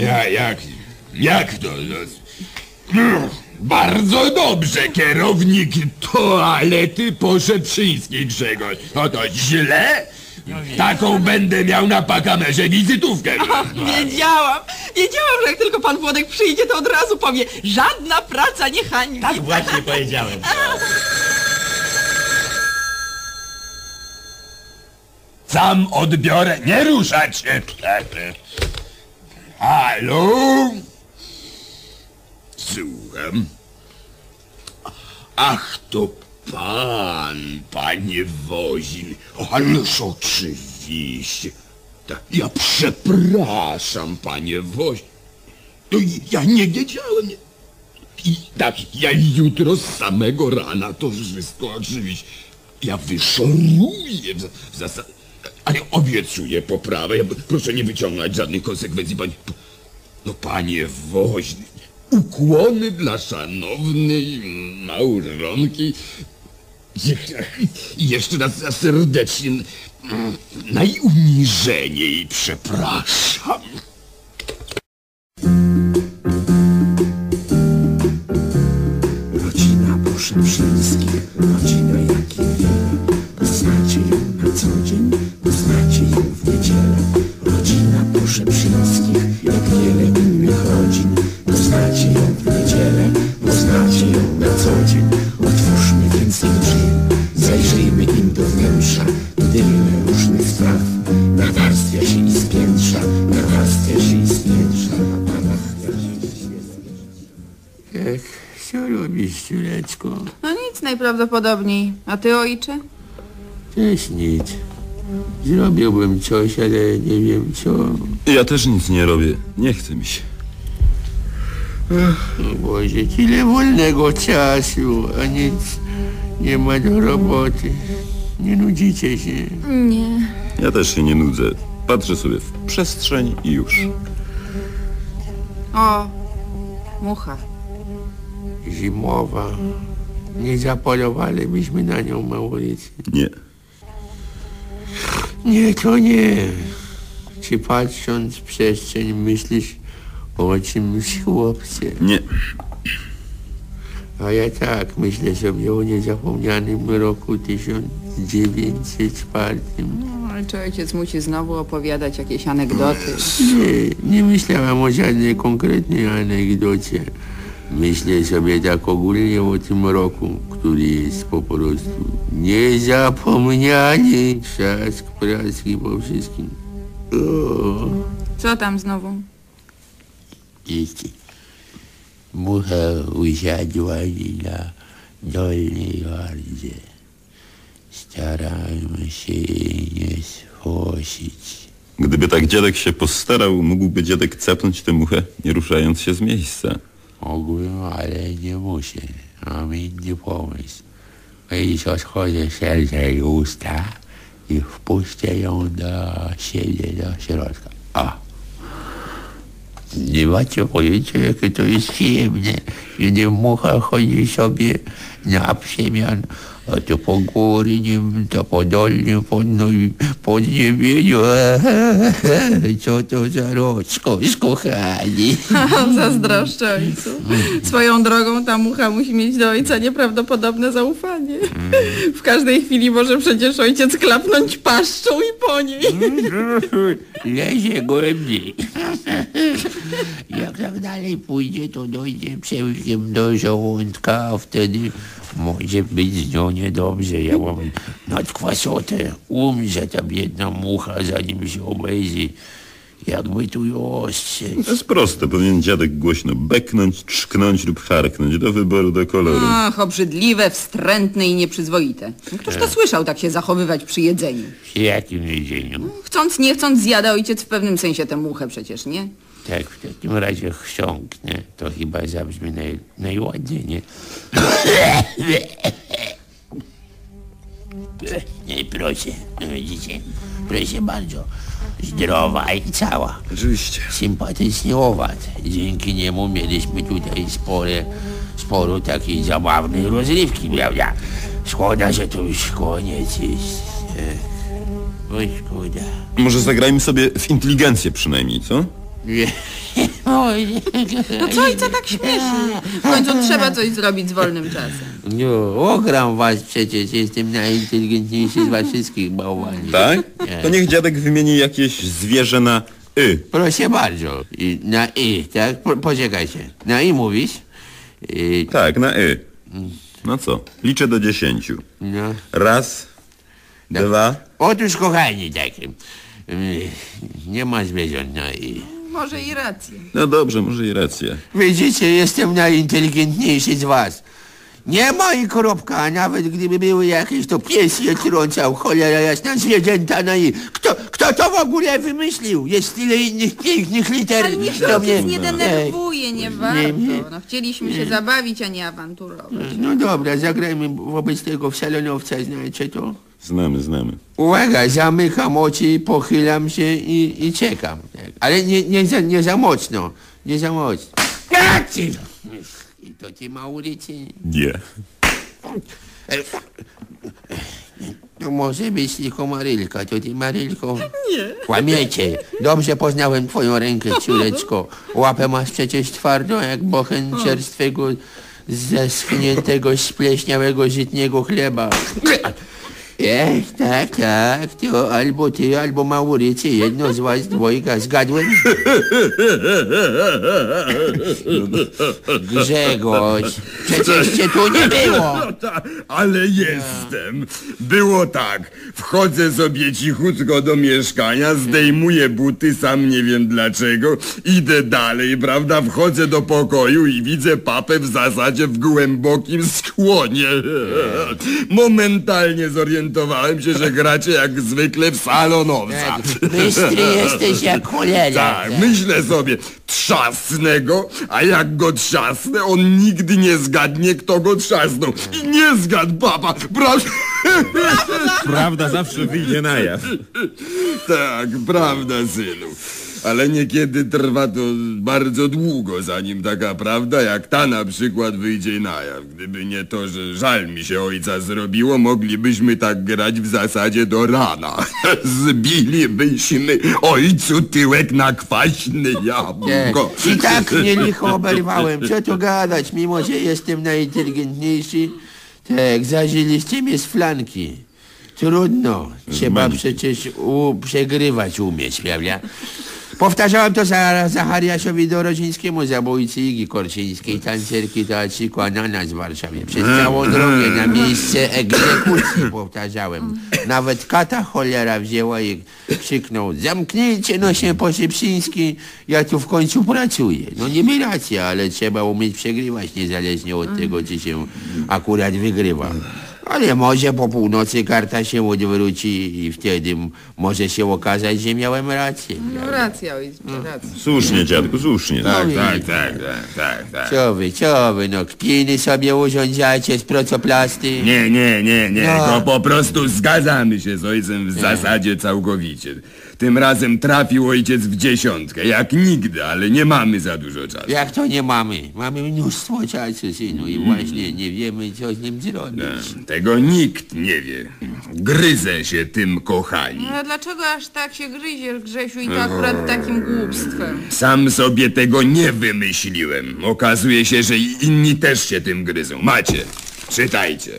Jak to? Bardzo dobrze, kierownik toalety Poszeprzyński, Grzegorz. No to źle? Taką będę miał na pakamerze wizytówkę. Wiedziałam, że jak tylko pan Włodek przyjdzie, to od razu powie, żadna praca nie hańbi. Tak właśnie powiedziałem. Sam odbiorę, nie ruszać się. Halo? Słucham. Ach, to pan, panie Wozin. Ależ oczywiście. Ja przepraszam, panie Wozin. Ja nie wiedziałem. I tak, ja jutro z samego rana to wszystko oczywiście. Ja wyszoruję w zasadzie. Ale obiecuję poprawę. Proszę nie wyciągać żadnych konsekwencji, panie. No panie woźny. Ukłony dla szanownej małżonki. I jeszcze raz serdecznie, najuniżeniej przepraszam. Rodzina Poszeprzyńskich, rodzina jak i wino. Poznacie ją na co dzień, poznacie ją w niedzielę. Rodzina Poszeprzyńskich, jak wiele innych rodzin. Poznacie ją w niedzielę, poznacie ją na co dzień. Otwórzmy więc ich drzwi, zajrzyjmy im do wnętrza. Tyle różnych spraw nawarstwia się i spiętrza, nawarstwia się i spiętrza, nawarstwia się i spiętrza. Co robisz, córeczko? No nic najprawdopodobniej. A ty, ojcze? Też nic. Zrobiłbym coś, ale nie wiem co. Ja też nic nie robię. Nie chce mi się. O Boże, tyle wolnego czasu, a nic nie ma do roboty. Nie nudzicie się? Nie. Ja też się nie nudzę. Patrzę sobie w przestrzeń i już. O, mucha. Zimowa. Nie zapolowalibyśmy na nią, Maurycy. Nie. Nie, to nie. Czy patrząc w przestrzeń myślisz o czymś, chłopcze? Nie. A ja tak, myślę sobie o niezapomnianym roku 1904. No, ale czy ojciec musi znowu opowiadać jakieś anegdoty? Nie myślałam o żadnej konkretnej anegdocie. Myślę sobie tak ogólnie o tym roku, który jest po prostu niezapomniany. Trzask praski po wszystkim. O. Co tam znowu? Wiecie, mucha usiadła mi na dolnej wardze. Starałem się jej nie schłosić. Gdyby tak dziadek się postarał, mógłby dziadek cepnąć tę muchę, nie ruszając się z miejsca. Mógłbym, ale nie muszę. Mam inny pomysł. Kiedyś odchodzę szerzej usta i wpuszczę ją do siebie, do środka. O! Nie macie pojęcia, jakie to jest przyjemne, kiedy mucha chodzi sobie na przemian, a to po górnym, to po dolnym, po niebieniu. Co to za rozkosz, kochani. Zazdroszczę ojcu. Swoją drogą ta mucha musi mieć do ojca nieprawdopodobne zaufanie. W każdej chwili może przecież ojciec klapnąć paszczą i po niej. Lezie głębiej. Jak tak dalej pójdzie, to dojdzie przełykiem do żołądka, a wtedy może być z nią niedobrze. Ja mam nadkwasotę. Umrze ta biedna mucha, zanim się obejrzy. Jakby tu ją ostrzec. To jest proste. Powinien dziadek głośno beknąć, trzknąć lub harknąć. Do wyboru, do koloru. Ach, obrzydliwe, wstrętne i nieprzyzwoite. Któż to słyszał tak się zachowywać przy jedzeniu? W jakim jedzeniu? Chcąc, nie chcąc, zjada ojciec w pewnym sensie tę muchę przecież, nie? Tak, w takim razie chrząknę. To chyba zabrzmi najładniej, nie? Nie, proszę, widzicie? Proszę bardzo. Zdrowa i cała. Oczywiście. Sympatycznie owad. Dzięki niemu mieliśmy tutaj sporo takiej zabawnej rozrywki, prawda? Szkoda, że to już koniec jest. Oj, szkoda. Może zagrajmy sobie w inteligencję przynajmniej, co? No co i co tak śmieszy? W końcu trzeba coś zrobić z wolnym czasem. No, ogram was przecież, jestem najinteligentniejszy z was wszystkich bałwanów. Tak? To niech dziadek wymieni jakieś zwierzę na y. Proszę bardzo, na i, tak? Poczekajcie, na i mówisz? Tak, na y. No co? Liczę do 10. No. Raz, dwa. Otóż, kochani, tak, nie ma zwierząt na i. Może i rację. No dobrze, może i rację. Widzicie, jestem najinteligentniejszy z was. Nie ma i kropka, a nawet gdyby były jakieś, to pies je trącał, cholera jasna, zwierzęta, no i kto to w ogóle wymyślił? Jest tyle innych pięknych liter. Ale niech się ojciec nie denerwuje, nie warto. No, chcieliśmy się zabawić, a nie awanturować. No dobra, zagrajmy wobec tego w salonowca, znacie to? Znamy. Uwaga, zamykam oczy, pochylam się i czekam. Tak. Ale nie za mocno, nie za mocno. I to ci Maurycy? Nie. To może być tylko Marylka, to ty Marylko? Nie. Kłamiecie. Dobrze poznałem twoją rękę, córeczko. Łapę masz przecież twardą jak bochen czerstwego, zeschniętego, spleśniałego, żytniego chleba. Tak, to albo ty, albo Maurycy, jedno z was dwojga, zgadłem? Grzegorz, przecież cię tu nie było. No tak, ale jestem. Było tak, wchodzę sobie cichutko do mieszkania, zdejmuję buty, sam nie wiem dlaczego, idę dalej, prawda, wchodzę do pokoju i widzę papę w zasadzie w głębokim skłonie. Momentalnie zorientowałem się, że gracie jak zwykle w salonowca. Bystry jesteś jak cholera. Tak, myślę sobie, trzasnę go, a jak go trzasnę, on nigdy nie zgadnie, kto go trzasnął. I nie zgadł, papa, proszę. Prawda zawsze wyjdzie na jaw. Tak, prawda, synu. Ale niekiedy trwa to bardzo długo, zanim taka prawda jak ta na przykład wyjdzie na jaw. Gdyby nie to, że żal mi się ojca zrobiło, moglibyśmy tak grać w zasadzie do rana. Zbilibyśmy ojcu tyłek na kwaśne jabłko. I tak mnie licho oberwałem. Co tu gadać, mimo że jestem najinteligentniejszy? Tak, zażyliście mnie z flanki. Trudno, trzeba przecież przegrywać umieć, prawda? Powtarzałem to Zachariaszowi Dorodzińskiemu, zabójcy Igi Korczyńskiej, tancerki Teatrzyku Ananas w Warszawie. Przez całą drogę na miejsce egzekucji powtarzałem. Nawet kata cholera wzięła i krzyknął: zamknijcie no się Poszypszyński, ja tu w końcu pracuję. No niby racja, ale trzeba umieć przegrywać niezależnie od tego, czy się akurat wygrywa. Ale może po północy karta się odwróci i wtedy może się okazać, że miałem rację. No racja, ojcze, racja. Słusznie, dziadku, słusznie. Tak. Co wy, no kpiny sobie urządzacie z procoplasty? Nie, to po prostu zgadzamy się z ojcem w zasadzie całkowicie. Tym razem trafił ojciec w 10, jak nigdy, ale nie mamy za dużo czasu. Jak to nie mamy? Mamy mnóstwo czasu, synu, i właśnie nie wiemy, co z nim zrobić. Tego nikt nie wie. Gryzę się tym, kochani. No dlaczego aż tak się gryziesz, Grzesiu, i to akurat takim głupstwem? Sam sobie tego nie wymyśliłem. Okazuje się, że i inni też się tym gryzą. Macie, czytajcie.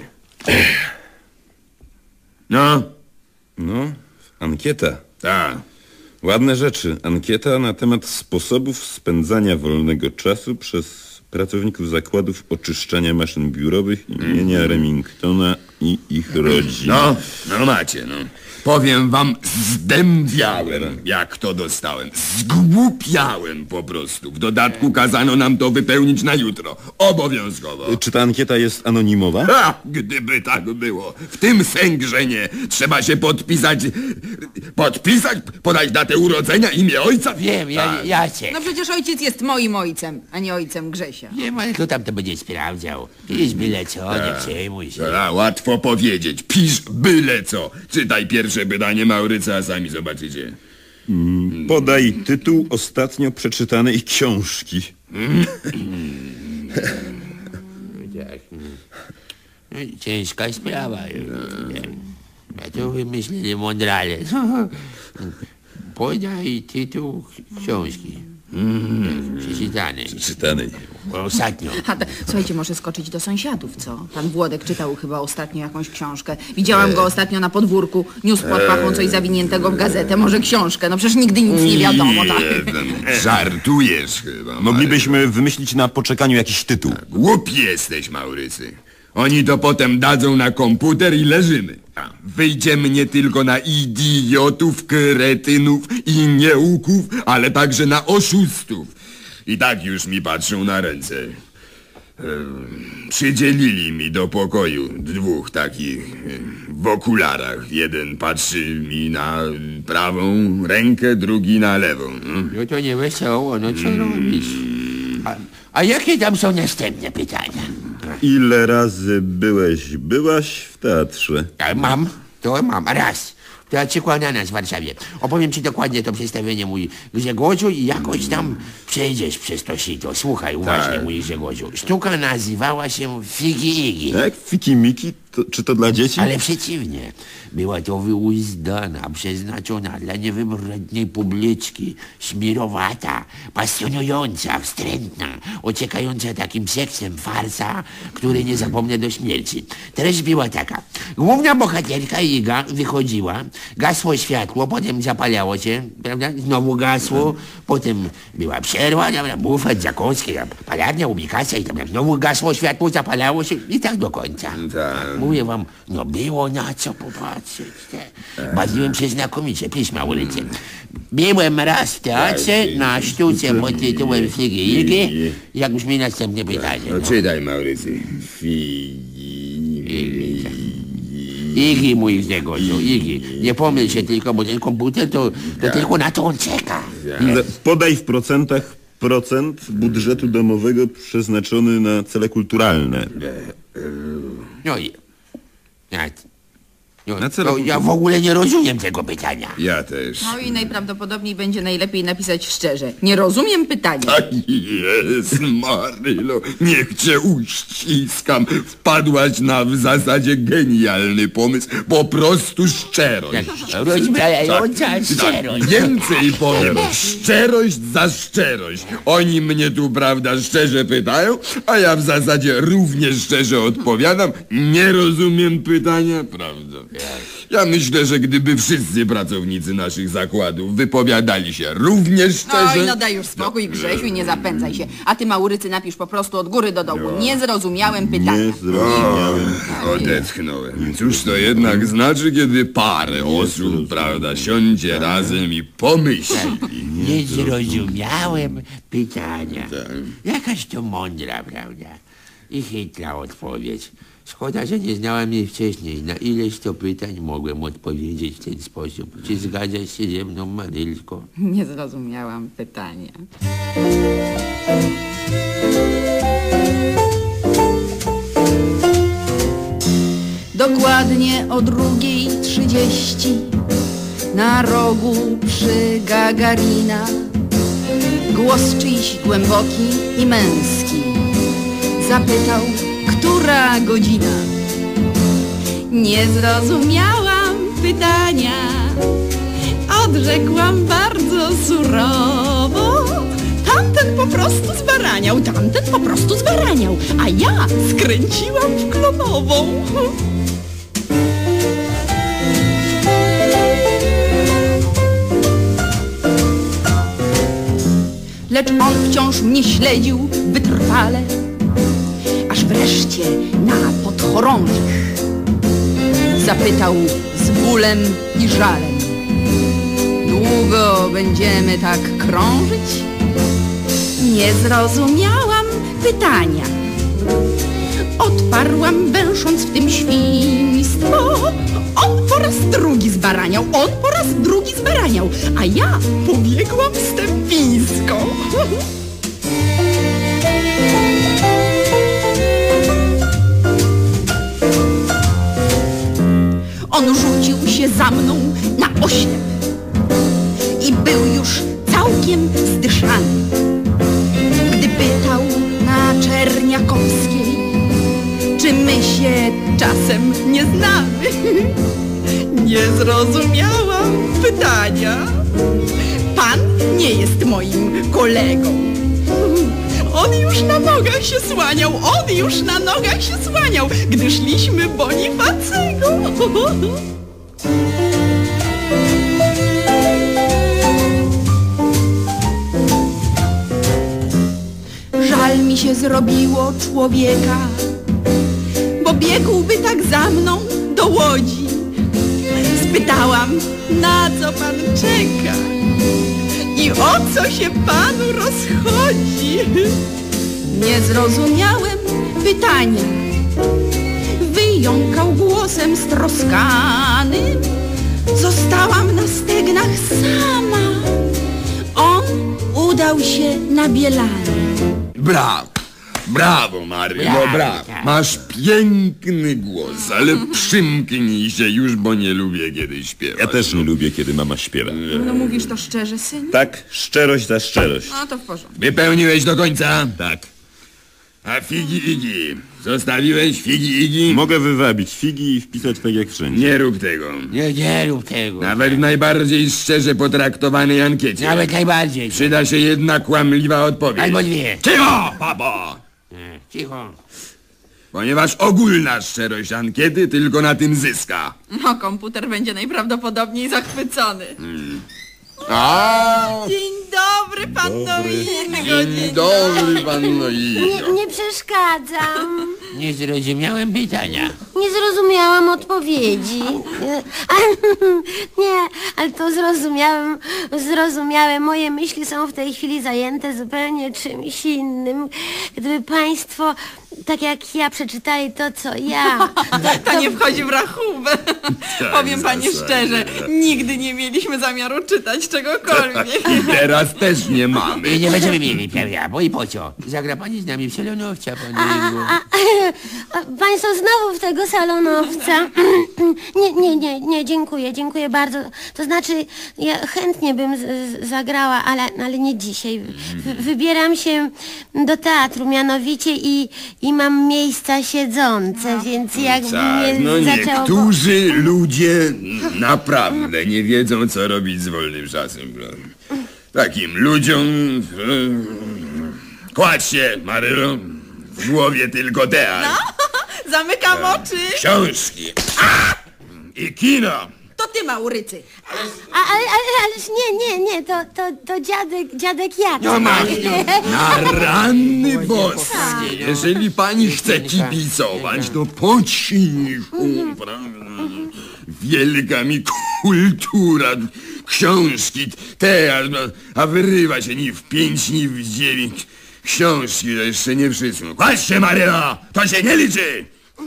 No, Ankieta. tak. Ładne rzeczy. Ankieta na temat sposobów spędzania wolnego czasu przez pracowników zakładów oczyszczania maszyn biurowych imienia Remingtona i ich rodzin. No macie. Powiem wam, zdębiałem, jak to dostałem. Zgłupiałem po prostu. W dodatku kazano nam to wypełnić na jutro. Obowiązkowo. Czy ta ankieta jest anonimowa? Gdyby tak było. W tym sęgrze nie. Trzeba się podpisać, podać datę urodzenia, imię ojca. Wiem, ja cię. No przecież ojciec jest moim ojcem, a nie ojcem Grzesia. Nie ma, kto tam to będzie sprawdzał. Pisz byle co, nie przejmuj się. Łatwo powiedzieć. Pisz byle co. Czytaj pierwsze pytanie Mauryca, a sami zobaczycie. Podaj tytuł ostatnio przeczytanej książki. Ciężka sprawa. Ja to wymyślili mądrale. Podaj tytuł książki. Przeczytanej. Ostatnio. Słuchajcie, może skoczyć do sąsiadów, co? Pan Włodek czytał chyba ostatnio jakąś książkę. Widziałam go ostatnio na podwórku. Niósł pod pachą coś zawiniętego w gazetę. Może książkę. No przecież nigdy nic nie wiadomo, tak? Żartujesz chyba. Moglibyśmy wymyślić na poczekaniu jakiś tytuł. Głupi jesteś, Maurycy. Oni to potem dadzą na komputer i leżymy. Wyjdziemy nie tylko na idiotów, kretynów i nieuków, ale także na oszustów. I tak już mi patrzą na ręce. Przydzielili mi do pokoju dwóch takich w okularach. Jeden patrzy mi na prawą rękę, drugi na lewą. No to nie wesoło, no co robisz? A jakie tam są następne pytania? Ile razy byłaś w teatrze? Mam raz. W Teatrze Kłaniana w Warszawie. Opowiem ci dokładnie to przedstawienie, mój Grzegorzu, i jakoś tam przejdziesz przez to sito. Słuchaj uważnie, mój Grzegorzu. Sztuka nazywała się Figi Igi. Jak Fiki-Miki? Czy to dla dzieci? Ale przeciwnie. Była to wyuzdana, przeznaczona dla niewybrednej publiczki, śmirowata, pasjonująca, wstrętna, ociekająca takim seksem farsa, który nie zapomnę do śmierci. Treść była taka. Główna bohaterka Iga wychodziła, gasło światło, potem zapalało się, prawda? Znowu gasło, potem była przerwa, prawda? Bufet, zakąski, palarnia, ubikacja i tam znowu gasło światło, zapalało się i tak do końca. Mówię wam, no było na co popatrzeć. Bawiłem się znakomicie, pisz Maurycy. Byłem raz w teatrze na sztuce pod tytułem Figi Igi. Jak brzmi następne pytanie? No czytaj, Maurycy. Igi, mój Grzegorzu, Igi. Nie pomyl się tylko, bo ten komputer to tylko na to on czeka. Podaj w procentach procent budżetu domowego przeznaczony na cele kulturalne. No i... ja w ogóle nie rozumiem tego pytania. Ja też. No i najprawdopodobniej będzie najlepiej napisać szczerze. Nie rozumiem pytania. Tak jest, Marylo. Niech cię uściskam. Wpadłaś na w zasadzie genialny pomysł. Po prostu szczerość. Rozbrajająca szczerość. Więcej powiem. Szczerość za szczerość. Oni mnie tu, prawda, szczerze pytają, a ja w zasadzie równie szczerze odpowiadam. Nie rozumiem pytania, prawda? Ja myślę, że gdyby wszyscy pracownicy naszych zakładów wypowiadali się równie szczerze... Oj, no daj już spokój, Grzesiu, i nie zapędzaj się. A ty, Maurycy, napisz po prostu od góry do dołu. Nie zrozumiałem pytania. Odetchnąłem. Cóż to jednak znaczy, kiedy parę osób, prawda, siądzie razem i pomyśli. Nie zrozumiałem pytania. Jakaś to mądra, prawda? I chytra odpowiedź. Szkoda, że nie znałem jej wcześniej. Na ileś to pytań mogłem odpowiedzieć w ten sposób. Czy zgadzasz się ze mną, Marylko? Nie zrozumiałam pytania. Dokładnie o 2:30 na rogu przy Gagarina głos czyjś głęboki i męski zapytał, która godzina? Nie zrozumiałam pytania. Odrzekłam bardzo surowo. Tamten po prostu zbaraniał, tamten po prostu zbaraniał, a ja skręciłam w klonową. Lecz on wciąż mnie śledził wytrwale, aż wreszcie na podchorążych zapytał z bólem i żalem: długo będziemy tak krążyć? Nie zrozumiałam pytania. Odparłam, węsząc w tym świństwo. On po raz drugi zbaraniał, on po raz drugi zbaraniał, a ja pobiegłam stępisko. On rzucił się za mną na oślep i był już całkiem zdyszany, gdy pytał na Czerniakowskiej, czy my się czasem nie znamy. Nie zrozumiałam pytania. Pan nie jest moim kolegą. On już na nogach się słaniał, on już na nogach się słaniał, gdy szliśmy Bonifacego. Żal mi się zrobiło człowieka, bo biegłby tak za mną do Łodzi. Spytałam, na co pan czeka i o co się panu rozchodzi. Nie zrozumiałem pytania. Wyjąkał głosem stroskanym. Zostałam na stegnach sama. On udał się na bielanie. Brawo. Brawo, Marylo, brawo. Masz piękny głos, ale przymknij się już, bo nie lubię, kiedy śpiewasz. Ja też nie lubię, kiedy mama śpiewa. No mówisz to szczerze, synu? Tak, szczerość za szczerość. No to w porządku. Wypełniłeś do końca? Tak. A figi igi? Zostawiłeś figi igi? Mogę wywabić figi i wpisać tak jak wszędzie. Nie rób tego. Nie rób tego. Nawet w najbardziej szczerze potraktowanej ankiecie. Nawet najbardziej. Przyda się jedna kłamliwa odpowiedź. Albo dwie. Cicho, papo! Cicho. Ponieważ ogólna szczerość ankiety tylko na tym zyska. No, komputer będzie najprawdopodobniej zachwycony. A, Dzień dobry, panno Igo. dzień dobry, panno Igo. Nie przeszkadzam. Nie zrozumiałem pytania. Nie zrozumiałam odpowiedzi. Nie, ale to zrozumiałem. Moje myśli są w tej chwili zajęte zupełnie czymś innym. Gdyby państwo, tak jak ja, przeczytali to, co ja... To nie wchodzi w rachubę. Powiem pani szczerze, nigdy nie mieliśmy zamiaru czytać czegokolwiek. I teraz też nie mamy. I nie będziemy mieli, prawda? Bo i po co? Zagra pani z nami w salonowca, pani Igo. Państwo znowu w tego salonowca. Nie, dziękuję bardzo. To znaczy, ja chętnie bym zagrała, ale nie dzisiaj. Wybieram się do teatru, mianowicie i mam miejsca siedzące, więc jakby Tak, mnie no zaczęło... niektórzy ludzie naprawdę nie wiedzą, co robić z wolnym czasem. Takim ludziom... Kładź się, Marylo. W głowie tylko teatr. Zamykam oczy. Książki. I kino. To ty, Maurycy. Ależ nie, to dziadek Jacek. No na ranny boski. Jeżeli pani chce kibicować, to po cichu, prawda? Wielka mi kultura, książki, teatr, a wyrywa się ni w 5, ni w 9. Książki to jeszcze nie wszystko. Kładź się, Marylo, to się nie liczy.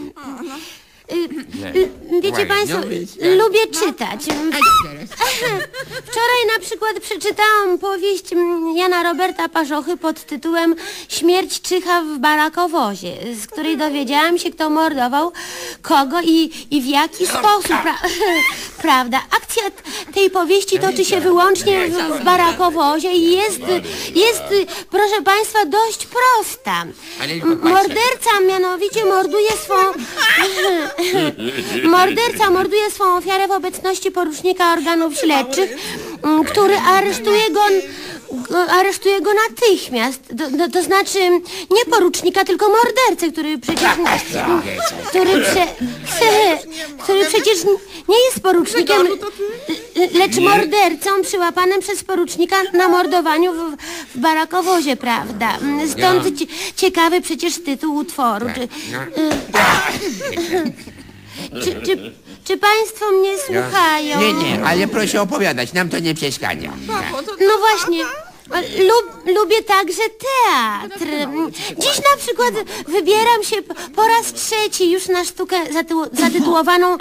Wiecie państwo, lubię czytać. Wczoraj na przykład przeczytałam powieść Jana Roberta Parzochy pod tytułem Śmierć czyha w barakowozie, z której dowiedziałam się, kto mordował kogo i w jaki sposób. Prawda? Akcja tej powieści toczy się wyłącznie w barakowozie i jest, proszę państwa, dość prosta. Morderca mianowicie Morderca morduje swą ofiarę w obecności porucznika organów śledczych, który aresztuje go natychmiast. To znaczy nie porucznika, tylko mordercę, który przecież nie jest porucznikiem, lecz mordercą przyłapanym przez porucznika na mordowaniu w barakowozie, prawda? Stąd ciekawy przecież tytuł utworu. Czy państwo mnie słuchają? Nie, ale proszę opowiadać, nam to nie przeszkadza. No właśnie, lubię także teatr. Dziś na przykład wybieram się po raz trzeci już na sztukę zatytułowaną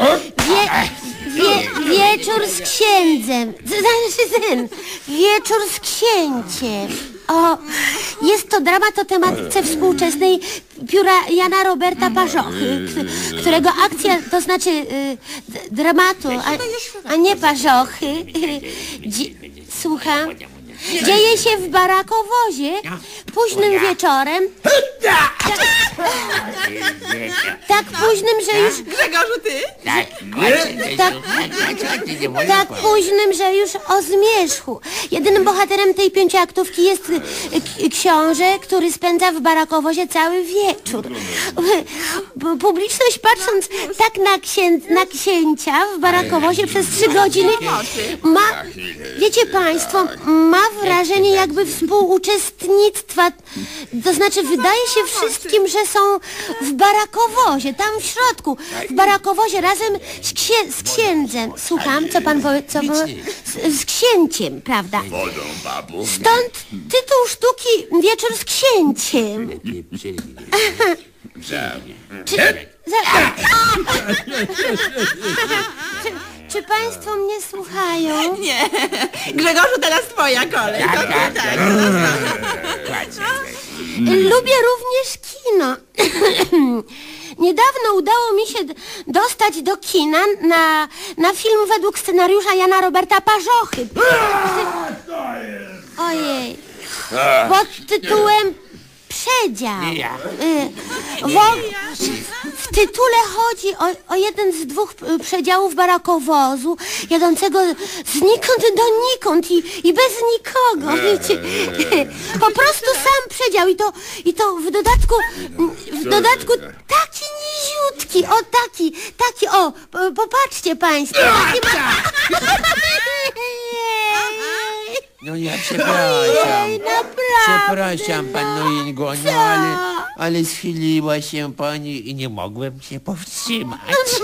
Wieczór z księdzem. Wieczór z księciem. O, jest to dramat o tematyce współczesnej pióra Jana Roberta Parzochy, którego akcja, to znaczy dramatu, a nie Parzochy. Słucham. Dzieje się w barakowozie późnym wieczorem. Tak późnym, że już... Grzegorzu, ty? Tak późnym, że już o zmierzchu. Jedynym bohaterem tej 5-aktówki jest książę, który spędza w barakowozie cały wieczór. Publiczność, patrząc tak na księcia w barakowozie przez 3 godziny, wiecie państwo, ma ma wrażenie jakby współuczestnictwa. To znaczy wydaje się wszystkim, że są w barakowozie, tam w środku. W barakowozie razem z księdzem. Słucham, co pan powie? Z księciem, prawda? Wodą, papu. Stąd tytuł sztuki Wieczór z księciem. Czy państwo mnie słuchają? Nie. Grzegorzu, teraz twoja kolej. Tak. Lubię również kino. Niedawno udało mi się dostać do kina na film według scenariusza Jana Roberta Parzochy. Ojej. Pod tytułem Przedział. W tytule chodzi o jeden z dwóch przedziałów barakowozu, jadącego znikąd donikąd i bez nikogo, wiecie. Po prostu sam przedział i to w dodatku taki niziutki, popatrzcie państwo. No ja przepraszam. Przepraszam, panno Ingo, no ale schyliła się pani i nie mogłem się powstrzymać.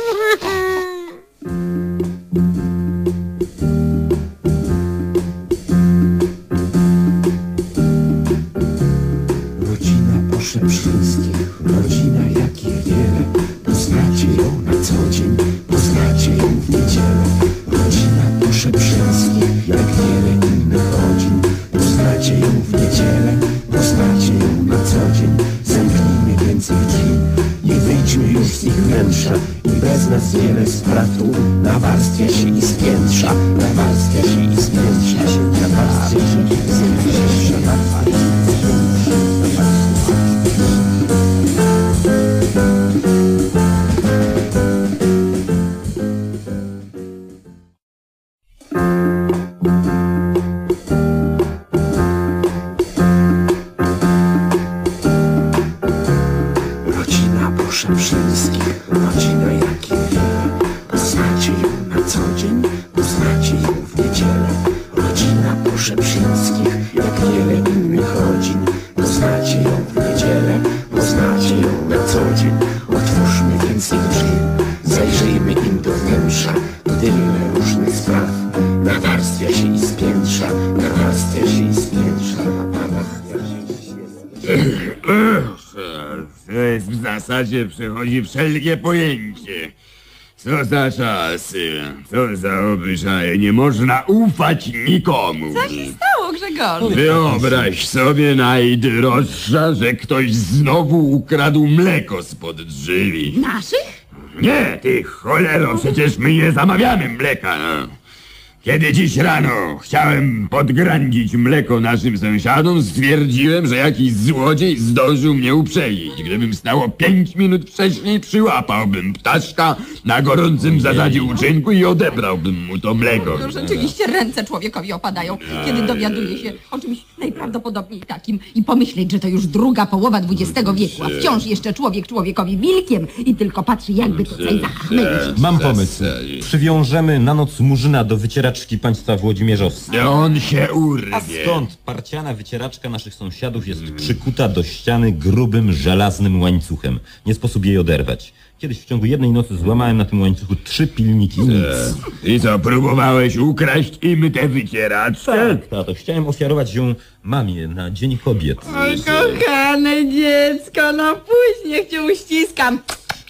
Rodzina Poszeprzyńskich, rodzina jakich wiele. Poznacie ją na co dzień, poznacie ją w niedzielę. Rodzina Poszeprzyńskich, jak wiele innych rodzin. Poznacie ją w niedzielę, poznacie ją na co dzień. Zamknijmy więc ich drzwi, nie wyjdźmy już z ich wnętrza. I bez nas wiele spraw tu nawarstwia się i spiętrza. Nawarstwia się i spiętrza, nawarstwia się i spiętrza, nawarstwia się i spiętrza. Rodzina Poszeprzyńskich, rodzina jakich wiele. Poznacie ją na co dzień, poznacie ją w niedzielę. Rodzina Poszeprzyńskich, jak wiele innych rodzin. Poznacie ją w niedzielę, poznacie ją na co dzień. Otwórzmy więc ich drzwi, zajrzyjmy im do wnętrza. Tyle różnych spraw nawarstwia się i spiętrza, nawarstwia się i spiętrza, nawarstwia się i spiętrza. To jest w zasadzie przechodzi wszelkie pojęcie. Co za czasy, co za obyczaje, nie można ufać nikomu. Co się stało, Grzegorzu? Wyobraź sobie, najdroższa, że ktoś znowu ukradł mleko spod drzwi. Naszych? Nie, ty cholero, przecież my nie zamawiamy mleka. Kiedy dziś rano chciałem podgrądzić mleko naszym sąsiadom, stwierdziłem, że jakiś złodziej zdążył mnie uprzedzić. Gdybym stało 5 minut wcześniej, przyłapałbym ptaszka na gorącym zasadzie uczynku i odebrałbym mu to mleko. No, rzeczywiście ręce człowiekowi opadają, kiedy dowiaduje się o czymś najprawdopodobniej takim i pomyśleć, że to już druga połowa XX wieku, a wciąż jeszcze człowiek człowiekowi wilkiem i tylko patrzy, jakby to coś zachmylić. Mam pomysł. Przywiążemy na noc Murzyna do wycieraczki państwa włodzimierzowskiego. On się urwie. A skąd? Parciana wycieraczka naszych sąsiadów jest przykuta do ściany grubym, żelaznym łańcuchem. Nie sposób jej oderwać. Kiedyś w ciągu jednej nocy złamałem na tym łańcuchu 3 pilniki. Nic. I co, próbowałeś ukraść im tę wycieraczkę? Tak, tato. Chciałem ofiarować ją mamie na Dzień Kobiet. Oj, kochane dziecko, no później cię uściskam.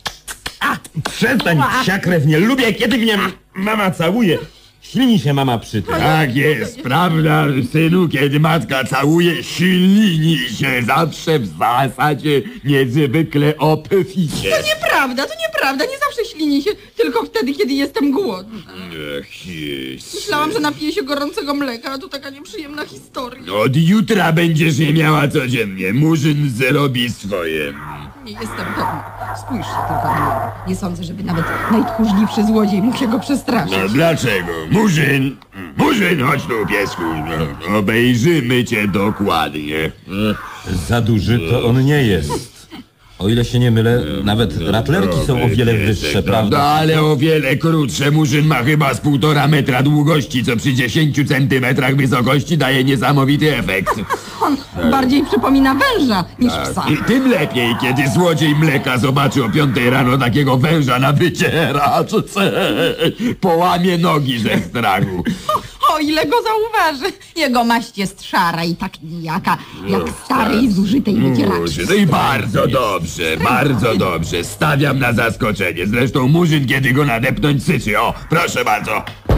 Przestań, psiakrew, nie lubię, kiedy mnie mama całuje. Ślini się mama przy tym. Tak jest, prawda, synu, kiedy matka całuje, ślini się zawsze w zasadzie niezwykle obficie. To nieprawda, nie zawsze ślini się, tylko wtedy, kiedy jestem głodna. Myślałam, że napiję się gorącego mleka, a to taka nieprzyjemna historia. Od jutra będziesz je miała codziennie, Murzyn zrobi swoje. Nie jestem pewna. Spójrzcie tylko na niego. Nie sądzę, żeby nawet najtchórzliwszy złodziej mógł się go przestraszyć. No dlaczego? Murzyn, chodź tu, piesku. No, obejrzymy cię dokładnie. Za duży to on nie jest. O ile się nie mylę, nawet ratlerki są o wiele wyższe, prawda? No ale o wiele krótsze. Murzyn ma chyba z 1,5 metra długości, co przy 10 centymetrach wysokości daje niesamowity efekt. On bardziej przypomina węża niż psa. I tym lepiej, kiedy złodziej mleka zobaczy o 5 rano takiego węża na wycieraczce. Połamie nogi ze strachu. O ile go zauważy. Jego maść jest szara i tak nijaka, jak starej, zużytej wycieraczki. No i bardzo dobrze, bardzo dobrze. Stawiam na zaskoczenie. Zresztą Murzyn, kiedy go nadepnąć, syczy. O, proszę bardzo.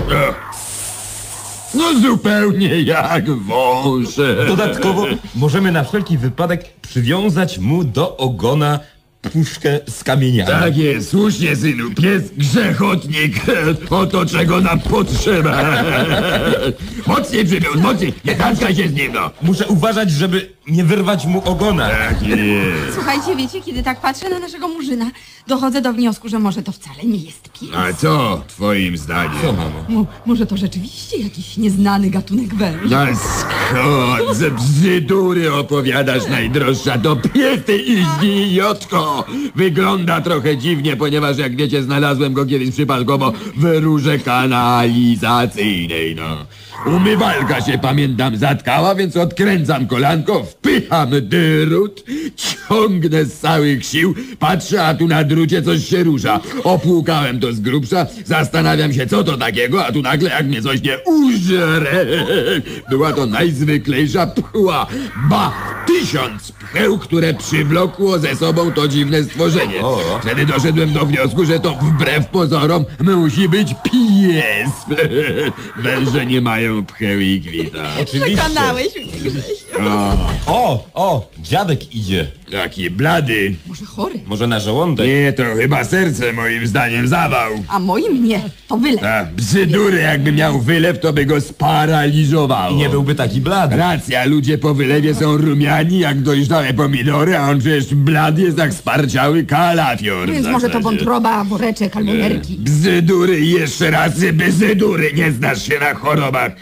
No zupełnie jak wąż. Dodatkowo możemy na wszelki wypadek przywiązać mu do ogona puszkę z kamieniami. Tak jest, słusznie, synu. Pies grzechotnik. Oto czego nam potrzeba. Mocniej przywiąż, mocniej. Nie taczkaj się z nim, no. Muszę uważać, żeby nie wyrwać mu ogona. Tak jest. Słuchajcie, wiecie, kiedy tak patrzę na naszego Murzyna, dochodzę do wniosku, że może to wcale nie jest pies. A co twoim zdaniem? Co, mamo? Może to rzeczywiście jakiś nieznany gatunek węża. No skąd? Ze bzdury opowiadasz, najdroższa. To pies, ty idiotko. Wygląda trochę dziwnie, ponieważ jak wiecie, znalazłem go kiedyś przypadkowo w rurze kanalizacyjnej, no. Umywalka się, pamiętam, zatkała, więc odkręcam kolanko, wpycham drut, ciągnę z całych sił, patrzę, a tu na drucie coś się rusza. Opłukałem to z grubsza, zastanawiam się, co to takiego, a tu nagle jak mnie coś nie użre. Była to najzwyklejsza pchła. 1000 pcheł, które przywlokło ze sobą to dziwne stworzenie. Wtedy doszedłem do wniosku, że to wbrew pozorom musi być pies. Węże nie mają pcheł i kwita. Oczywiście. Przekonałeś mnie, Grzesiu. O, dziadek idzie. Taki blady. Może chory, Może na żołądek? Nie, to chyba serce moim zdaniem zawał. a moim nie. To wylew. A bzydury, jakby miał wylew, to by go sparaliżowało. I nie byłby taki blady. Racja, ludzie po wylewie są rumiani jak dojrzałe pomidory, a on przecież blady jest jak sparciały kalafior. Więc może to wątroba, woreczek albo nerki. Bzydury i jeszcze raz bzydury, nie znasz się na chorobach.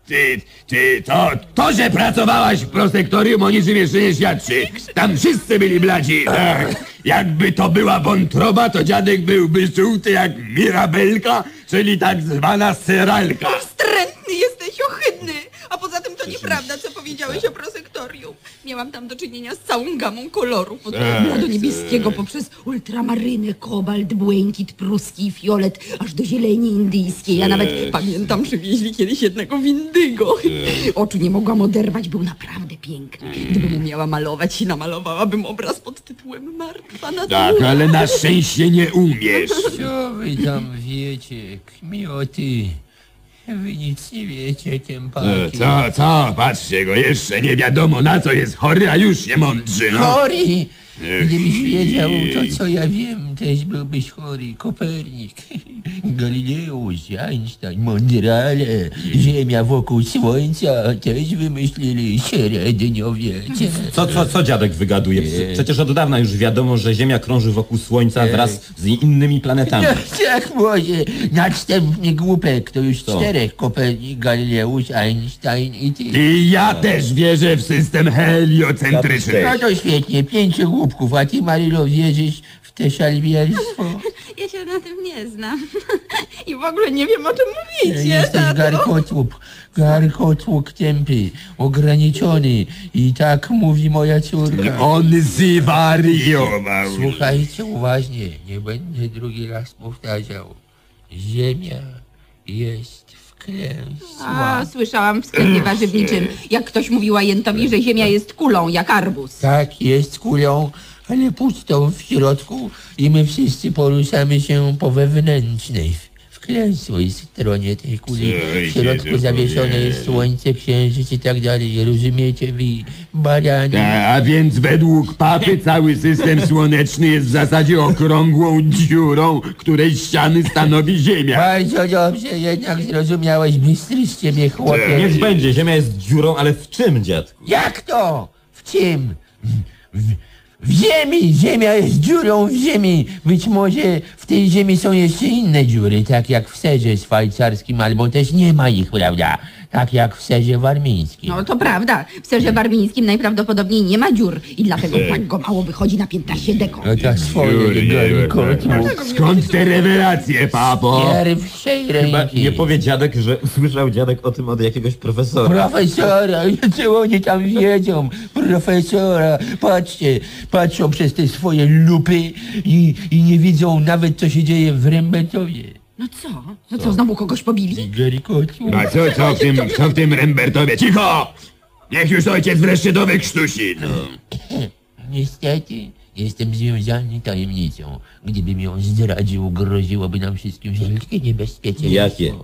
To, że pracowałaś w prosektorium, o niczym jeszcze nie świadczy. Tam wszyscy byli bladzi. Ach, jakby to była wątroba, to dziadek byłby żółty jak mirabelka, czyli tak zwana seralka. Wstrętny jesteś, ohydny. A poza tym to nieprawda, co powiedziałeś o prosektorium. Miałam tam do czynienia z całą gamą kolorów. Od blado-niebieskiego poprzez ultramarynę, kobalt, błękit, pruski, fiolet, aż do zieleni indyjskiej. Ja nawet pamiętam, przywieźli kiedyś jednego w indygo. Oczu nie mogłam oderwać, był naprawdę piękny. Gdybym umiała malować, namalowałabym obraz pod tytułem Martwa natura. Tak, ale na szczęście nie umiesz. Co wy tam wiecie, kmioty? Wy nic nie wiecie, tępaki. Co? Patrzcie go, jeszcze nie wiadomo na co jest chory, a już się mądrzy, no. Chory! Gdybyś wiedział to, co ja wiem, też byłbyś chory. Kopernik, Galileusz, Einstein, Mondrale, Ziemia wokół Słońca też wymyślili średniowiecie. Co dziadek wygaduje? Przecież od dawna już wiadomo, że Ziemia krąży wokół Słońca wraz z innymi planetami. Jak może? Następny głupek to już 4. Kopernik, Galileusz, Einstein i ty. I ja też wierzę w system heliocentryczny. No to świetnie, 5 głupków, a ty, Marylo, wierzysz w te szalbierstwo? Ja się na tym nie znam. I w ogóle nie wiem, o czym mówicie. Jesteś garkotłuk tępy, ograniczony i tak mówi moja córka. On zwariował. Słuchajcie uważnie, nie będę drugi raz powtarzał. Ziemia jest wklęsła. Słyszałam w sklepie warzywniczym, jak ktoś mówił ajentowi, że ziemia jest kulą, jak arbuz. Tak, jest kulą, ale pustą w środku i my wszyscy poruszamy się po wewnętrznej, wklęsłej stronie tej kuli. W środku zawieszone jest słońce, księżyc i tak dalej. Rozumiecie wy, barany? A więc według papy cały system słoneczny jest w zasadzie okrągłą dziurą, której ściany stanowi Ziemia. Bardzo dobrze, jednak zrozumiałeś, bystry z ciebie chłopie. Niech będzie, Ziemia jest dziurą, ale w czym, dziadku? Jak to? W czym? W ziemi! Ziemia jest dziurą w ziemi! Być może w tej ziemi są jeszcze inne dziury, tak jak w serze szwajcarskim, albo też nie ma ich, prawda? Tak jak w serze warmińskim. No to prawda. W serze warmińskim najprawdopodobniej nie ma dziur i dlatego tak go mało wychodzi na 15 dekon. No tak swoje, Garikotu. Skąd te rewelacje, papo? Pierwszej Chyba ręki. nie powie dziadek, że usłyszał dziadek o tym od jakiegoś profesora. Profesora, co oni tam wiedzą? Profesora, patrzcie, patrzą przez te swoje lupy i nie widzą nawet, co się dzieje w Rembertowie. No co? No co, znowu kogoś pobili? Garikotu. A co w tym Rembertowie? Cicho! Niech już ojciec wreszcie to wykrztusi. No. Niestety, jestem związany tajemnicą. Gdybym ją zdradził, groziłoby nam wszystkim wielkie niebezpieczeństwo. Jakie?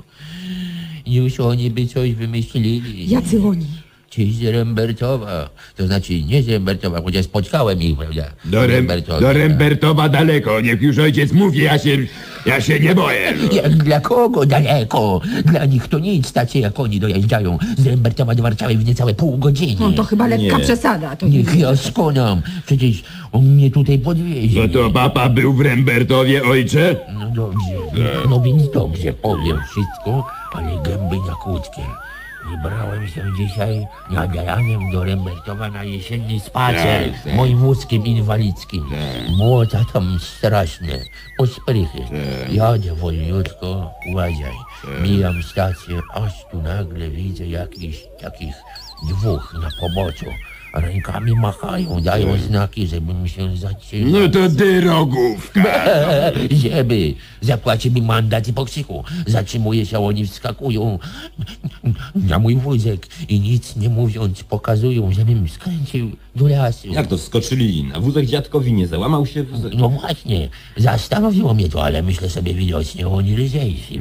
Już oni by coś wymyślili. Jacy oni? Ci z Rembertowa. To znaczy nie z Rembertowa, chociaż spotkałem ich, prawda? Do Rembertowa daleko. Niech już ojciec mówi, ja się nie boję. No. Jak dla kogo daleko? Dla nich to nic, tacy jak oni dojeżdżają z Rembertowa do Warszawy w niecałe pół godziny. No to chyba lekka przesada. To Niech ja skonam. Przecież on mnie tutaj podwiezie. No to papa był w Rembertowie, ojcze? No dobrze, no więc dobrze, powiem wszystko, ale gęby na kłódkę. Wybrałem się dzisiaj nad ranem do Rembertowa na jesienny spacer moim wózkiem inwalidzkim. Młota tam straszne, posprychy. Jadę wolniutko, uważaj. Mijam stację, aż tu nagle widzę jakichś takich dwóch na poboczu. Rękami machają, dają znaki, żebym się zatrzymał. No to drogówka. Żeby zapłaci mi mandat i po krzyku. Zatrzymuje się, oni wskakują na mój wózek i nic nie mówiąc pokazują, żebym skręcił do lasu. Jak to wskoczyli na wózek dziadkowi, nie załamał się? No właśnie, zastanowiło mnie to, ale myślę sobie widocznie oni lżejsi.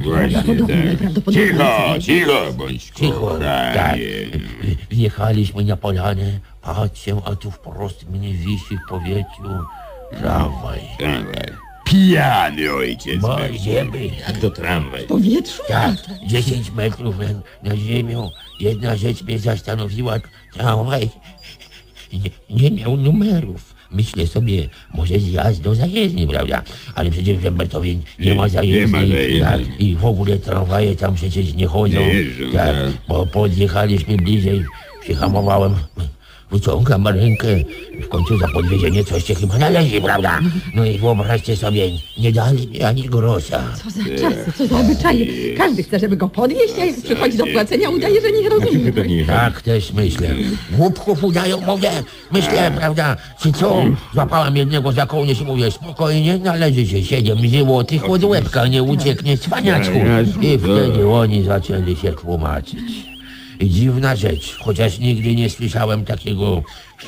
Cicho, bądź Cicho, tak. Wjechaliśmy na polanę, patrzę, a tu wprost mnie wisi w powietrzu tramwaj. Pijany ojciec. Ziemi. Jak to tramwaj? w powietrzu? Tak, 10 metrów na ziemią. Jedna rzecz mnie zastanowiła, tramwaj nie miał numerów. Myślę sobie, może zjazd do zajezdni, prawda? Ale przecież w Rembertowie nie ma zajezdni. Tak, i w ogóle tramwaje tam przecież nie chodzą. Tak, bo podjechaliśmy bliżej, przyhamowałem, wyciągam rękę, w końcu za podwiezienie coś się chyba należy, prawda? No i wyobraźcie sobie, nie dali mi ani grosza. Co za czasy, co za obyczaje. Każdy chce, żeby go podwieźć, a jak przychodzi do płacenia, udaje, że nie rozumie. Tak też myślę. Głupków udają, mówię. Myślę, prawda, czy co? Złapałem jednego za kołnierz i mówię, spokojnie, należy się 7 złotych od łebka, nie ucieknie cwaniaczku. I wtedy oni zaczęli się tłumaczyć. I dziwna rzecz, chociaż nigdy nie słyszałem takiego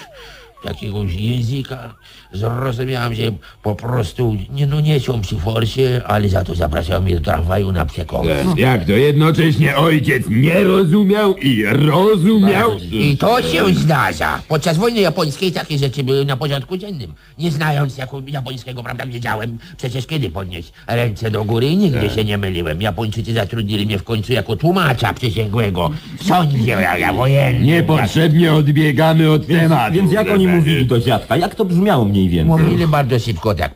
języka, zrozumiałem, że po prostu nie są przy forsie, ale za to zapraszał mnie do tramwaju na przekąs. Jak to jednocześnie ojciec nie rozumiał i rozumiał? I to się zdarza. Podczas wojny japońskiej takie rzeczy były na porządku dziennym. Nie znając japońskiego, prawda, wiedziałem przecież kiedy podnieść ręce do góry i nigdy się nie myliłem. Japończycy zatrudnili mnie w końcu jako tłumacza przysięgłego w sądzie wojennym. Niepotrzebnie odbiegamy od tematu. Więc jak oni mówili do dziadka? Jak to brzmiało mniej więcej? Mówili bardzo szybko, tak.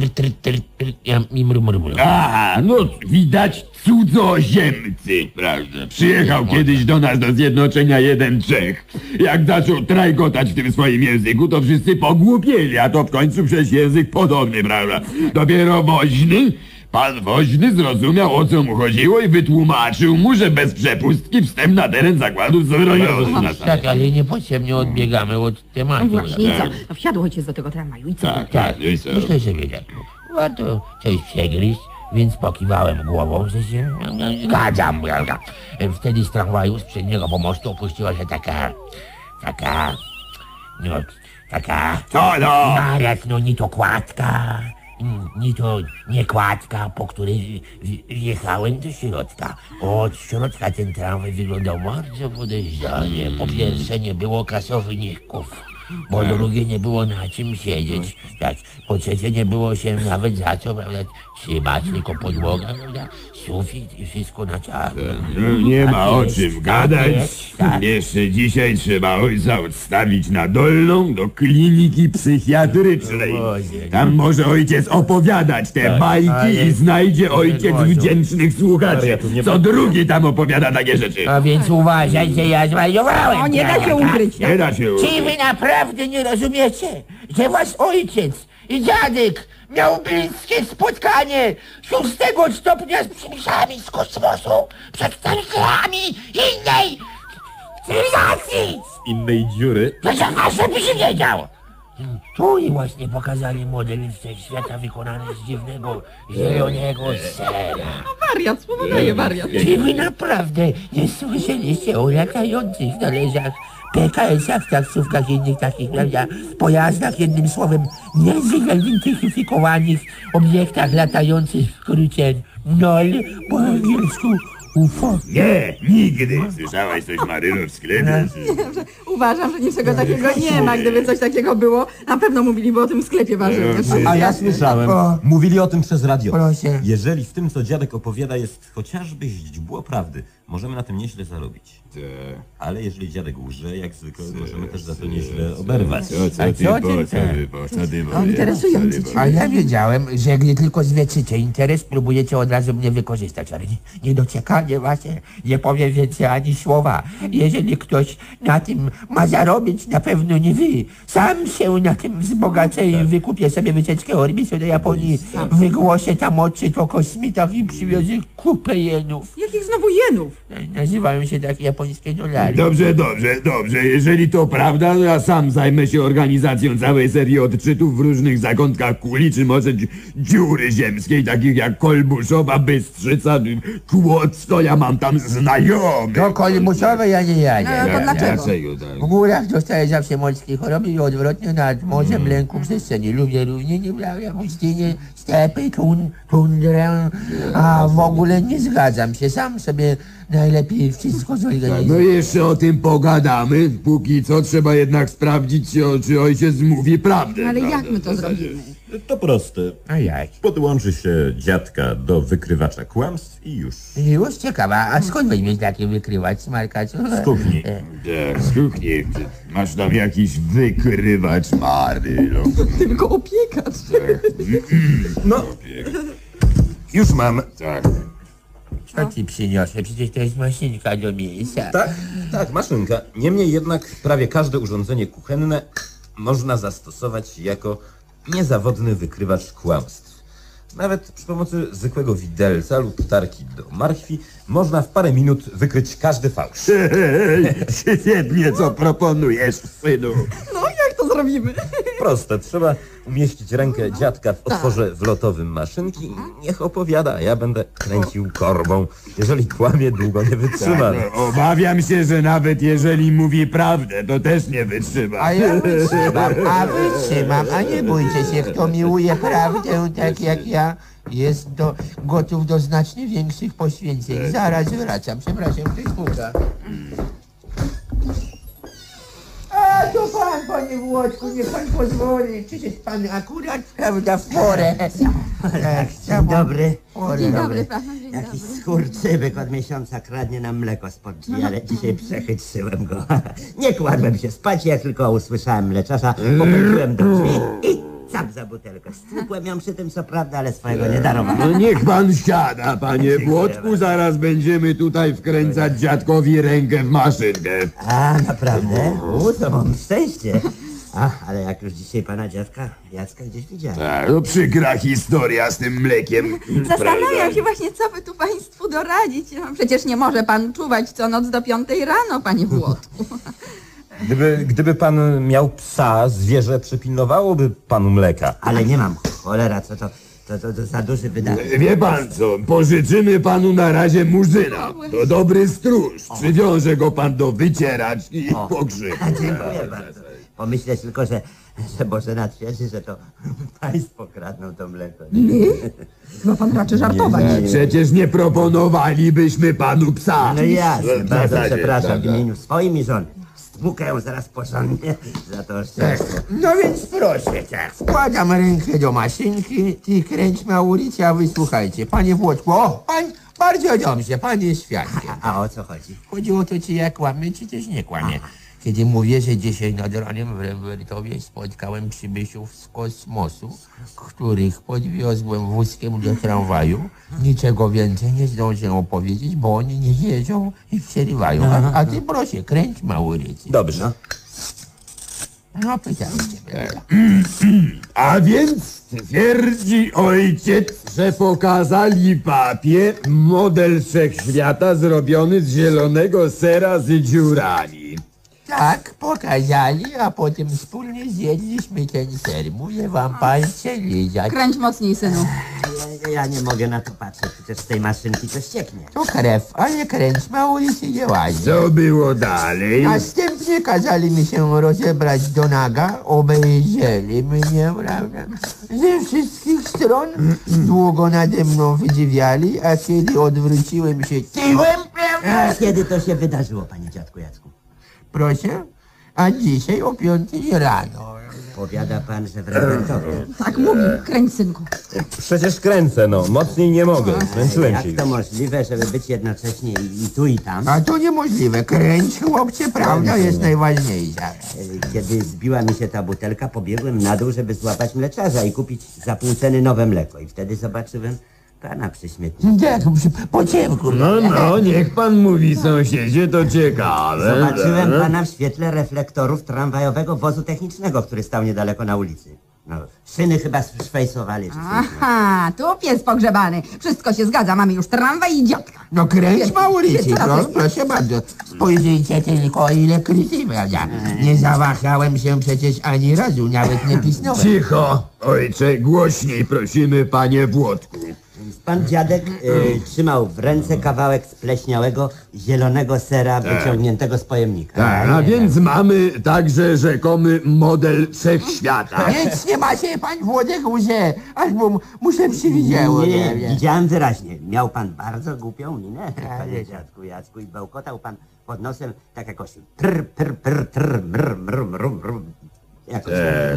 I mrumru. Aha, no widać cudzoziemcy, prawda? Przyjechał kiedyś do nas do Zjednoczenia jeden Czech. Jak zaczął trajkotać w tym swoim języku, to wszyscy pogłupieli, a to w końcu przez język podobny, prawda? Dopiero pan woźny zrozumiał, o co mu chodziło i wytłumaczył mu, że bez przepustki wstęp na teren zakładów zbrojnych. Tak, ale niepotrzebnie odbiegamy od tematu. No właśnie, i co? No wsiadł ojciec do tego tramwaju i co? Tak, myślę sobie tak. Warto coś przegryźć, więc pokiwałem głową, że się zgadzam. Wtedy z tramwaju, z przedniego pomostu opuściła się taka... Co no? Marek, no ni to kładka, ni to nie kładka, po której wjechałem do środka. Od środka ten tramwaj wyglądał bardzo podejrzanie. Po pierwsze, nie było kasowników. Po drugie, nie było na czym siedzieć. Tak. Po trzecie, nie było się nawet za co, prawda, trzymać, tylko podłoga, prawda, sufit i wszystko na czarno. Nie ma o jest, czym gadać. tak. Jeszcze dzisiaj trzeba ojca odstawić na Dolną do kliniki psychiatrycznej. Tam może ojciec opowiadać te bajki i znajdzie ojciec wdzięcznych słuchaczy. Co drugi tam opowiada takie rzeczy. A więc uważaj, że ja zwariowałem. O, nie da się ukryć. Nie da się Czy wy naprawdę nie rozumiecie, że wasz ojciec i dziadek miał bliskie spotkanie 6. stopnia z przybyszami z kosmosu, przedstawicielami innej cywilizacji? Z innej dziury? Dlaczego żebyś wiedział? Tu i właśnie pokazali model wszechświata wykonany z dziwnego, zielonego sera. Wariat, słowo daje wariat. Czy wy naprawdę nie słyszeliście o latających należach, PKS-ach, taksówkach i innych takich, prawda, pojazdach, jednym słowem, niezwykle zidentyfikowanych obiektach latających, w skrócie NOL, po angielsku UFO? Nie, nigdy. Słyszałaś coś, Maryno, w sklepie? Uważam, że niczego takiego nie ma. Gdyby coś takiego było, na pewno mówiliby o tym w sklepie warzywnym. A ja słyszałem. Mówili o tym przez radio. Proszę. Jeżeli w tym, co dziadek opowiada, jest chociażby źdźbło prawdy, możemy na tym nieźle zarobić. Ale jeżeli dziadek łże, jak zwykle, możemy też za to nieźle oberwać. Interesujący. A ja wiedziałem, że gdy tylko zwieczycie interes, próbujecie od razu mnie wykorzystać, ale nie dociekanie właśnie, nie powiem więcej ani słowa. Jeżeli ktoś na tym ma zarobić, na pewno nie wy. Sam się na tym wzbogacę i wykupię sobie wycieczkę Orbisu do Japonii, wygłoszę tam o to kosmitach i przywiozę kupę jenów. Jakich znowu jenów? Nazywają się takie japońskie dolary. Dobrze. Jeżeli to prawda, to ja sam zajmę się organizacją całej serii odczytów w różnych zakątkach kuli, czy może dziury ziemskiej, takich jak Kolbuszowa, Bystrzyca, Kłodzko, to ja mam tam znajomych. Do Kolbuszowej ja nie jadę. To dlaczego? Tak? W górach dostaję zawsze morskie choroby i odwrotnie nad morzem lęku przestrzeni. Lubię równinie, pustynię, stepy, tundrę, a w ogóle nie zgadzam się. Sam sobie najlepiej wszystko zorganizuję. No jeszcze o tym pogadamy. Póki co trzeba jednak sprawdzić, czy ojciec mówi prawdę. Ale prawda? jak my to zrobimy? To proste. A jak? Podłączy się dziadka do wykrywacza kłamstw i już. Już ciekawa, a skąd weźmiesz takie wykrywacz, smarkaczu? Z kuchni. Tak, z kuchni. Masz tam jakiś wykrywacz, Marylo. Tylko opiekacz. No, już mam. Tak. Co ci przyniosę? Przecież to jest maszynka do miejsca. Tak, maszynka. Niemniej jednak prawie każde urządzenie kuchenne można zastosować jako niezawodny wykrywacz kłamstw. Nawet przy pomocy zwykłego widelca lub tarki do marchwi można w parę minut wykryć każdy fałsz. Świetnie, co proponujesz, synu. No, jak to zrobimy? Proste, trzeba umieścić rękę dziadka w otworze wlotowym maszynki i niech opowiada, a ja będę kręcił korbą. Jeżeli kłamie, długo nie wytrzyma. Obawiam się, że nawet jeżeli mówi prawdę, to też nie wytrzyma. A ja wytrzymam, a nie bójcie się, kto miłuje prawdę tak jak ja, jest gotów do znacznie większych poświęceń. Zaraz wracam, przepraszam, ktoś puka. A to pan, panie Włodku, niech pan pozwoli. Przecież pan akurat, prawda, w porę. Dzień dobry. Dzień dobry panu, dzień dobry. Jakiś skurczybyk od miesiąca kradnie nam mleko spod drzwi, ale dzisiaj przechytrzyłem go. Nie kładłem się spać, jak tylko usłyszałem mleczarza, popędziłem do drzwi i cap za butelkę. Stłukłem ją przy tym, co prawda, ale swojego nie darowałem. No niech pan siada, panie Włodku, zaraz będziemy tutaj wkręcać dziadkowi rękę w maszynkę. A, naprawdę? To mam szczęście. Ale jak już dzisiaj pana dziadka Jacka gdzieś widziałem. No przykra historia z tym mlekiem. Zastanawiam się właśnie, co by tu państwu doradzić. No, przecież nie może pan czuwać co noc do 5 rano, panie Włodku. Gdyby pan miał psa, zwierzę przypilnowałoby panu mleka. Ale nie mam. Cholera, co to za duży wydatek. Wie pan co, pożyczymy panu na razie murzyna. To dobry stróż. Przywiąże go pan do wycieraczki i pogrzyb. Dziękuję bardzo. Pomyśleć tylko, że Bożena twierdzi, że to państwo kradną to mleko. Chyba pan raczy żartować. Przecież nie proponowalibyśmy panu psa. No jasne, bardzo przepraszam w imieniu swoim i żony. stłukę ją zaraz porządnie za to szczęście. No więc proszę, tak. Wkładam rękę do maszynki, ty kręć Maurycy, a wy słuchajcie. Panie Włodku, o, pan, bardzo dobrze, pan jest świadkiem. A o co chodzi? Chodzi o to, czy ja kłamię, czy też nie kłamię. Kiedy mówię, że dzisiaj nad ranem w Rembertowie spotkałem przybyszów z kosmosu, których podwiozłem wózkiem do tramwaju, niczego więcej nie zdążę opowiedzieć, bo oni nie jeżdżą i przerywają. A ty proszę, kręć Maurycy. Dobrze. No pytajcie. A więc twierdzi ojciec, że pokazali papie model wszechświata zrobiony z zielonego sera z dziurami. Tak, pokazali, a potem wspólnie zjedliśmy ten ser. Mówię wam, palce lizać. Kręć mocniej, synu. Ja nie mogę na to patrzeć, przecież z tej maszynki to ścieknie. To krew, ale kręć Maurycy nie ładnie. Co było dalej? Następnie kazali mi się rozebrać do naga, obejrzeli mnie, prawda, ze wszystkich stron, długo nade mną wydziwiali, a kiedy odwróciłem się tyłem, A kiedy to się wydarzyło, panie dziadku Jacku? proszę, a dzisiaj o 5 rano. Powiada pan, że w Rembertowie. Tak mówi, kręć, synku. Przecież kręcę, no. Mocniej nie mogę. Zmęczyłem się Jak to już. możliwe, żeby być jednocześnie i tu i tam? A to niemożliwe, kręć chłopcze, prawda jest najważniejsza. Kiedy zbiła mi się ta butelka, pobiegłem na dół, żeby złapać mleczarza i kupić za pół ceny nowe mleko. I wtedy zobaczyłem pana przy śmietniku. Tak, po ciemku. No, niech pan mówi, sąsiedzie, to ciekawe. Zobaczyłem pana w świetle reflektorów tramwajowego wozu technicznego, który stał niedaleko na ulicy. No, szyny chyba szwejsowali. Czy coś. Aha, tu pies pogrzebany. Wszystko się zgadza, mamy już tramwaj i dziadka. No kręć Maurycy, Teraz proszę bardzo. Spojrzyjcie tylko, ile krwi, prawda? Nie zawahałem się przecież ani razu, nawet nie pisnąłem. Cicho, ojcze, głośniej prosimy, panie Włodku. Więc pan dziadek trzymał w ręce kawałek spleśniałego, zielonego sera wyciągniętego z pojemnika. Tak, a więc mamy także rzekomy model wszechświata. Nic nie macie, pan Włodek łże, albo mu się przywidziało. Nie, widziałem wyraźnie. Miał pan bardzo głupią minę, panie dziadku Jacku, i bełkotał pan pod nosem tak jakoś trr, trr, trr, trr, mr, mr, mr, mr. Jakoś.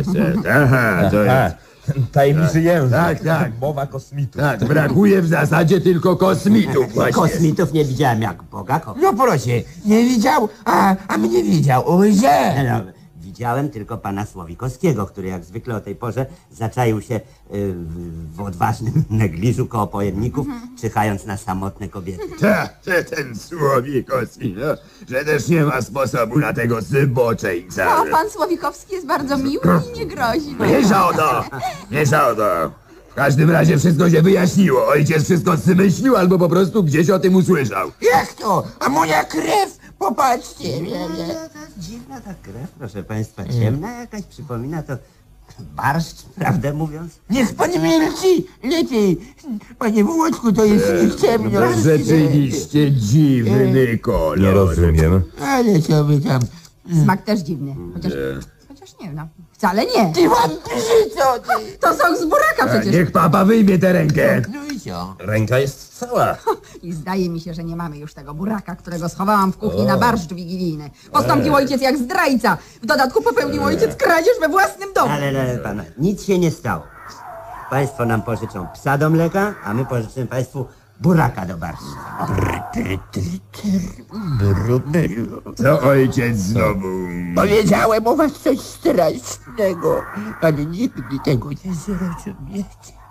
Aha, to jest... Tajemniczy język. Tak. Mowa kosmitów. Tak, brakuje w zasadzie tylko kosmitów właśnie. Kosmitów nie widziałem jak Boga kochał. No proszę, nie widział, a mnie widział, łże. No, widziałem tylko pana Słowikowskiego, który jak zwykle o tej porze zaczaił się w odważnym negliżu koło pojemników, czyhając na samotne kobiety. Ten Słowikowski, no, że też nie ma sposobu na tego zboczeńca. O, pan Słowikowski jest bardzo miły i nie grozi. Nie za to. W każdym razie wszystko się wyjaśniło. Ojciec wszystko zmyślił albo po prostu gdzieś o tym usłyszał. Jak to? A moja krew? Popatrzcie. Dziwna ta krew, proszę państwa, ciemna jakaś, przypomina to barszcz, prawdę mówiąc. Niech pan milczy, lepiej. Panie Włodku, to jest ciemno. Rzeczywiście dziwny kolor. Nie rozumiem. Ale co by tam... Smak też dziwny. Chociaż nie, no. Wcale nie. Ty wampirzyco, ty! To sok z buraka przecież. Niech papa wyjmie tę rękę. No i co? Ręka jest cała. I zdaje mi się, że nie mamy już tego buraka, którego schowałam w kuchni na barszcz wigilijny. Postąpił ojciec jak zdrajca. W dodatku popełnił ojciec kradzież we własnym domu. Ale pana, nic się nie stało. Państwo nam pożyczą psa do mleka, a my pożyczymy państwu buraka do barszczu. Co ojciec znowu? Powiedziałem o was coś strasznego, ale nigdy tego nie zrozumiecie.